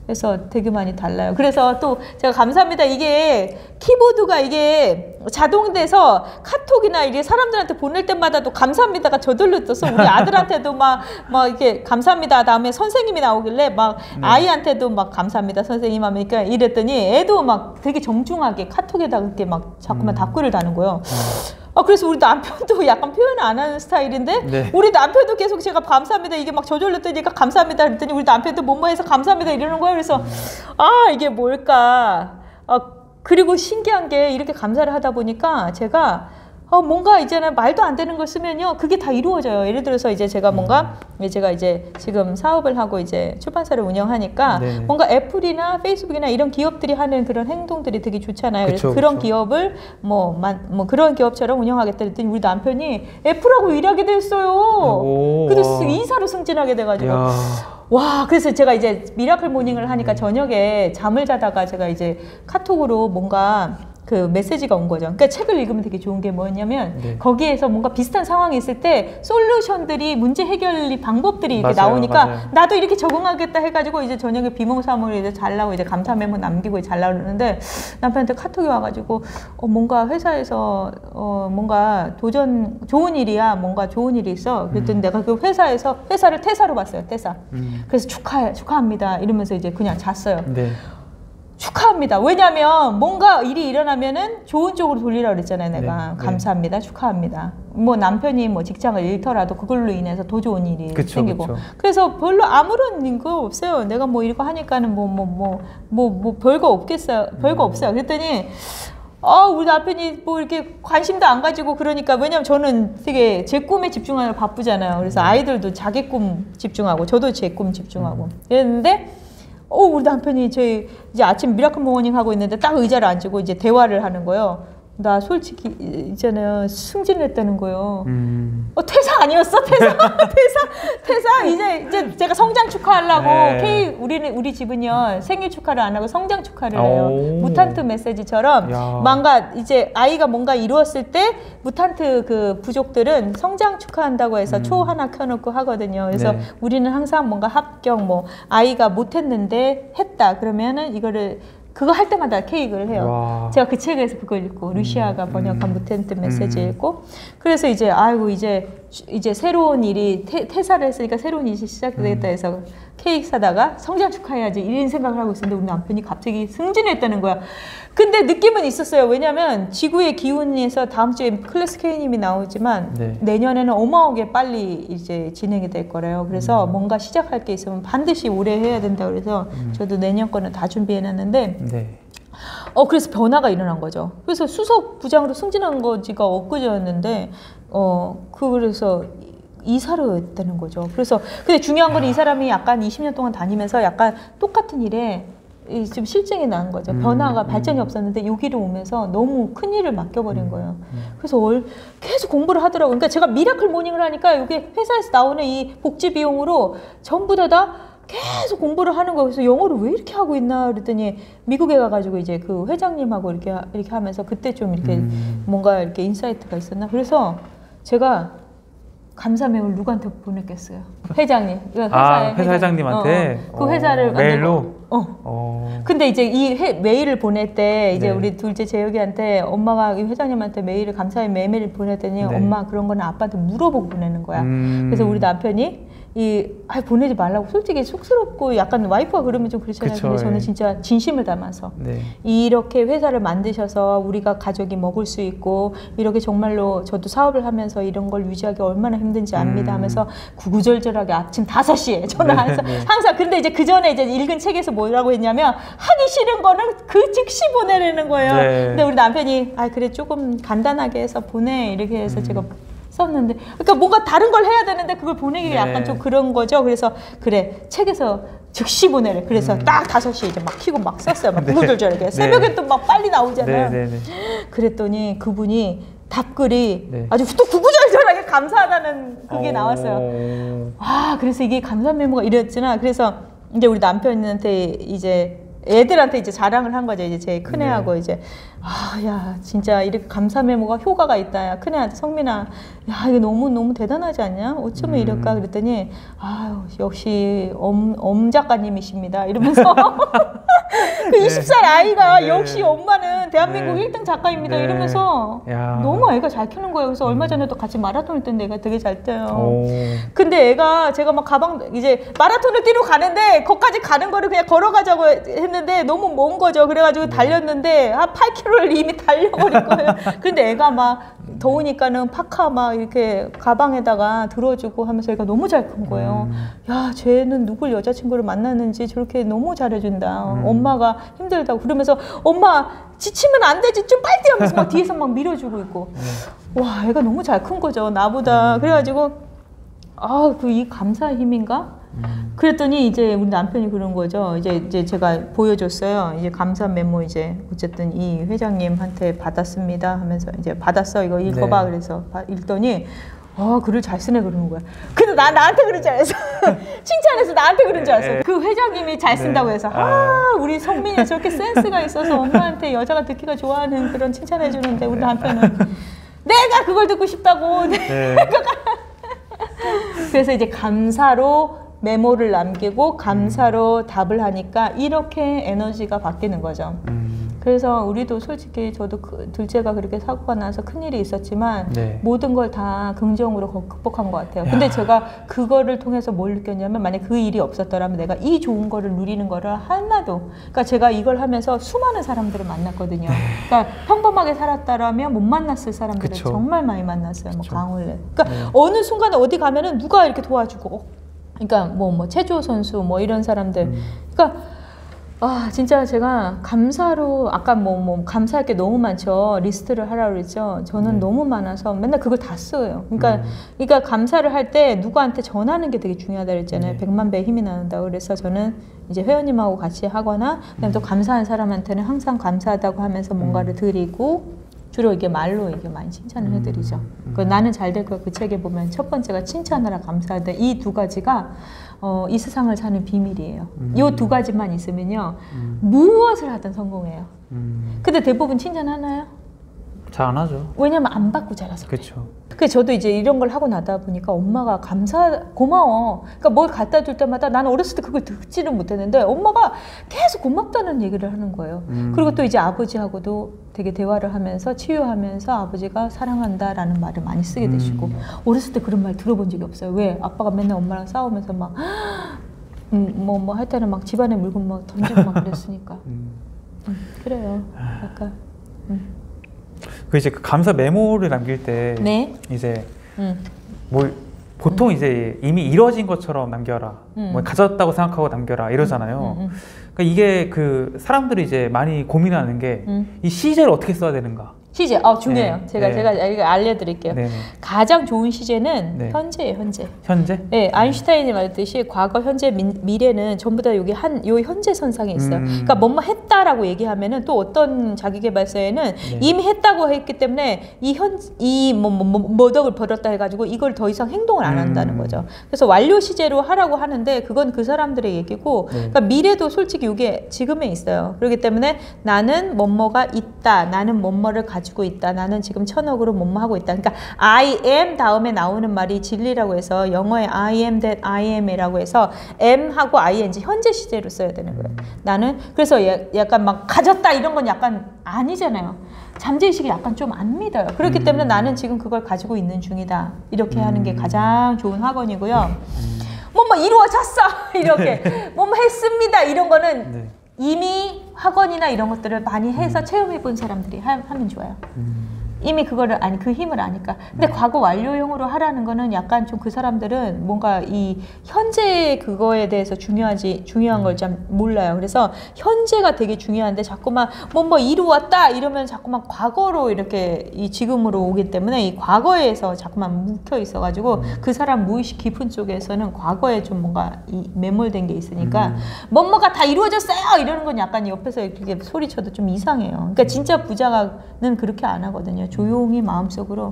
그래서 되게 많이 달라요. 그래서 또 제가 감사합니다. 이게 키보드가 이게 자동돼서 카톡이나 이게 사람들한테 보낼 때마다 또 감사합니다가 저절로 떠서 우리 아들한테도 막 이렇게 감사합니다 다음에 선생님이 나오길래 막 아이한테도 막 감사합니다 선생님 하니까 이랬더니 애도 막 되게 정중하게 카톡에다가 이렇게 막 자꾸만 답글을 다는 거예요. 그래서 우리 남편도 약간 표현을 안 하는 스타일인데 우리 남편도 계속 제가 감사합니다 이게 막 저절로 뜨니까 감사합니다 그랬더니 우리 남편도 뭐뭐해서 감사합니다 이러는 거예요. 그래서 이게 뭘까. 그리고 신기한 게 이렇게 감사를 하다 보니까 제가 뭔가 이제는 말도 안 되는 걸 쓰면요 그게 다 이루어져요. 예를 들어서 이제 제가 뭔가 제가 이제 지금 사업을 하고 이제 출판사를 운영하니까 뭔가 애플이나 페이스북이나 이런 기업들이 하는 그런 행동들이 되게 좋잖아요. 그래서 그런 기업을 뭐 그런 기업처럼 운영하겠다 그랬더니 우리 남편이 애플하고 일하게 됐어요. 그래서 이사로 승진하게 돼가지고 와, 그래서 제가 이제 미라클 모닝을 하니까 저녁에 잠을 자다가 제가 이제 카톡으로 뭔가 그 메시지가 온 거죠. 그러니까 책을 읽으면 되게 좋은 게 뭐냐면 거기에서 뭔가 비슷한 상황이 있을 때 솔루션들이 문제 해결 방법들이 이렇게 나오니까 나도 이렇게 적응하겠다 해가지고 이제 저녁에 비몽사몽을 이제 잘라고 이제 감사 메모 남기고 잘라고 그러는데 남편한테 카톡이 와가지고 뭔가 회사에서 뭔가 좋은 일이야 뭔가 좋은 일이 있어. 그랬더니 내가 그 회사에서 회사를 퇴사로 봤어요. 퇴사. 그래서 축하합니다 이러면서 이제 그냥 잤어요. 축하합니다. 왜냐면 뭔가 일이 일어나면은 좋은 쪽으로 돌리라고 그랬잖아요. 내가 감사합니다. 축하합니다. 뭐 남편이 뭐 직장을 잃더라도 그걸로 인해서 더 좋은 일이 생기고 그래서 별로 아무런 거 없어요. 내가 뭐 이거 하니까는 뭐 별거 없겠어요. 별거 없어요. 그랬더니 우리 남편이 뭐 이렇게 관심도 안 가지고 그러니까 왜냐면 저는 되게 제 꿈에 집중하느라 바쁘잖아요. 그래서 아이들도 자기 꿈 집중하고 저도 제 꿈 집중하고 그랬는데 우리 남편이 저희 이제 아침 미라클 모닝 하고 있는데 딱 의자를 앉고 이제 대화를 하는 거예요. 나 솔직히 이제는 승진했다는 거예요. 퇴사 아니었어? 퇴사 이제 제가 성장 축하하려고 우리 집은요 생일 축하를 안 하고 성장 축하를 해요. 무탄트 메시지처럼 뭔가 이제 아이가 뭔가 이루었을 때 무탄트 그 부족들은 성장 축하한다고 해서 초 하나 켜놓고 하거든요. 그래서 우리는 항상 뭔가 합격 뭐 아이가 못했는데 했다 그러면은 이거를 그거 할 때마다 케이크를 해요. 제가 그 책에서 그걸 읽고 루시아가 번역한 무텐트 메시지 읽고 그래서 이제 아이고 이제 새로운 일이 퇴사를 했으니까 새로운 일이 시작되겠다 해서 케이크 사다가 성장 축하해야지 이런 생각을 하고 있었는데 우리 남편이 갑자기 승진했다는 거야. 근데 느낌은 있었어요. 왜냐면 지구의 기운에서 다음 주에 클래스 K님이 나오지만 내년에는 어마어마하게 빨리 이제 진행이 될 거래요. 그래서 뭔가 시작할 게 있으면 반드시 올해 해야 된다 그래서 저도 내년 거는 다 준비해놨는데 그래서 변화가 일어난 거죠. 그래서 수석 부장으로 승진한 거지가 엊그제였는데 그래서 이사를 했다는 거죠. 그래서 근데 중요한 건 이 사람이 약간 20년 동안 다니면서 약간 똑같은 일에 좀 실증이 난 거죠. 변화가 발전이 없었는데 여기를 오면서 너무 큰 일을 맡겨버린 거예요. 그래서 계속 공부를 하더라고요. 그러니까 제가 미라클 모닝을 하니까 여기 회사에서 나오는 이 복지 비용으로 전부 다 계속 공부를 하는 거예요. 그래서 영어를 왜 이렇게 하고 있나 그랬더니 미국에 가가지고 이제 그 회장님하고 이렇게 하면서 그때 좀 이렇게 뭔가 이렇게 인사이트가 있었나. 그래서 제가 감사 메모를 누구한테 보냈겠어요? 회장님. 회사 회장님한테? 그 회사를 메일로? 근데 이제 이 메일을 보낼 때 이제 우리 둘째 재혁이한테 엄마가 이 회장님한테 메일을 감사의 메일을 보냈더니 엄마 그런 거는 아빠한테 물어보고 보내는 거야. 그래서 우리 남편이 보내지 말라고 솔직히 쑥스럽고 약간 와이프가 그러면 좀 그렇잖아요. 근데 저는 진짜 진심을 담아서 이렇게 회사를 만드셔서 우리가 가족이 먹을 수 있고 이렇게 정말로 저도 사업을 하면서 이런 걸 유지하기 얼마나 힘든지 압니다 하면서 구구절절하게 아침 5시에 전화해서 항상 근데 이제 그 전에 이제 읽은 책에서 뭐라고 했냐면 하기 싫은 거는 그 즉시 보내라는 거예요. 근데 우리 남편이 그래 조금 간단하게 해서 보내 이렇게 해서 제가 썼는데 그러니까 뭔가 다른 걸 해야 되는데 그걸 보내기가 약간 좀 그런 거죠. 그래서 그래 책에서 즉시 보내래. 그래서 딱 5시에 이제 막 키고 막 썼어요. 막 구구절절하게 새벽에 또 막 빨리 나오잖아요. 그랬더니 그분이 답글이 아주 또 구구절절하게 감사하다는 그게 나왔어요. 그래서 이게 감사 메모가 이랬구나. 그래서 이제 우리 남편한테 이제 애들한테 이제 자랑을 한 거죠. 이제 제 큰애하고 이제 야, 진짜 이렇게 감사 메모가 효과가 있다. 야, 큰애한테 성민아, 야, 이거 너무 대단하지 않냐? 어쩌면 이럴까? 그랬더니, 아유, 역시 엄 작가님이십니다. 이러면서 그 20살 아이가 역시 엄마는 대한민국 1등 작가입니다. 이러면서 너무 애가 잘 키우는 거예요. 그래서 얼마 전에도 같이 마라톤을 뛴데 애가 되게 잘 뛰어요. 근데 애가 제가 막 이제 마라톤을 뛰러 가는데 거기까지 가는 거를 그냥 걸어가자고 했는데 너무 먼 거죠. 그래가지고 달렸는데 한 8km를 이미 달려버린 거예요. 근데 애가 막 더우니까는 파카 막 이렇게 가방에다가 들어주고 하면서 애가 너무 잘 큰 거예요. 야, 쟤는 누굴 여자친구를 만났는지 저렇게 너무 잘해준다. 엄마가 힘들다고 그러면서 엄마 지치면 안 되지 좀 빨리 하면서 막 뒤에서 막 밀어주고 있고. 와, 애가 너무 잘 큰 거죠, 나보다. 그래가지고 이 감사의 힘인가? 그랬더니 이제 우리 남편이 그런 거죠. 이제 제가 보여줬어요. 이제 감사 메모 이제 어쨌든 이 회장님한테 받았습니다 하면서 이제 받았어 이거 읽어봐. 그래서 읽더니 글을 잘 쓰네 그러는 거야. 근데 나한테 그런 줄 알았어. 칭찬해서 나한테 그런 줄 알았어. 그 회장님이 잘 쓴다고 해서 우리 성민이 저렇게 센스가 있어서 엄마한테 여자가 듣기가 좋아하는 그런 칭찬해 주는데 우리 남편은 내가 그걸 듣고 싶다고. 그래서 이제 감사로 메모를 남기고 감사로 답을 하니까 이렇게 에너지가 바뀌는 거죠. 그래서 우리도 솔직히 저도 둘째가 그렇게 사고가 나서 큰일이 있었지만 모든 걸 다 긍정으로 극복한 것 같아요. 근데 제가 그거를 통해서 뭘 느꼈냐면 만약 그 일이 없었더라면 내가 이 좋은 거를 누리는 거를 하나도 그러니까 제가 이걸 하면서 수많은 사람들을 만났거든요. 그러니까 평범하게 살았다라면 못 만났을 사람들을 정말 많이 만났어요. 뭐 강원래. 그러니까 어느 순간에 어디 가면은 누가 이렇게 도와주고 그러니까 뭐 체조 선수 뭐 이런 사람들 그러니까 진짜 제가 감사로 아까 뭐 감사할 게 너무 많죠. 리스트를 하라고 그랬죠. 저는 너무 많아서 맨날 그걸 다 써요. 그러니까 감사를 할 때 누구한테 전하는 게 되게 중요하다 그랬잖아요. 100만 배의 힘이 나는다고. 그래서 저는 이제 회원님하고 같이 하거나 그다음에 또 감사한 사람한테는 항상 감사하다고 하면서 뭔가를 드리고 주로 이게 말로 이게 많이 칭찬을 해드리죠. 나는 잘 될 거야. 그 책에 보면 첫 번째가 칭찬하라 감사하다. 이 두 가지가 이 세상을 사는 비밀이에요. 이 두 가지만 있으면요. 무엇을 하든 성공해요. 근데 대부분 칭찬하나요? 잘 안 하죠. 왜냐면 안 받고 자라서. 그렇죠. 그래서 저도 이제 이런 걸 하고 나다 보니까 엄마가 고마워. 그러니까 뭘 갖다 줄 때마다 나는 어렸을 때 그걸 듣지를 못했는데 엄마가 계속 고맙다는 얘기를 하는 거예요. 그리고 또 이제 아버지하고도 되게 대화를 하면서 치유하면서 아버지가 사랑한다라는 말을 많이 쓰게 되시고 어렸을 때 그런 말 들어본 적이 없어요. 왜? 아빠가 맨날 엄마랑 싸우면서 막 뭐 할 때는 막 집안에 물건 막 던지고 막 그랬으니까. 그래요. 약간. 이제 그 감사 메모를 남길 때 이제 뭘 보통 이제 이미 이뤄진 것처럼 남겨라, 뭐 가졌다고 생각하고 남겨라 이러잖아요. 그러니까 이게 그 사람들이 이제 많이 고민하는 게 이 시제를 어떻게 써야 되는가. 시제, 중요해요. 제가 알려드릴게요. 가장 좋은 시제는 현재예요, 현재. 현재? 네, 아인슈타인이 말했듯이 과거, 현재, 미래는 전부 다 여기 요 현재 선상에 있어요. 그러니까 뭐뭐 했다라고 얘기하면은 또 어떤 자기계발서에는 이미 했다고 했기 때문에 뭐덕을 벌였다 해가지고 이걸 더 이상 행동을 안 한다는 거죠. 그래서 완료 시제로 하라고 하는데 그건 그 사람들의 얘기고, 그러니까 미래도 솔직히 이게 지금에 있어요. 그렇기 때문에 나는 뭐뭐가 있다, 나는 뭐뭐를 가지고 있다. 나는 지금 1000억으로 뭐뭐 하고 있다. 그러니까 I am 다음에 나오는 말이 진리라고 해서 영어에 I am that I am이라고 해서 am하고 ing 현재 시제로 써야 되는 거예요. 나는 그래서 약간 막 가졌다 이런 건 약간 아니잖아요. 잠재의식이 약간 좀 안 믿어요. 그렇기 때문에 나는 지금 그걸 가지고 있는 중이다. 이렇게 하는 게 가장 좋은 학원이고요. 뭐뭐 이루어졌어 이렇게 뭐뭐 했습니다 이런 거는 이미 학원이나 이런 것들을 많이 해서 체험해 본 사람들이 하면 좋아요. 이미 그거를 그 힘을 아니까. 근데 과거 완료형으로 하라는 거는 약간 좀 그 사람들은 뭔가 이 현재 그거에 대해서 중요한 걸 좀 몰라요. 그래서 현재가 되게 중요한데 자꾸만 뭐 이루었다 이러면 자꾸만 과거로 이렇게 이 지금으로 오기 때문에 이 과거에서 자꾸만 묵혀 있어가지고 그 사람 무의식 깊은 쪽에서는 과거에 좀 뭔가 이 매몰된 게 있으니까 뭐뭐가 다 이루어졌어요 이러는 건 약간 옆에서 이렇게 소리쳐도 좀 이상해요. 그러니까 진짜 부자는 그렇게 안 하거든요. 조용히 마음속으로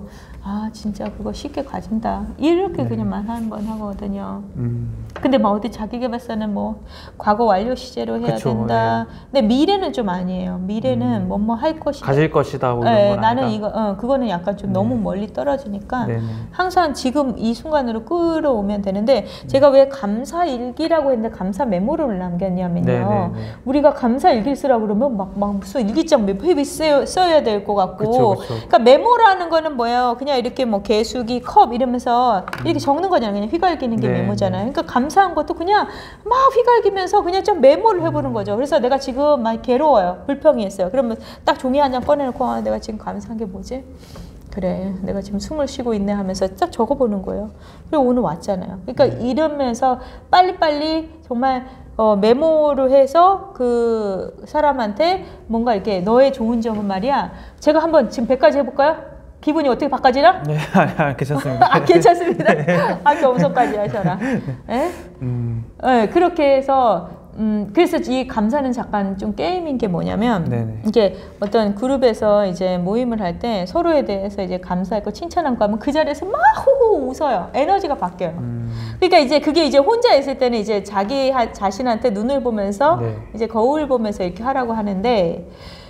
아 진짜 그거 쉽게 가진다 이렇게 그냥만 한 번 하거든요. 근데 뭐 어디 자기계발서는 뭐 과거 완료 시제로 해야 그쵸, 된다. 근데 미래는 좀 아니에요. 미래는 뭐뭐 할 것이다. 가질 것이다. 뭐 이런 네, 건 나는 아니다. 이거 그거는 약간 좀 너무 멀리 떨어지니까 네네. 항상 지금 이 순간으로 끌어오면 되는데 제가 왜 감사 일기라고 했는데 감사 메모를 남겼냐면요. 네네네. 우리가 감사 일기를 쓰라고 그러면 막 무슨 일기장 몇 페이지 써야 될 것 같고. 그쵸, 그쵸. 그러니까 메모라는 거는 뭐예요? 그냥 이렇게 뭐 개수기, 컵 이러면서 이렇게 적는 거잖아요. 그냥 휘갈기는 게 네, 메모잖아요. 그러니까 감사한 것도 그냥 막 휘갈기면서 그냥 좀 메모를 해보는 거죠. 그래서 내가 지금 막 괴로워요. 불평이 있어요. 그러면 딱 종이 한 장 꺼내놓고 아, 내가 지금 감사한 게 뭐지? 그래 내가 지금 숨을 쉬고 있네 하면서 딱 적어보는 거예요. 그리고 오늘 왔잖아요. 그러니까 이러면서 빨리빨리 정말 메모를 해서 그 사람한테 뭔가 이렇게 너의 좋은 점은 말이야. 제가 한번 지금 100가지 해볼까요? 기분이 어떻게 바꿔지나? 네, 괜찮습니다. 아, 괜찮습니다. 아, 겸손까지 하셔라. 네? 네, 그렇게 해서 그래서 이 감사는 잠깐 좀 게임인 게 뭐냐면 네네. 이게 어떤 그룹에서 이제 모임을 할 때 서로에 대해서 이제 감사했고 칭찬하고 하면 그 자리에서 막 호호 웃어요. 에너지가 바뀌어요. 그러니까 이제 그게 이제 혼자 있을 때는 이제 자기 자신한테 눈을 보면서 네. 이제 거울 보면서 이렇게 하라고 하는데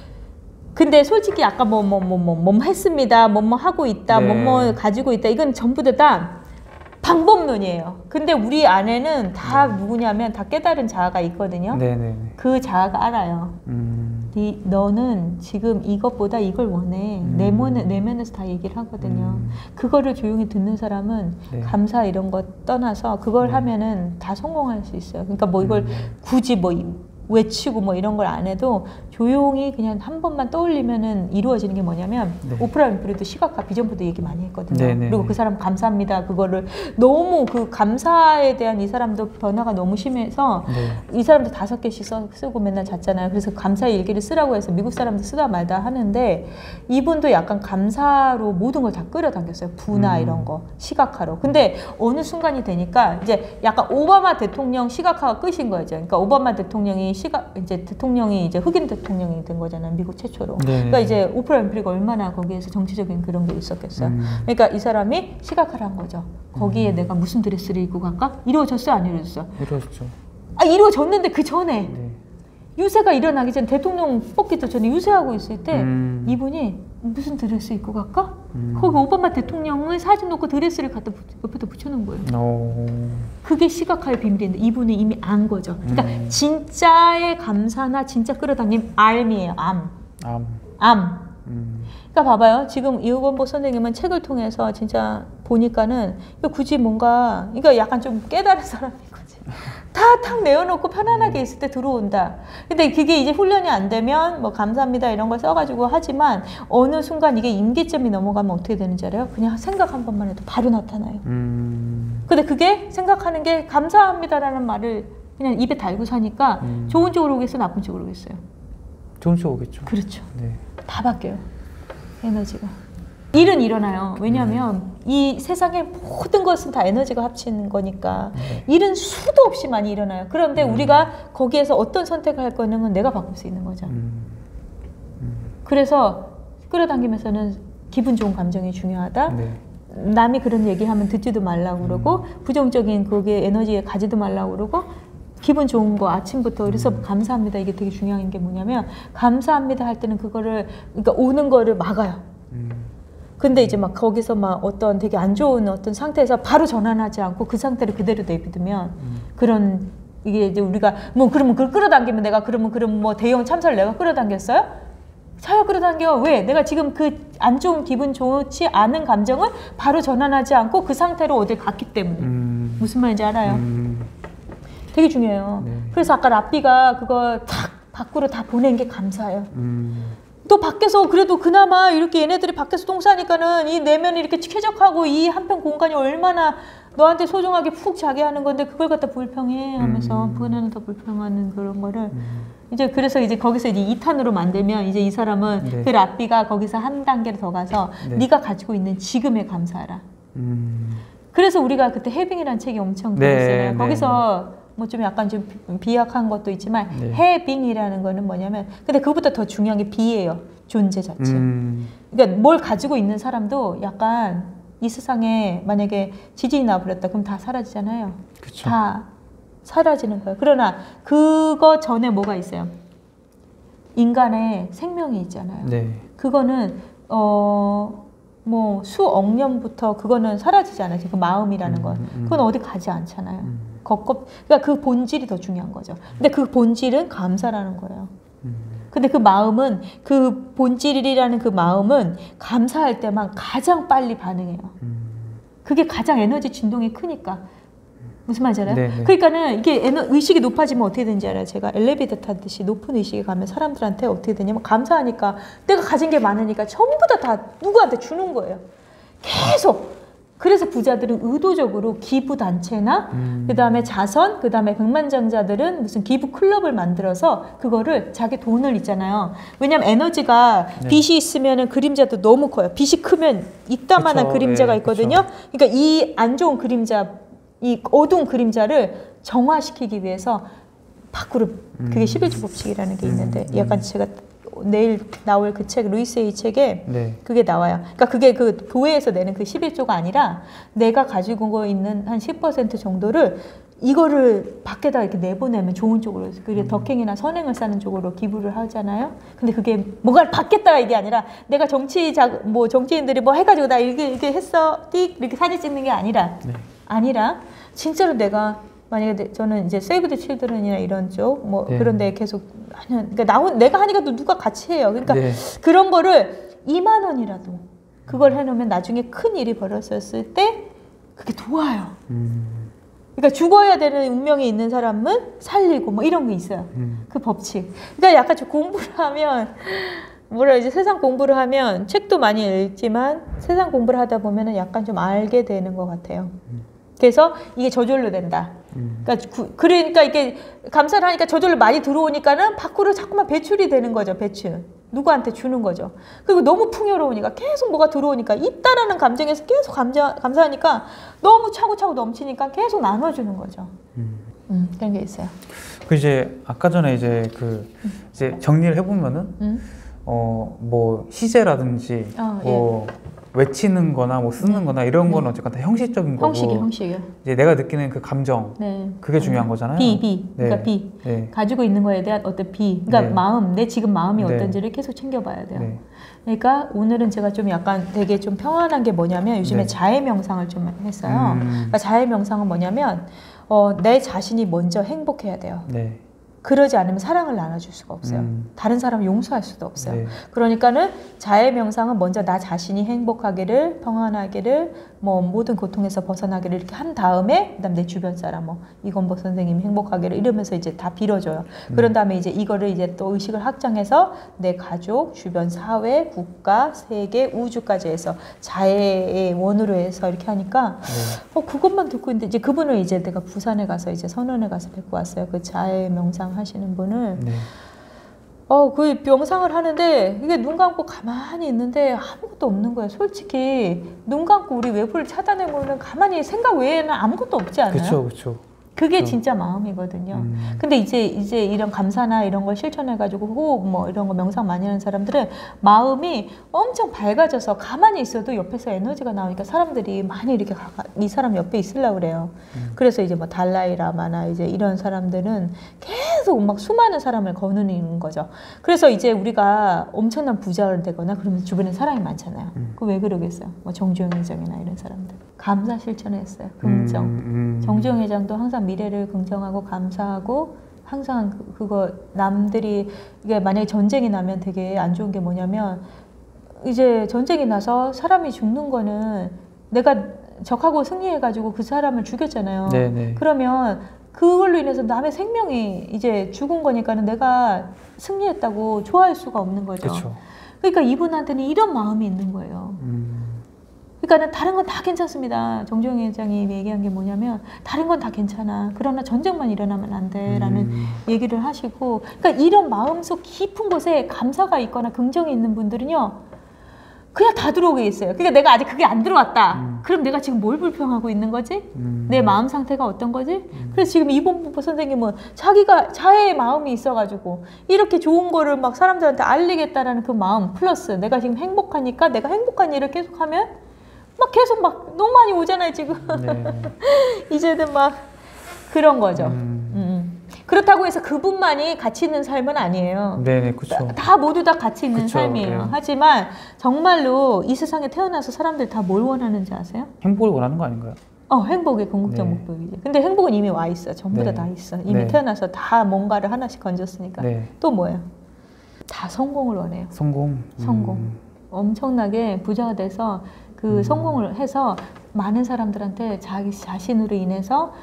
근데 솔직히 아까 뭐 했습니다. 뭐 하고 있다. 네. 뭐 가지고 있다. 이건 전부 다 방법론이에요. 근데 우리 안에는 다 누구냐면 다 깨달은 자아가 있거든요. 네네. 그 자아가 알아요. 너는 지금 이것보다 이걸 원해. 내면에서 다 얘기를 하거든요. 그거를 조용히 듣는 사람은 네. 감사 이런 거 떠나서 그걸 하면은 다 성공할 수 있어요. 그러니까 뭐 이걸 굳이 뭐 외치고 뭐 이런 걸 안 해도 조용히 그냥 한 번만 떠올리면은 이루어지는 게 뭐냐면 네. 오프라 윈프리도 시각화 비전보도 얘기 많이 했거든요. 네네. 그리고 그 사람 감사합니다. 그거를 너무 그 감사에 대한 이 사람도 변화가 너무 심해서 네. 이 사람도 5개씩 쓰고 맨날 잤잖아요. 그래서 감사 일기를 쓰라고 해서 미국 사람도 쓰다 말다 하는데 이분도 약간 감사로 모든 걸 다 끌어당겼어요. 부나 이런 거 시각화로. 근데 어느 순간이 되니까 이제 약간 오바마 대통령 시각화가 끝인 거죠. 그러니까 오바마 대통령이 대통령이 이제 흑인 대통령이 된 거잖아요. 미국 최초로. 네. 그러니까 이제 오프라 윈프리가 얼마나 거기에서 정치적인 그런 게 있었겠어요. 그러니까 이 사람이 시각화를 한 거죠. 거기에 내가 무슨 드레스를 입고 갈까? 이루어졌어요? 안 이루어졌어요? 이러시죠. 아, 이루어졌는데 그 전에 네. 유세가 일어나기 전 대통령 뽑기도 전에 유세하고 있을 때 이분이 무슨 드레스 입고 갈까? 거기 오바마 대통령을 사진 놓고 드레스를 갖다 옆에다 붙여놓은 거예요. 그게 시각화의 비밀인데 이분은 이미 안 거죠. 그러니까 진짜의 감사나 진짜 끌어당김 암이에요. 암. 그러니까 봐봐요. 지금 이우건보 선생님은 책을 통해서 진짜 보니까는 굳이 뭔가 그러니까 약간 좀 깨달은 사람인 거지. 다 탁 내어놓고 편안하게 있을 때 들어온다. 근데 그게 이제 훈련이 안 되면 뭐 감사합니다 이런 걸 써가지고 하지만 어느 순간 이게 임계점이 넘어가면 어떻게 되는지 알아요? 그냥 생각 한 번만 해도 바로 나타나요. 근데 그게 생각하는 게 감사합니다라는 말을 그냥 입에 달고 사니까 좋은 쪽으로 오겠어요? 나쁜 쪽으로 오겠어요? 좋은 쪽 오겠죠. 그렇죠. 네. 다 바뀌어요. 에너지가. 일은 일어나요. 왜냐하면 이 세상의 모든 것은 다 에너지가 합치는 거니까 일은 수도 없이 많이 일어나요. 그런데 우리가 거기에서 어떤 선택을 할 거는 내가 바꿀 수 있는 거죠. 그래서 끌어당기면서는 기분 좋은 감정이 중요하다. 네. 남이 그런 얘기하면 듣지도 말라고 그러고 부정적인 거기에 에너지에 가지도 말라고 그러고 기분 좋은 거 아침부터 그래서 감사합니다 이게 되게 중요한 게 뭐냐면 감사합니다 할 때는 그거를 그러니까 오는 거를 막아요. 근데 이제 막 거기서 막 어떤 되게 안 좋은 어떤 상태에서 바로 전환하지 않고 그 상태를 그대로 내비두면 그런 이게 이제 우리가 뭐 그러면 그걸 끌어당기면 내가 그러면 뭐 대형 참사를 내가 끌어당겼어요? 차요 끌어당겨. 왜? 내가 지금 그 안 좋은 기분 좋지 않은 감정을 바로 전환하지 않고 그 상태로 어딜 갔기 때문에 무슨 말인지 알아요? 되게 중요해요. 네. 그래서 아까 라삐가 그거 탁 밖으로 다 보낸 게 감사해요. 또 밖에서 그래도 그나마 이렇게 얘네들이 밖에서 똥 싸니까는 이 내면이 이렇게 쾌적하고 이 한편 공간이 얼마나 너한테 소중하게 푹 자게 하는 건데 그걸 갖다 불평해 하면서 그거는 더 불평하는 그런 거를 이제 그래서 이제 거기서 이제 2탄으로 만들면 이제 이 사람은 네. 그 라삐가 거기서 한 단계를 더 가서 네. 네가 가지고 있는 지금에 감사하라. 그래서 우리가 그때 해빙이라는 책이 엄청 그랬잖아요. 네, 거기서 뭐 좀 약간 좀 비약한 것도 있지만 네. 해빙이라는 거는 뭐냐면 근데 그것보다 더 중요한 게 비예요. 존재 자체. 그러니까 뭘 가지고 있는 사람도 약간 이 세상에 만약에 지진이 나버렸다 그럼 다 사라지잖아요. 그쵸. 다 사라지는 거예요. 그러나 그거 전에 뭐가 있어요? 인간의 생명이 있잖아요. 네. 그거는 뭐 수억 년부터 그거는 사라지지 않아요. 그 마음이라는 건. 그건 어디 가지 않잖아요. 그러니까 그 본질이 더 중요한 거죠. 근데 그 본질은 감사라는 거예요. 근데 그 마음은, 그 본질이라는 그 마음은 감사할 때만 가장 빨리 반응해요. 그게 가장 에너지 진동이 크니까. 무슨 말인지 알아요? 네네. 그러니까는 이게 의식이 높아지면 어떻게 되는지 알아요? 제가 엘리베이터 타듯이 높은 의식에 가면 사람들한테 어떻게 되냐면 감사하니까 내가 가진 게 많으니까 전부 다 누구한테 주는 거예요. 계속. 그래서 부자들은 의도적으로 기부단체나 그 다음에 자선, 그 다음에 백만장자들은 무슨 기부 클럽을 만들어서 그거를 자기 돈을 있잖아요. 왜냐하면 에너지가 네. 빛이 있으면 그림자도 너무 커요. 빛이 크면 이따만한 그쵸, 그림자가 네, 있거든요. 그러니까 이 안 좋은 그림자, 이 어두운 그림자를 정화시키기 위해서 밖으로 그게 11조 법칙이라는 게 있는데 약간 제가 내일 나올 그 책 루이스 A 책에 네. 그게 나와요. 그러니까 그게 그 교회에서 내는 그 11조가 아니라 내가 가지고 있는 한 10% 정도를 이거를 밖에다 이렇게 내보내면 좋은 쪽으로 그게 덕행이나 선행을 쌓는 쪽으로 기부를 하잖아요. 근데 그게 뭐가 받겠다 이게 아니라 내가 정치인들이 뭐 해가지고 나 이렇게 했어 띡 이렇게 사진 찍는 게 아니라 네. 아니라 진짜로 내가 만약에 저는 이제 세이브 더 칠드런이나 이런 쪽 뭐 네. 그런 데 계속 그러니까 내가 하니까 또 누가 같이 해요. 그러니까 네. 그런 거를 2만 원이라도 그걸 해놓으면 나중에 큰 일이 벌어졌을 때 그게 도와요. 그러니까 죽어야 되는 운명이 있는 사람은 살리고 뭐 이런 게 있어요. 그 법칙. 그러니까 약간 좀 공부를 하면 이제 세상 공부를 하면 책도 많이 읽지만 세상 공부를 하다 보면은 약간 좀 알게 되는 것 같아요. 그래서 이게 저절로 된다. 그러니까 이게 감사를 하니까 저절로 많이 들어오니까는 밖으로 자꾸만 배출이 되는 거죠. 배출. 누구한테 주는 거죠. 그리고 너무 풍요로우니까 계속 뭐가 들어오니까 있다라는 감정에서 계속 감사하니까 너무 차고차고 넘치니까 계속 나눠주는 거죠. 그런 게 있어요. 그 이제 아까 전에 이제 이제 정리를 해보면은 뭐 시제라든지 뭐 외치는 거나 뭐 쓰는 거나 이런 거는 어쨌든 다 형식적인 거고 형식이요. 이제 내가 느끼는 그 감정 그게 중요한 거잖아요. 그러니까 가지고 있는 거에 대한 어떤 그러니까 마음, 내 지금 마음이 어떤지를 계속 챙겨봐야 돼요. 그러니까 오늘은 제가 좀 약간 되게 좀 평안한 게 뭐냐면 요즘에 자해 명상을 좀 했어요. 그러니까 자해 명상은 뭐냐면 내 자신이 먼저 행복해야 돼요. 그러지 않으면 사랑을 나눠줄 수가 없어요. 다른 사람을 용서할 수도 없어요. 그러니까는 자해 명상은 먼저 나 자신이 행복하기를, 평안하기를, 뭐 모든 고통에서 벗어나기를 이렇게 한 다음에 그다음 내 주변 사람, 뭐 이건복 선생님이 행복하기를 이러면서 이제 다 빌어줘요. 그런 다음에 이제 이거를 이제 또 의식을 확장해서 내 가족, 주변 사회, 국가, 세계, 우주까지 해서 자해의 원으로 해서 이렇게 하니까 그것만 듣고 있는데 이제 그분을 이제 내가 부산에 가서 이제 선원에 가서 뵙고 왔어요. 그 자해 명상 하시는 분을. 그 명상을 하는데 이게 눈 감고 가만히 있는데 아무것도 없는 거예요. 솔직히 눈 감고 우리 외부를 찾아내보면 가만히 생각 외에는 아무것도 없지 않아요? 그렇죠. 그게 진짜 마음이거든요. 근데 이제 이런 감사나 이런 걸 실천해가지고 호흡 뭐 이런 거 명상 많이 하는 사람들은 마음이 엄청 밝아져서 가만히 있어도 옆에서 에너지가 나오니까 사람들이 많이 이렇게 이 사람 옆에 있으려고 그래요. 그래서 이제 뭐 달라이라마나 이제 이런 사람들은 계속 막 수많은 사람을 거느리는 거죠. 그래서 이제 우리가 엄청난 부자가 되거나 그러면 주변에 사람이 많잖아요. 그 왜 그러겠어요? 뭐 정주영 회장이나 이런 사람들. 감사 실천했어요. 긍정. 정주영 회장도 항상 미래를 긍정하고 감사하고 항상 그거 남들이 이게 만약에 전쟁이 나면 되게 안 좋은 게 뭐냐면 이제 전쟁이 나서 사람이 죽는 거는 내가 적하고 승리해가지고 그 사람을 죽였잖아요. 그러면 그걸로 인해서 남의 생명이 이제 죽은 거니까는 내가 승리했다고 좋아할 수가 없는 거죠. 그러니까 이분한테는 이런 마음이 있는 거예요. 그러니까 다른 건 다 괜찮습니다. 정주영 회장이 얘기한 게 뭐냐면 다른 건 다 괜찮아. 그러나 전쟁만 일어나면 안 돼. 라는 얘기를 하시고 그러니까 이런 마음속 깊은 곳에 감사가 있거나 긍정이 있는 분들은요. 그냥 다 들어오게 있어요. 그러니까 내가 아직 그게 안 들어왔다. 그럼 내가 지금 뭘 불평하고 있는 거지? 내 마음 상태가 어떤 거지? 그래서 지금 이봉부 선생님은 자의 마음이 있어가지고 이렇게 좋은 거를 막 사람들한테 알리겠다라는 그 마음 플러스 내가 지금 행복하니까 내가 행복한 일을 계속하면 막 계속 막 너무 많이 오잖아요 지금. 네. 이제는 막 그런 거죠. 그렇다고 해서 그분만이 가치 있는 삶은 아니에요. 네네, 그렇죠. 다 모두 다 가치 있는 그쵸, 삶이에요. 네. 하지만 정말로 이 세상에 태어나서 사람들 다 뭘 원하는지 아세요? 행복을 원하는 거 아닌가요? 행복의 궁극적 네. 목표이지. 근데 행복은 이미 와 있어. 전부 네. 다 있어. 이미 네. 태어나서 다 뭔가를 하나씩 건졌으니까. 네. 또 뭐예요? 다 성공을 원해요. 성공. 엄청나게 부자가 돼서 그 성공을 해서 많은 사람들한테 자기 자신으로 인해서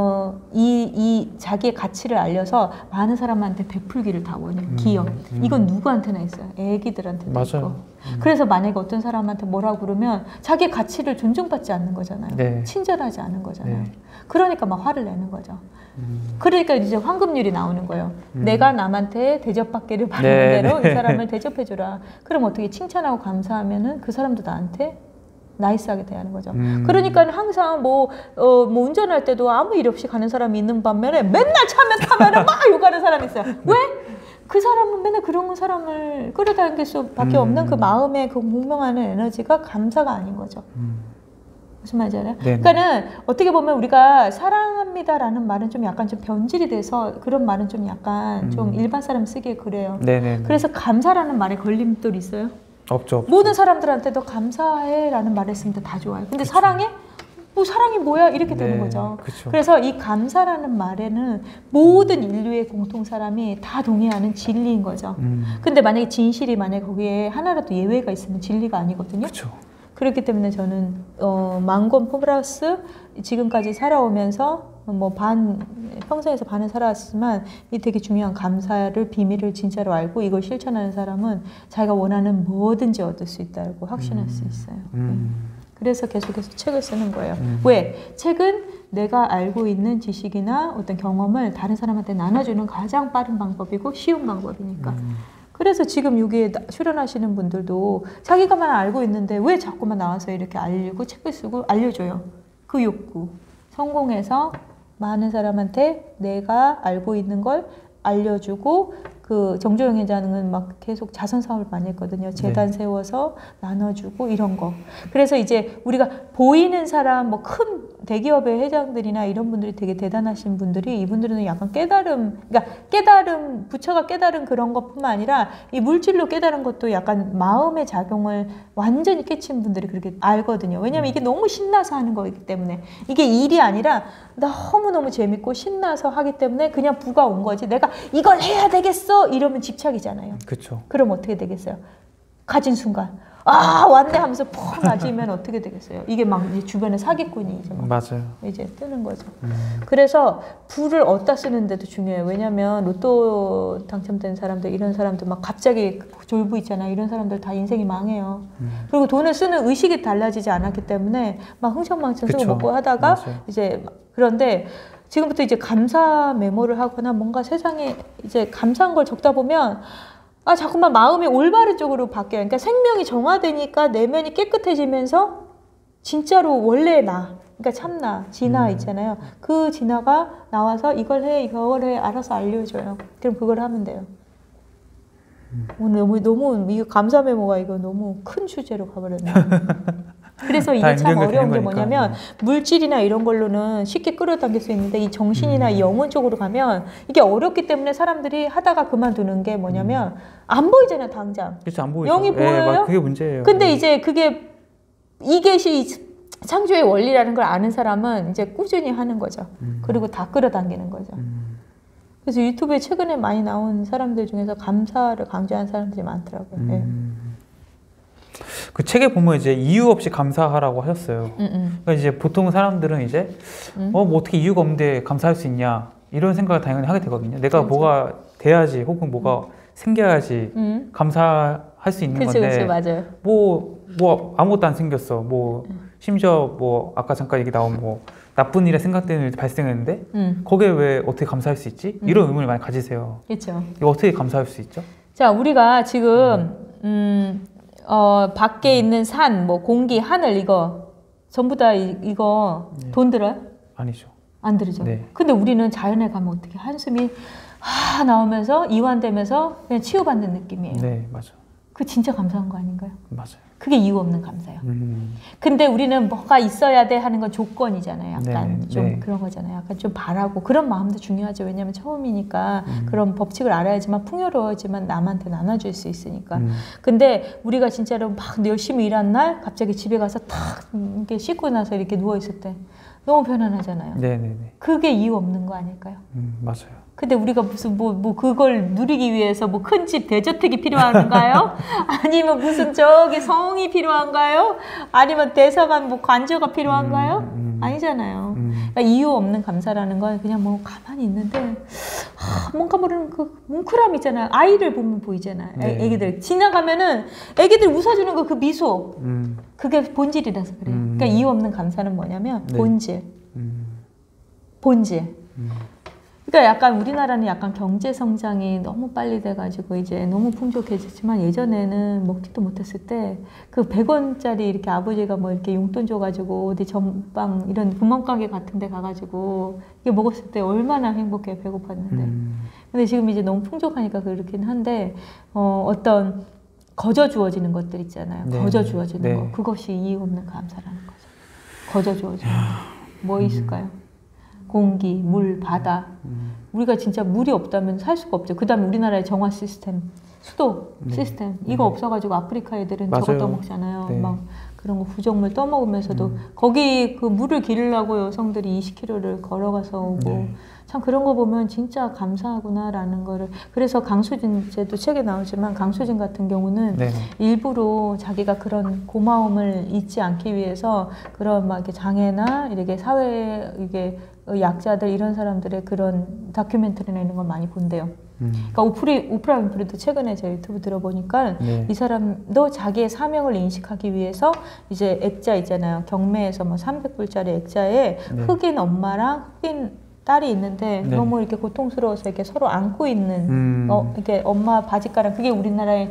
이 자기의 가치를 알려서 많은 사람한테 베풀기를 다 원해요. 기업. 이건 누구한테나 있어요. 애기들한테도 맞아요. 있고. 그래서 만약에 어떤 사람한테 뭐라고 그러면 자기의 가치를 존중받지 않는 거잖아요. 네. 친절하지 않은 거잖아요. 네. 그러니까 막 화를 내는 거죠. 그러니까 이제 황금률이 나오는 거예요. 내가 남한테 대접받기를 바라는 네. 대로 이 사람을 대접해주라. 그럼 어떻게 칭찬하고 감사하면은 그 사람도 나한테 나이스하게 대하는 거죠. 그러니까 항상 뭐 운전할 때도 아무 일 없이 가는 사람이 있는 반면에 맨날 차면 타면은 막 욕하는 사람이 있어요. 왜? 그 사람은 맨날 그런 사람을 끌어당길 수밖에 없는 그 마음의 그 공명하는 에너지가 감사가 아닌 거죠. 무슨 말인지 알아요? 네네. 그러니까는 어떻게 보면 우리가 사랑합니다라는 말은 좀 약간 좀 변질이 돼서 그런 말은 좀 약간 좀 일반 사람 쓰기에 그래요. 네네. 그래서 감사라는 말에 걸림돌이 있어요. 없죠. 모든 사람들한테도 감사해라는 말을 했으면 다 좋아요. 근데 그쵸. 사랑해? 뭐 사랑이 뭐야? 이렇게 되는 네, 거죠. 그쵸. 그래서 이 감사라는 말에는 모든 인류의 공통 사람이 다 동의하는 진리인 거죠. 근데 만약에 진실이 만약에 거기에 하나라도 예외가 있으면 진리가 아니거든요. 그쵸. 그렇기 때문에 저는 만권 플러스 지금까지 살아오면서 평생에서 반을 살아왔지만 이 되게 중요한 감사를 비밀을 진짜로 알고 이걸 실천하는 사람은 자기가 원하는 뭐든지 얻을 수 있다고 확신할 수 있어요. 그래서 계속해서 책을 쓰는 거예요. 왜? 책은 내가 알고 있는 지식이나 어떤 경험을 다른 사람한테 나눠주는 가장 빠른 방법이고 쉬운 방법이니까. 그래서 지금 여기에 출연하시는 분들도 자기가만 알고 있는데 왜 자꾸만 나와서 이렇게 알리고 책을 쓰고 알려줘요. 그 욕구. 성공해서 많은 사람한테 내가 알고 있는 걸 알려주고 그 정조영 회장은 막 계속 자선 사업을 많이 했거든요. 재단 세워서 나눠주고 이런 거. 그래서 이제 우리가 보이는 사람 뭐 큰 대기업의 회장들이나 이런 분들이 되게 대단하신 분들이 이분들은 약간 그러니까 부처가 깨달은 그런 것뿐만 아니라 이 물질로 깨달은 것도 약간 마음의 작용을 완전히 깨친 분들이 그렇게 알거든요. 왜냐면 이게 너무 신나서 하는 거기 때문에 이게 일이 아니라 너무너무 재밌고 신나서 하기 때문에 그냥 부가 온 거지. 내가 이걸 해야 되겠어 이러면 집착이잖아요. 그렇죠. 그럼 어떻게 되겠어요? 가진 순간 왔네 하면서 푹 맞으면 어떻게 되겠어요? 이게 막 이제 주변에 사기꾼이 이제 막 맞아요. 이제 뜨는 거죠. 그래서 부를 어디다 쓰는데도 중요해요. 왜냐면 로또 당첨된 사람들 이런 사람들 막 갑자기 졸부 있잖아요. 이런 사람들 다 인생이 망해요. 그리고 돈을 쓰는 의식이 달라지지 않았기 때문에 막 흥청망청 쓰고 먹고 하다가 맞아요. 이제 그런데 지금부터 이제 감사 메모를 하거나 뭔가 세상에 이제 감사한 걸 적다 보면 자꾸만 마음이 올바른 쪽으로 바뀌어요. 그러니까 생명이 정화되니까 내면이 깨끗해지면서 진짜로 원래 그러니까 참나, 진화 있잖아요. 그 진화가 나와서 이걸 해 알아서 알려줘요. 그럼 그걸 하면 돼요. 오늘 너무 이 감사 메모가 이거 너무 큰 주제로 가버렸네요. 그래서 이게 참 어려운 게 뭐냐면 물질이나 이런 걸로는 쉽게 끌어당길 수 있는데 이 정신이나 이 영혼 쪽으로 가면 이게 어렵기 때문에 사람들이 하다가 그만두는 게 뭐냐면 안 보이잖아요, 당장. 그렇죠, 안 보이죠. 영이 보여요? 그게 문제예요. 근데 이제 이게 창조의 원리라는 걸 아는 사람은 이제 꾸준히 하는 거죠. 그리고 다 끌어당기는 거죠. 그래서 유튜브에 최근에 많이 나온 사람들 중에서 감사를 강조하는 사람들이 많더라고요. 네. 그 책에 보면 이제 이유 없이 감사하라고 하셨어요. 그러니까 이제 보통 사람들은 이제 뭐 어떻게 이유가 없는데 감사할 수 있냐 이런 생각을 당연히 하게 되거든요. 내가 뭐가 돼야지 혹은 뭐가 생겨야지 감사할 수 있는 건데. 그치, 맞아요. 뭐 아무것도 안 생겼어. 심지어 아까 잠깐 얘기 나온 나쁜 일에 생각되는 일이 발생했는데 거기에 왜 어떻게 감사할 수 있지? 이런 의문을 많이 가지세요. 그렇죠. 이거 어떻게 감사할 수 있죠? 자, 우리가 지금 밖에 있는 산, 뭐 공기, 하늘 이거 전부 다 이거 네. 돈 들어요? 아니죠. 안 들죠. 네. 근데 우리는 자연에 가면 어떻게 한숨이 나오면서 이완되면서 그냥 치유받는 느낌이에요. 네, 맞아. 그 진짜 감사한 거 아닌가요? 맞아요. 그게 이유 없는 감사예요. 근데 우리는 뭐가 있어야 돼 하는 건 조건이잖아요. 약간 좀 그런 거잖아요. 약간 좀 바라고 그런 마음도 중요하죠. 왜냐하면 처음이니까 그런 법칙을 알아야지만 풍요로워지만 남한테 나눠줄 수 있으니까. 근데 우리가 진짜로 막 열심히 일한 날 갑자기 집에 가서 탁 이렇게 씻고 나서 이렇게 누워 있을 때 너무 편안하잖아요. 네네네. 그게 이유 없는 거 아닐까요? 맞아요. 근데 우리가 무슨 뭐 그걸 누리기 위해서 뭐 큰 집 대저택이 필요한가요? 아니면 무슨 저기 성이 필요한가요? 아니면 대사관 뭐 관저가 필요한가요? 아니잖아요. 그러니까 이유 없는 감사라는 건 그냥 뭐 가만히 있는데 뭔가 모르는 그 뭉클함 있잖아요. 아이를 보면 보이잖아요. 네. 애기들 지나가면은 애기들 웃어주는 거 그 미소 그게 본질이라서 그래요. 그러니까 이유 없는 감사는 뭐냐면 네. 본질. 본질. 그러니까 약간 우리나라는 약간 경제 성장이 너무 빨리 돼가지고 이제 너무 풍족해졌지만 예전에는 먹지도 못했을 때 그 100원짜리 이렇게 아버지가 뭐 이렇게 용돈 줘가지고 어디 전방 이런 구멍가게 같은 데 가가지고 이게 먹었을 때 얼마나 행복해 배고팠는데. 근데 지금 이제 너무 풍족하니까 그렇긴 한데 어떤 거저 주어지는 것들 있잖아요. 네. 거저 주어지는 네. 거. 그것이 이유 없는 감사라는 거죠. 거저 주어지는 거. 뭐 있을까요? 공기, 물, 바다. 우리가 진짜 물이 없다면 살 수가 없죠. 그 다음에 우리나라의 정화 시스템, 수도 시스템. 이거 없어가지고 아프리카 애들은 맞아요. 저거 떠먹잖아요. 네. 막 그런 거 부정물 떠먹으면서도 거기 그 물을 기르려고 여성들이 20km를 걸어가서 오고 네. 참 그런 거 보면 진짜 감사하구나라는 거를. 그래서 강수진 쟤도 책에 나오지만 강수진 같은 경우는 네. 일부러 자기가 그런 고마움을 잊지 않기 위해서 그런 막 이렇게 장애나 이렇게 사회 이게 약자들 이런 사람들의 그런 다큐멘터리나 이런 걸 많이 본대요. 그러니까 오프라 윈프리도 최근에 제 유튜브 들어보니까 네. 이 사람도 자기의 사명을 인식하기 위해서 이제 액자 있잖아요. 경매에서 뭐 300불짜리 액자에 네. 흑인 엄마랑 흑인 딸이 있는데 네. 너무 이렇게 고통스러워서 이렇게 서로 안고 있는 이렇게 엄마 바지가랑 그게 우리나라의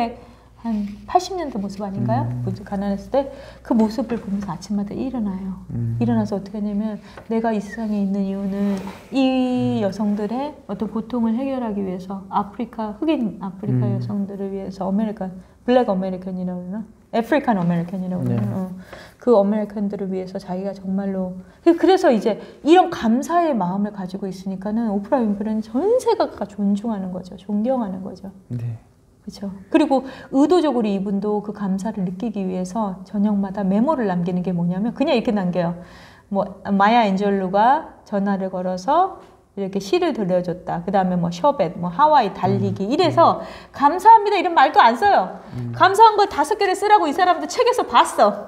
1980년대 모습 아닌가요? 가난했을 때 그 모습을 보면서 아침마다 일어나요. 일어나서 어떻게 하냐면 내가 이 세상에 있는 이유는 이 여성들의 어떤 고통을 해결하기 위해서 흑인 아프리카 여성들을 위해서 블랙 아메리칸이라고 그러나? 아프리칸 아메리칸이라고 그러나? 네. 그 아메리칸들을 위해서 자기가 정말로 그래서 이제 이런 감사의 마음을 가지고 있으니까는 오프라 윈프리는 전 세계가 존중하는 거죠. 존경하는 거죠. 네. 그렇죠. 그리고 의도적으로 이분도 그 감사를 느끼기 위해서 저녁마다 메모를 남기는 게 뭐냐면 그냥 이렇게 남겨요. 뭐 마야 엔젤루가 전화를 걸어서 이렇게 시를 들려줬다. 그 다음에 뭐 셔벳, 뭐 하와이 달리기 이래서 감사합니다 이런 말도 안 써요. 감사한 걸 5개를 쓰라고 이 사람도 책에서 봤어.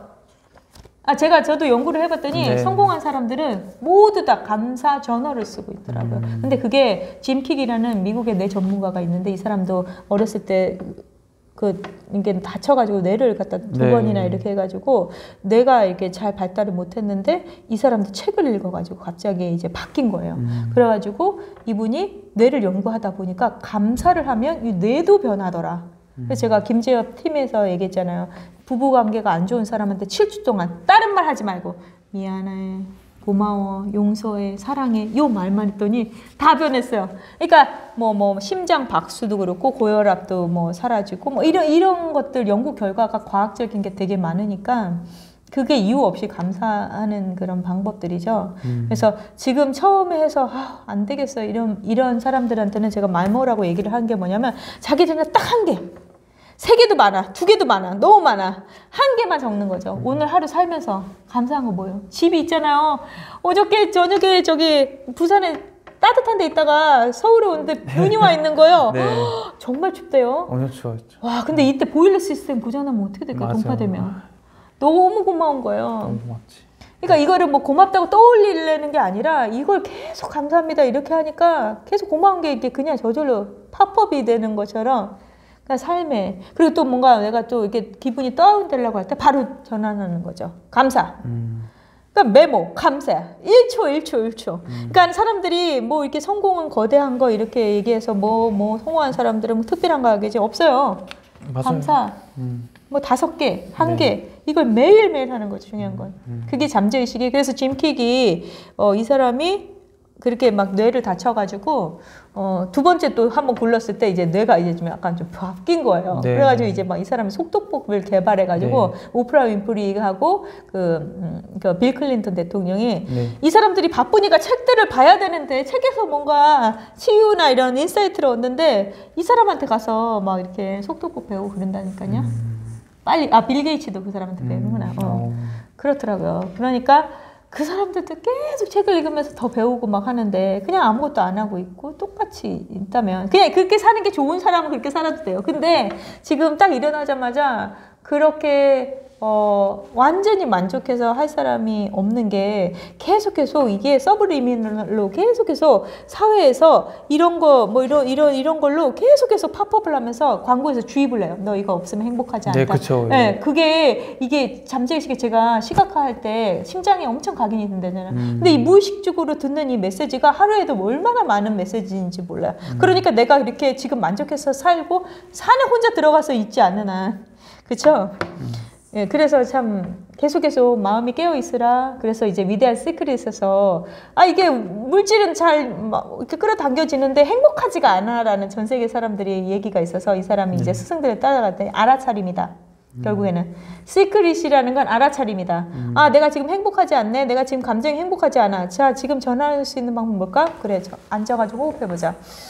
저도 연구를 해봤더니 네. 성공한 사람들은 모두 다 감사 저널을 쓰고 있더라고요. 근데 그게 짐 킥이라는 미국의 뇌 전문가가 있는데 이 사람도 어렸을 때 이게 다쳐가지고 뇌를 갖다 2번이나 네. 이렇게 해가지고 뇌가 이렇게 잘 발달을 못했는데 이 사람도 책을 읽어가지고 갑자기 이제 바뀐 거예요. 그래가지고 이분이 뇌를 연구하다 보니까 감사를 하면 이 뇌도 변하더라. 그래서 제가 김재엽 팀에서 얘기했잖아요. 부부관계가 안 좋은 사람한테 7주 동안 다른 말 하지 말고 미안해, 고마워, 용서해, 사랑해 요 말만 했더니 다 변했어요. 그러니까 뭐 심장 박수도 그렇고 고혈압도 뭐 사라지고 뭐 이런 것들 연구 결과가 과학적인 게 되게 많으니까 그게 이유 없이 감사하는 그런 방법들이죠. 그래서 지금 처음에 해서 안 되겠어 이런 사람들한테는 제가 말모라고 얘기를 한 게 뭐냐면 자기들은 딱 한 개. 3개도 많아, 2개도 많아, 너무 많아. 1개만 적는 거죠. 오늘 하루 살면서 감사한 거 뭐예요? 집이 있잖아요. 어저께 저녁에 저기 부산에 따뜻한 데 있다가 서울에 오는데 눈이 와 있는 거예요. 네. 정말 춥대요. 엄청 추웠죠. 와, 근데 이때 보일러 시스템 고장나면 어떻게 될까? 맞아. 동파되면. 너무 고마운 거예요. 너무 고맙지. 그러니까 이거를 뭐 고맙다고 떠올리려는 게 아니라 이걸 계속 감사합니다 이렇게 하니까 계속 고마운 게 이게 그냥 저절로 팝업이 되는 것처럼 그러니까 삶에 그리고 또 뭔가 내가 또 이렇게 기분이 다운되려고 할 때 바로 전환하는 거죠. 감사. 그러니까 메모, 감사. 1초. 그러니까 사람들이 뭐 이렇게 성공은 거대한 거 이렇게 얘기해서 뭐 성공한 사람들은 뭐 특별한 거 하겠지 없어요. 맞아요. 감사. 뭐 5개, 1개 이걸 매일매일 하는 거죠. 중요한 건. 그게 잠재의식이. 그래서 짐 킥이 이 사람이 그렇게 막 뇌를 다쳐가지고 2번째 또 한번 굴렀을 때 이제 뇌가 이제 좀 약간 좀 바뀐 거예요. 네. 그래가지고 이제 막 이 사람이 속도법을 개발해가지고 네. 오프라 윈프리하고 빌 클린턴 대통령이 네. 이 사람들이 바쁘니까 책들을 봐야 되는데 책에서 뭔가 치유나 이런 인사이트를 얻는데 이 사람한테 가서 막 이렇게 속도법 배우고 그런다니까요. 빨리 빌 게이츠도 그 사람한테 배우는구나. 그렇더라고요. 그러니까 그 사람들도 계속 책을 읽으면서 더 배우고 막 하는데 그냥 아무것도 안 하고 있고 똑같이 있다면 그냥 그렇게 사는 게 좋은 사람은 그렇게 살아도 돼요. 근데 지금 딱 일어나자마자 그렇게 완전히 만족해서 할 사람이 없는 게 계속해서 이게 서브리미널로 계속해서 사회에서 이런 거 뭐 이런 걸로 계속해서 팝업을 하면서 광고에서 주입을 해요. 너 이거 없으면 행복하지 않다. 네, 그렇죠. 네, 이게 잠재의식에 제가 시각화할 때 심장이 엄청 각인이 된다잖아요. 근데 이 무의식적으로 듣는 이 메시지가 하루에도 얼마나 많은 메시지인지 몰라요. 그러니까 내가 이렇게 지금 만족해서 살고 산에 혼자 들어가서 있지 않는 한, 그렇죠? 예, 그래서 참 계속해서 마음이 깨어 있으라. 그래서 이제 위대한 시크릿에서 이게 물질은 잘 이렇게 끌어당겨지는데 행복하지가 않아라는 전 세계 사람들이 얘기가 있어서 이 사람이 이제 스승들을 따라갔더니 알아차림이다. 결국에는 시크릿이라는 건 알아차림이다. 내가 지금 행복하지 않네. 내가 지금 감정이 행복하지 않아. 자, 지금 전환할 수 있는 방법 뭘까? 그래, 앉아가지고 호흡해보자.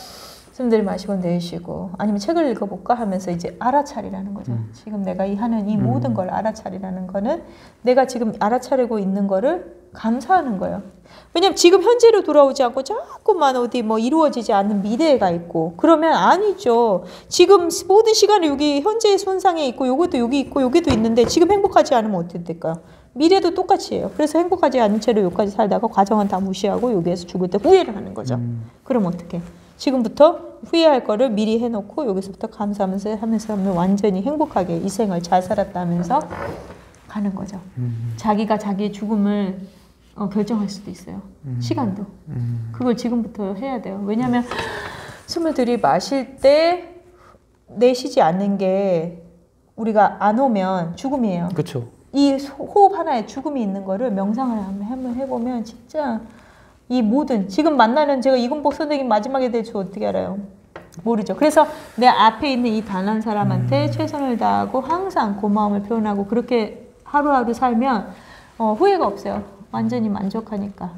숨들 마시고 내쉬고 아니면 책을 읽어볼까 하면서 이제 알아차리라는 거죠. 지금 내가 하는 이 모든 걸 알아차리라는 거는 내가 지금 알아차리고 있는 거를 감사하는 거예요. 왜냐면 지금 현재로 돌아오지 않고 자꾸만 어디 뭐 이루어지지 않는 미래가 있고 그러면 아니죠. 지금 모든 시간을 여기 현재의 손상에 있고 요것도 여기 있고 여기도 있는데 지금 행복하지 않으면 어떻게 될까요? 미래도 똑같이 해요. 그래서 행복하지 않은 채로 여기까지 살다가 과정은 다 무시하고 여기에서 죽을 때 후회를 하는 거죠. 그럼 어떻게? 지금부터 후회할 거를 미리 해놓고 여기서부터 감사하면서 하면 완전히 행복하게 이 생을 잘 살았다 하면서 가는 거죠. 자기가 자기의 죽음을 결정할 수도 있어요. 시간도. 그걸 지금부터 해야 돼요. 왜냐하면 숨을 들이마실 때 내쉬지 않는 게 우리가 안 오면 죽음이에요. 그렇죠. 이 호흡 하나에 죽음이 있는 거를 명상을 한번 해보면 진짜 이 모든 지금 만나는 제가 이금복 선생님 마지막에 대해서 어떻게 알아요? 모르죠. 그래서 내 앞에 있는 이 단 한 사람한테 최선을 다하고 항상 고마움을 표현하고 그렇게 하루하루 살면 후회가 없어요. 완전히 만족하니까.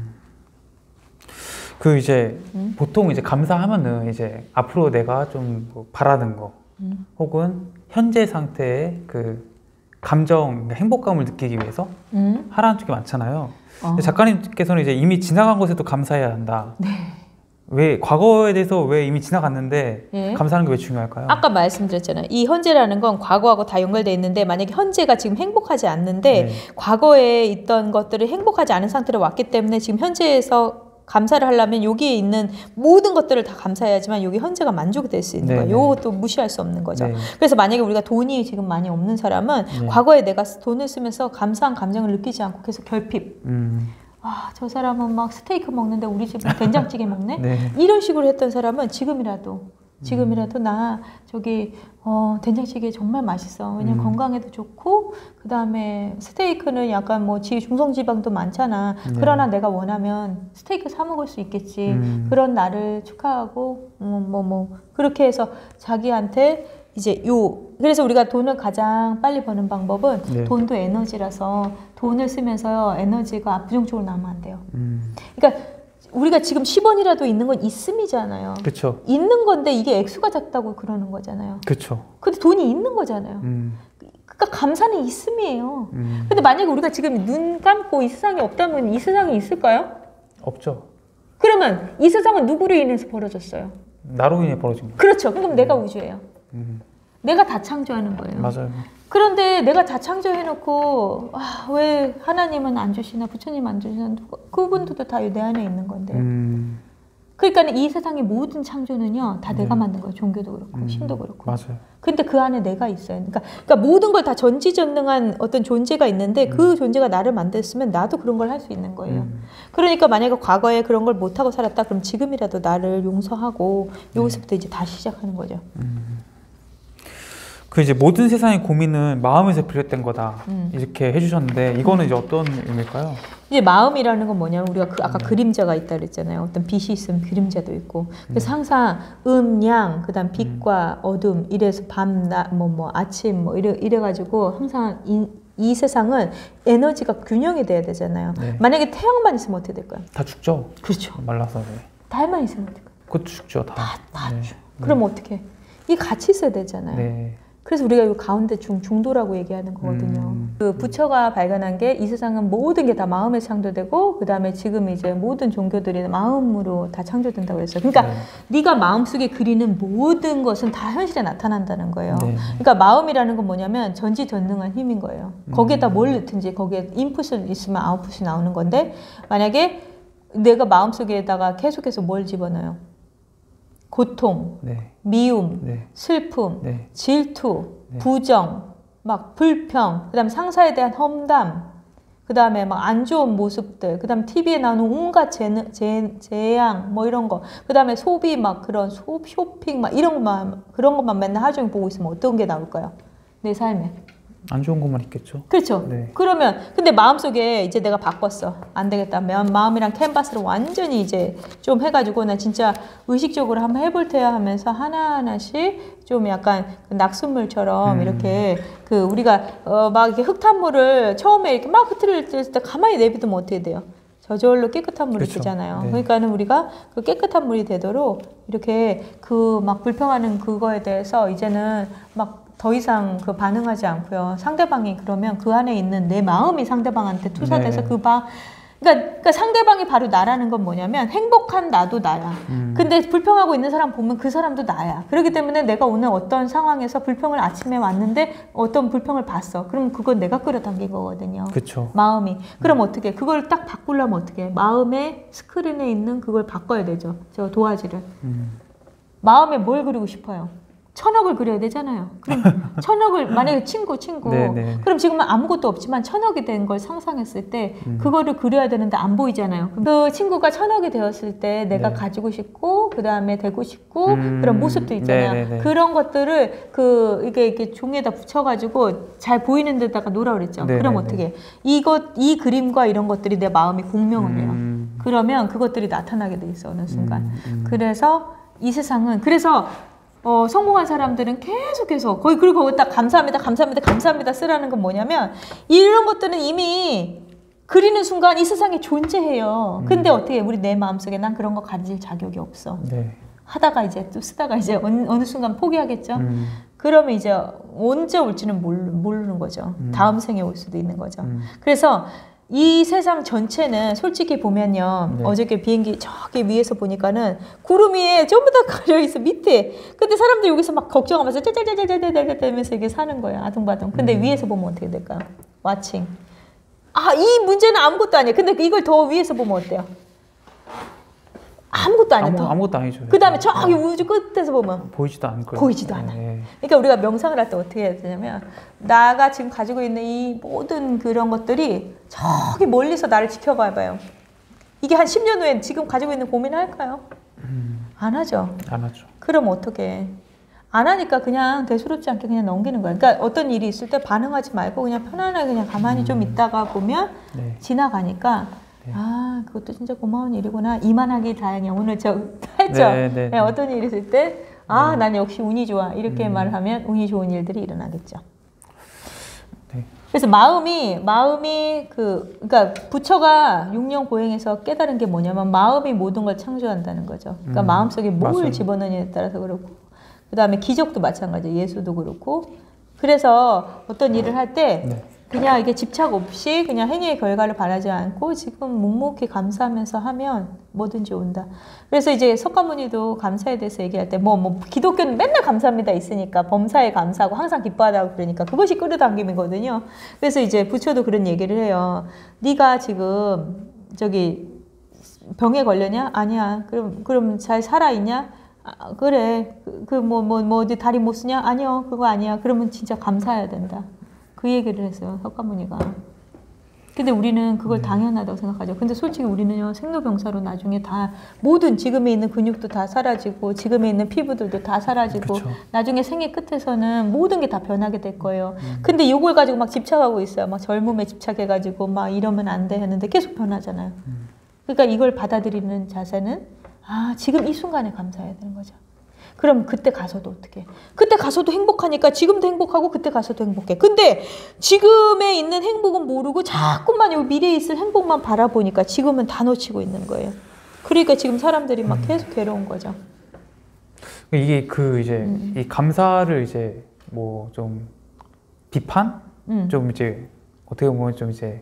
그 이제 보통 이제 감사하면은 이제 앞으로 내가 좀 뭐 바라는 거 혹은 현재 상태의 그 감정, 행복감을 느끼기 위해서 하라는 쪽이 많잖아요. 근데 작가님께서는 이제 이미 지나간 것에도 감사해야 한다. 네. 왜 과거에 대해서 왜 이미 지나갔는데 예. 감사하는 게 왜 중요할까요? 아까 말씀드렸잖아요. 이 현재라는 건 과거하고 다 연결돼 있는데 만약에 현재가 지금 행복하지 않는데 과거에 있던 것들이 행복하지 않은 상태로 왔기 때문에 지금 현재에서 감사를 하려면 여기에 있는 모든 것들을 다 감사해야지만 여기 현재가 만족이 될 수 있는 거예요. 이것도 무시할 수 없는 거죠. 그래서 만약에 우리가 돈이 지금 많이 없는 사람은 과거에 내가 돈을 쓰면서 감사한 감정을 느끼지 않고 계속 결핍. 저 사람은 막 스테이크 먹는데 우리 집은 된장찌개 먹네? 이런 식으로 했던 사람은 지금이라도 나 저기 된장찌개 정말 맛있어. 왜냐면 건강에도 좋고 그 다음에 스테이크는 약간 뭐 중성지방도 많잖아. 그러나 내가 원하면 스테이크 사 먹을 수 있겠지. 그런 나를 축하하고 그렇게 해서 자기한테 이제 그래서 우리가 돈을 가장 빨리 버는 방법은 돈도 에너지라서 돈을 쓰면서 에너지가 부정적으로 나오면 안 돼요. 그러니까 우리가 지금 10원이라도 있는 건 있음이잖아요. 그렇죠. 있는 건데 이게 액수가 작다고 그러는 거잖아요. 그렇죠. 근데 돈이 있는 거잖아요. 그러니까 감사는 있음이에요. 근데 만약에 우리가 지금 눈 감고 이 세상에 없다면 이 세상에 있을까요? 없죠. 그러면 이 세상은 누구로 인해서 벌어졌어요? 나로 인해 벌어진 거예요. 그렇죠. 그럼 내가 우주예요. 내가 다 창조하는 거예요. 맞아요. 그런데 내가 다 창조해놓고 왜 하나님은 안 주시나 부처님 안 주시나 그분들도 다 내 안에 있는 건데요. 그러니까 이 세상의 모든 창조는요 다 내가 만든 거예요. 종교도 그렇고 신도 그렇고. 맞아요. 근데 그 안에 내가 있어요. 그러니까 모든 걸 다 전지전능한 어떤 존재가 있는데 그 존재가 나를 만들었으면 나도 그런 걸 할 수 있는 거예요. 그러니까 만약에 과거에 그런 걸 못하고 살았다 그럼 지금이라도 나를 용서하고 여기서부터 이제 다시 시작하는 거죠. 그 이제 모든 세상의 고민은 마음에서 비롯된 거다 이렇게 해주셨는데 이거는 이제 어떤 의미일까요? 이제 마음이라는 건 뭐냐면 우리가 아까 그림자가 있다 그랬잖아요. 어떤 빛이 있으면 그림자도 있고. 그래서 항상 양, 그다음 빛과 어둠, 이래서 밤, 아침 이래가지고 항상 이 세상은 에너지가 균형이 돼야 되잖아요. 네. 만약에 태양만 있으면 어떻게 될까요? 다 죽죠. 그렇죠. 말라서. 네. 달만 있으면 어떻게 될까요? 그것도 죽죠. 다 네. 그럼 어떻게? 이 같이 있어야 되잖아요. 네. 그래서 우리가 이 가운데 중도라고 얘기하는 거거든요. 그 부처가 발견한 게 이 세상은 모든 게 다 마음에서 창조되고 그 다음에 지금 이제 모든 종교들이 마음으로 다 창조된다고 했어요. 그러니까 네가 마음속에 그리는 모든 것은 다 현실에 나타난다는 거예요. 네. 그러니까 마음이라는 건 뭐냐면 전지전능한 힘인 거예요. 거기에다 뭘 넣든지 거기에 인풋이 있으면 아웃풋이 나오는 건데 만약에 내가 마음속에다가 계속해서 뭘 집어넣어요? 고통, 네. 미움, 네. 슬픔, 네. 질투, 네. 부정, 막 불평, 그다음 상사에 대한 험담, 그다음에 막 안 좋은 모습들, 그다음 TV에 나오는 온갖 재앙 뭐 이런 거, 그다음에 소비 막 그런 쇼핑 막 이런 것만 그런 것만 맨날 하루 종일 보고 있으면 어떤 게 나올까요? 내 삶에. 안 좋은 것만 있겠죠. 그렇죠. 네. 그러면 근데 마음속에 이제 내가 바꿨어. 안 되겠다. 마음이랑 캔버스를 완전히 이제 좀 해가지고 나 진짜 의식적으로 한번 해볼 테야 하면서 하나하나씩 좀 약간 낙숫물처럼 이렇게 그 우리가 막 이렇게 흙탕물을 처음에 이렇게 막 흐트릴 때 가만히 내비두면 어떻게 돼요? 저절로 깨끗한 물이 그렇죠. 되잖아요. 네. 그러니까는 우리가 그 깨끗한 물이 되도록 이렇게 그 막 불평하는 그거에 대해서 이제는 막 더 이상 그 반응하지 않고요. 상대방이 그러면 그 안에 있는 내 마음이 상대방한테 투사돼서 네. 그러니까 상대방이 바로 나라는 건 뭐냐면 행복한 나도 나야. 근데 불평하고 있는 사람 보면 그 사람도 나야. 그렇기 때문에 내가 오늘 어떤 상황에서 불평을 아침에 왔는데 어떤 불평을 봤어. 그럼 그건 내가 끌어당긴 거거든요. 그렇죠. 마음이. 그럼 어떻게? 그걸 딱 바꾸려면 어떻게? 마음의 스크린에 있는 그걸 바꿔야 되죠. 저 도화지를. 마음에 뭘 그리고 싶어요? 천억을 그려야 되잖아요. 그럼 천억을 만약에 친구 네네. 그럼 지금은 아무것도 없지만 천억이 된 걸 상상했을 때 그거를 그려야 되는데 안 보이잖아요. 그 친구가 천억이 되었을 때 내가 네. 가지고 싶고 그 다음에 되고 싶고 그런 모습도 있잖아요. 네네네. 그런 것들을 이게 종이에다 붙여가지고 잘 보이는 데다가 놓으라 그랬죠. 네네네. 그럼 어떻게? 이 그림과 이런 것들이 내 마음이 공명을 해요. 그러면 그것들이 나타나게 돼 있어 어느 순간. 그래서 이 세상은 성공한 사람들은 계속해서 그리고 거기다 감사합니다 쓰라는 건 뭐냐면 이런 것들은 이미 그리는 순간 이 세상에 존재해요. 근데 어떻게 우리 내 마음속에 난 그런 거 가질 자격이 없어. 네. 하다가 이제 또 쓰다가 이제 어느 순간 포기하겠죠. 그러면 이제 언제 올지는 모르는 거죠. 다음 생에 올 수도 있는 거죠. 그래서 이 세상 전체는 솔직히 보면요. 네. 어저께 비행기 저기 위에서 보니까는 구름 위에 전부 다 가려있어 밑에. 근데 사람들 여기서 막 걱정하면서 짜자자자자자자면서 이게 사는 거예요. 아둥바둥. 근데 위에서 보면 어떻게 될까요? 와칭. 이 문제는 아무것도 아니에요. 근데 이걸 더 위에서 보면 어때요? 아무것도 아니에요. 아무것도 아니죠. 그 다음에 저기 우주 끝에서 보면 보이지도 않을 거예요. 보이지도 않아. 네. 그러니까 우리가 명상을 할 때 어떻게 해야 되냐면 나가 지금 가지고 있는 이 모든 그런 것들이 저기 멀리서 나를 지켜봐봐요. 이게 한 10년 후에 지금 가지고 있는 고민을 할까요? 안 하죠. 안 하죠. 그럼 어떻게? 안 하니까 그냥 대수롭지 않게 그냥 넘기는 거야. 그러니까 어떤 일이 있을 때 반응하지 말고 그냥 편안하게 그냥 가만히 좀 있다가 보면 네. 지나가니까 그것도 진짜 고마운 일이구나. 이만하기 다행이야. 오늘 저 했죠? 네. 어떤 일이 있을 때 난 역시 운이 좋아. 이렇게 말하면 운이 좋은 일들이 일어나겠죠. 네. 그래서 마음이 그러니까 부처가 6년 고행에서 깨달은 게 뭐냐면 마음이 모든 걸 창조한다는 거죠. 그러니까 마음속에 뭘 맞아요. 집어넣느냐에 따라서 그렇고 그 다음에 기적도 마찬가지예요. 예수도 그렇고. 그래서 어떤 일을 할 때 네. 그냥 이게 집착 없이 그냥 행위의 결과를 바라지 않고 지금 묵묵히 감사하면서 하면 뭐든지 온다. 그래서 이제 석가모니도 감사에 대해서 얘기할 때 기독교는 맨날 감사합니다 있으니까 범사에 감사하고 항상 기뻐하다고 그러니까 그것이 끌어당김이거든요. 그래서 이제 부처도 그런 얘기를 해요. 네가 지금 저기 병에 걸렸냐? 아니야. 그럼 잘 살아있냐? 그래. 어디 다리 못 쓰냐? 아니요. 그거 아니야. 그러면 진짜 감사해야 된다. 그 얘기를 했어요. 석가모니가. 근데 우리는 그걸 당연하다고 생각하죠. 근데 솔직히 우리는요, 생로병사로 나중에 다 모든 지금에 있는 근육도 다 사라지고 지금에 있는 피부들도 다 사라지고 그쵸. 나중에 생애 끝에서는 모든 게 다 변하게 될 거예요. 근데 이걸 가지고 막 집착하고 있어요. 막 젊음에 집착해가지고 막 이러면 안 돼 했는데 계속 변하잖아요. 그러니까 이걸 받아들이는 자세는 지금 이 순간에 감사해야 되는 거죠. 그럼 그때 가서도 어떻게? 그때 가서도 행복하니까 지금도 행복하고 그때 가서도 행복해. 근데 지금에 있는 행복은 모르고 자꾸만 이 미래에 있을 행복만 바라보니까 지금은 다 놓치고 있는 거예요. 그러니까 지금 사람들이 막 계속 괴로운 거죠. 이게 이제 이 감사를 이제 뭐 좀 비판? 좀 이제 어떻게 보면 좀 이제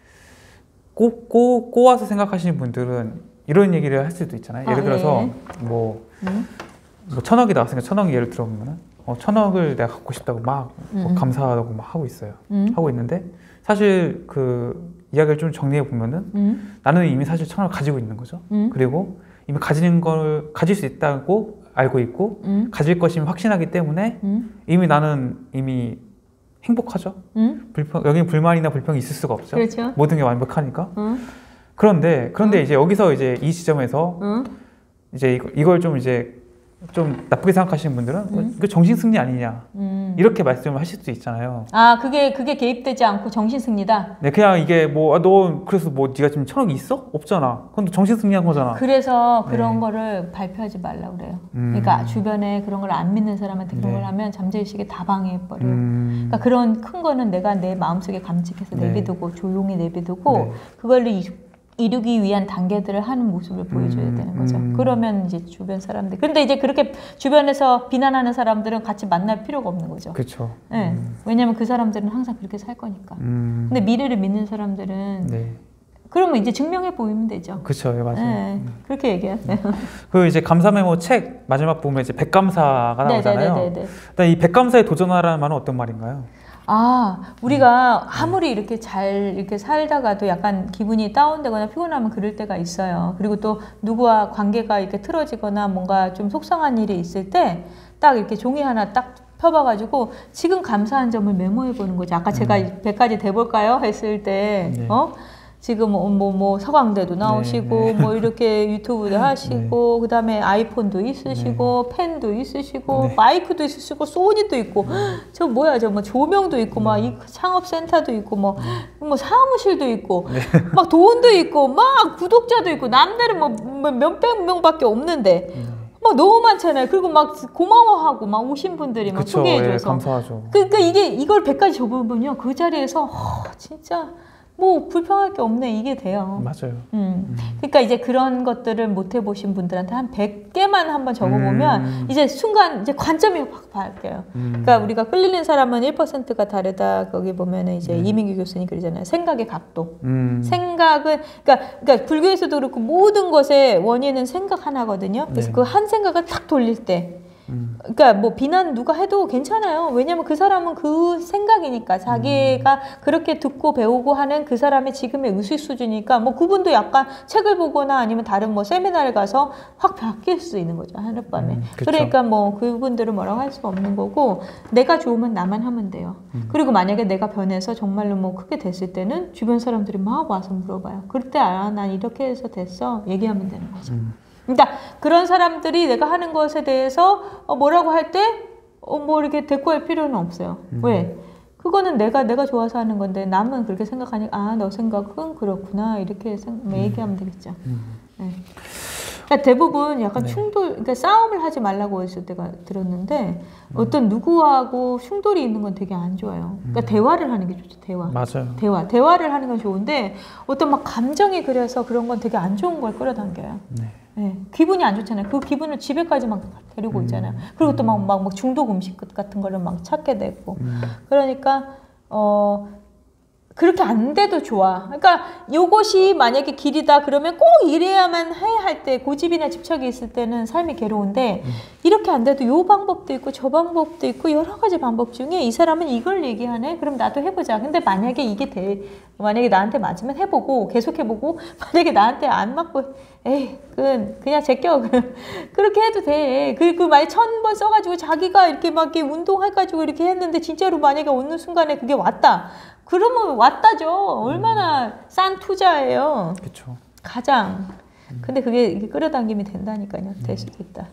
꼬아서 생각하시는 분들은 이런 얘기를 할 수도 있잖아요. 예를 들어서 뭐 1,000억이 나왔으니까 1,000억이 예를 들어보면은 1,000억을 내가 갖고 싶다고 막 감사하다고 막 하고 있어요. 하고 있는데 사실 그 이야기를 좀 정리해 보면은 나는 이미 사실 1,000억을 가지고 있는 거죠. 그리고 이미 가지는 걸 가질 수 있다고 알고 있고 가질 것임을 확신하기 때문에 나는 이미 행복하죠. 여기 불만이나 불평이 있을 수가 없죠. 그렇죠. 모든 게 완벽하니까. 그런데 이제 여기서 이제 이 지점에서 이제 이걸 좀 이제 좀 나쁘게 생각하시는 분들은 이거 정신승리 아니냐 이렇게 말씀을 하실 수 있잖아요. 그게 개입되지 않고 정신승리다? 네, 그냥 이게 뭐 너 그래서 뭐 네가 지금 1,000억이 있어? 없잖아. 그건 정신승리한 거잖아. 그래서 그런 거를 발표하지 말라고 그래요. 그러니까 주변에 그런 걸 안 믿는 사람한테 그런 걸 하면 잠재의식에 다 방해해버려요. 그러니까 그런 큰 거는 내가 내 마음속에 감직해서 내비두고 조용히 내비두고 그걸로 이루기 위한 단계들을 하는 모습을 보여줘야 되는 거죠. 그러면 이제 주변 사람들. 근데 이제 그렇게 주변에서 비난하는 사람들은 같이 만날 필요가 없는 거죠. 그렇죠. 네. 왜냐면 그 사람들은 항상 그렇게 살 거니까. 근데 미래를 믿는 사람들은 그러면 이제 증명해 보이면 되죠. 그렇죠, 맞아요. 네. 그렇게 얘기하세요. 그 이제 감사 메모 책 마지막 보면 이제 백감사가 나오잖아요. 일단 이 백감사에 도전하라는 말은 어떤 말인가요? 우리가 아무리 이렇게 잘 이렇게 살다가도 약간 기분이 다운되거나 피곤하면 그럴 때가 있어요. 그리고 또 누구와 관계가 이렇게 틀어지거나 뭔가 좀 속상한 일이 있을 때 딱 이렇게 종이 하나 딱 펴봐가지고 지금 감사한 점을 메모해 보는 거죠. 아까 제가 100가지 대볼까요? 했을 때, 지금 뭐 서강대도 나오시고 뭐 이렇게 유튜브도 하시고 그 다음에 아이폰도 있으시고 펜도 있으시고 마이크도 있으시고 소니도 있고 저 뭐야 저 뭐 조명도 있고 막 이 창업센터도 있고 뭐 사무실도 있고 막 돈도 있고 막 구독자도 있고 남들은 뭐 몇백 명밖에 없는데 막 너무 많잖아요. 그리고 막 고마워하고 막 오신 분들이 막 소개해줘서 감사하죠. 그러니까 이걸 100가지 적어보면요 그 자리에서 진짜 뭐 불평할 게 없네 이게 돼요. 맞아요. 그러니까 이제 그런 것들을 못 해보신 분들한테 한 100개만 한번 적어보면 이제 순간 이제 관점이 확 바뀌어요. 그러니까 우리가 끌리는 사람은 1%가 다르다. 거기 보면은 이제 이민규 교수님 그러잖아요. 생각의 각도. 생각은 그러니까 불교에서도 그렇고 모든 것의 원인은 생각 하나거든요. 그래서 그 한 생각을 딱 돌릴 때. 그러니까 뭐 비난 누가 해도 괜찮아요. 왜냐면 그 사람은 그 생각이니까 자기가 그렇게 듣고 배우고 하는 그 사람의 지금의 의식 수준이니까 뭐 그분도 약간 책을 보거나 아니면 다른 뭐 세미나를 가서 확 바뀔 수 있는 거죠 하룻밤에. 그러니까 뭐 그분들은 뭐라고 할 수가 없는 거고 내가 좋으면 나만 하면 돼요. 그리고 만약에 내가 변해서 정말로 뭐 크게 됐을 때는 주변 사람들이 막 와서 물어봐요. 그럴 때 난 이렇게 해서 됐어 얘기하면 되는 거죠. 그러니까 그런 사람들이 내가 하는 것에 대해서 뭐라고 할 때 뭐 이렇게 대꾸할 필요는 없어요. 왜? 그거는 내가 좋아서 하는 건데 남은 그렇게 생각하니까 너 생각은 그렇구나 이렇게 얘기하면 되겠죠. 그러니까 대부분 약간 충돌, 그러니까 싸움을 하지 말라고 했을 때가 들었는데 어떤 누구하고 충돌이 있는 건 되게 안 좋아요. 그러니까 대화를 하는 게 좋죠. 맞아요. 대화를 하는 건 좋은데 어떤 막 감정이 그래서 그런 건 되게 안 좋은 걸 끌어당겨요. 기분이 안 좋잖아요. 그 기분을 집에까지 막 데리고 오잖아요. 그리고 또 막 중독 음식 같은 거를 막 찾게 되고. 그러니까 그렇게 안 돼도 좋아. 그러니까 이것이 만약에 길이다 그러면 꼭 이래야만 해야 할 때 고집이나 집착이 있을 때는 삶이 괴로운데 이렇게 안 돼도 요 방법도 있고 저 방법도 있고 여러 가지 방법 중에 이 사람은 이걸 얘기하네? 그럼 나도 해보자. 근데 만약에 만약에 나한테 맞으면 해보고 계속 해보고 만약에 나한테 안 맞고 에이 그냥 제껴 그렇게 해도 돼. 만약에 1000번 써가지고 자기가 이렇게 막 이렇게 운동해가지고 이렇게 했는데 진짜로 만약에 어느 순간에 그게 왔다. 그러면 왔다죠. 얼마나 싼 투자예요. 그렇죠. 가장. 근데 그게 이게 끌어당김이 된다니까요. 될 수도 있다.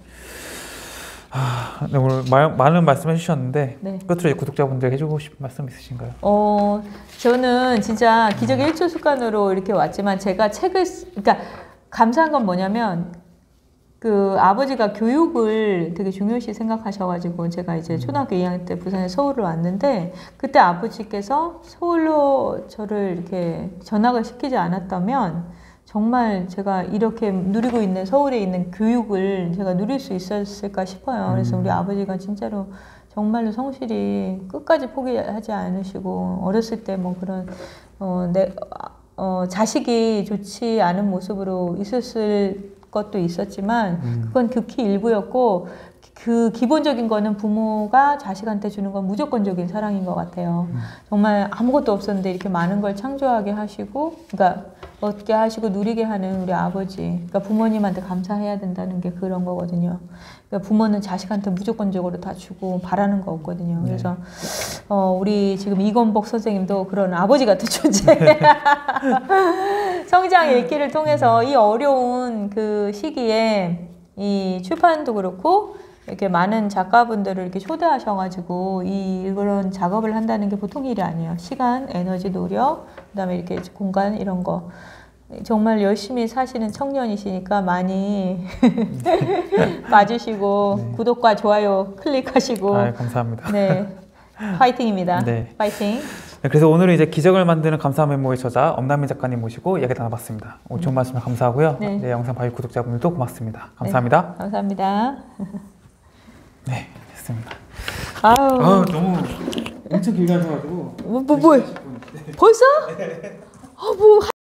네, 오늘 많은 말씀해 주셨는데 네. 끝으로 구독자분들 해주고 싶은 말씀 있으신가요? 저는 진짜 기적의 1초 습관으로 이렇게 왔지만 제가 그러니까 감사한 건 뭐냐면 그 아버지가 교육을 되게 중요시 생각하셔가지고 제가 이제 초등학교 2학년 때 부산에 서울을 왔는데 그때 아버지께서 서울로 저를 이렇게 전학을 시키지 않았다면 정말 제가 이렇게 누리고 있는 서울에 있는 교육을 제가 누릴 수 있었을까 싶어요. 그래서 우리 아버지가 진짜로 정말로 성실히 끝까지 포기하지 않으시고 어렸을 때 뭐 그런 자식이 좋지 않은 모습으로 있었을 것도 있었지만 그건 극히 일부였고 그 기본적인 거는 부모가 자식한테 주는 건 무조건적인 사랑인 것 같아요. 정말 아무것도 없었는데 이렇게 많은 걸 창조하게 하시고 그러니까 얻게 하시고 누리게 하는 우리 아버지, 그러니까 부모님한테 감사해야 된다는 게 그런 거거든요. 그러니까 부모는 자식한테 무조건적으로 다 주고 바라는 거 없거든요. 그래서 우리 지금 이건복 선생님도 그런 아버지 같은 존재. 성장 읽기를 통해서 이 어려운 그 시기에 이 출판도 그렇고 이렇게 많은 작가분들을 이렇게 초대하셔가지고 이런 작업을 한다는 게 보통 일이 아니에요. 시간, 에너지, 노력, 그다음에 이렇게 공간 이런 거 정말 열심히 사시는 청년이시니까 많이 봐주시고 네. 구독과 좋아요 클릭하시고. 감사합니다. 네, 파이팅입니다. 네. 파이팅. 네, 그래서 오늘은 이제 기적을 만드는 감사한 메모의 저자 엄남민 작가님 모시고 이야기 나눠봤습니다. 오늘 좋은 말씀 감사하고요. 네, 영상 봐주신 구독자분들도 고맙습니다. 감사합니다. 네, 감사합니다. 네, 됐습니다. 아우, 너무 엄청 길게 하셔가지고. 벌써? 뭐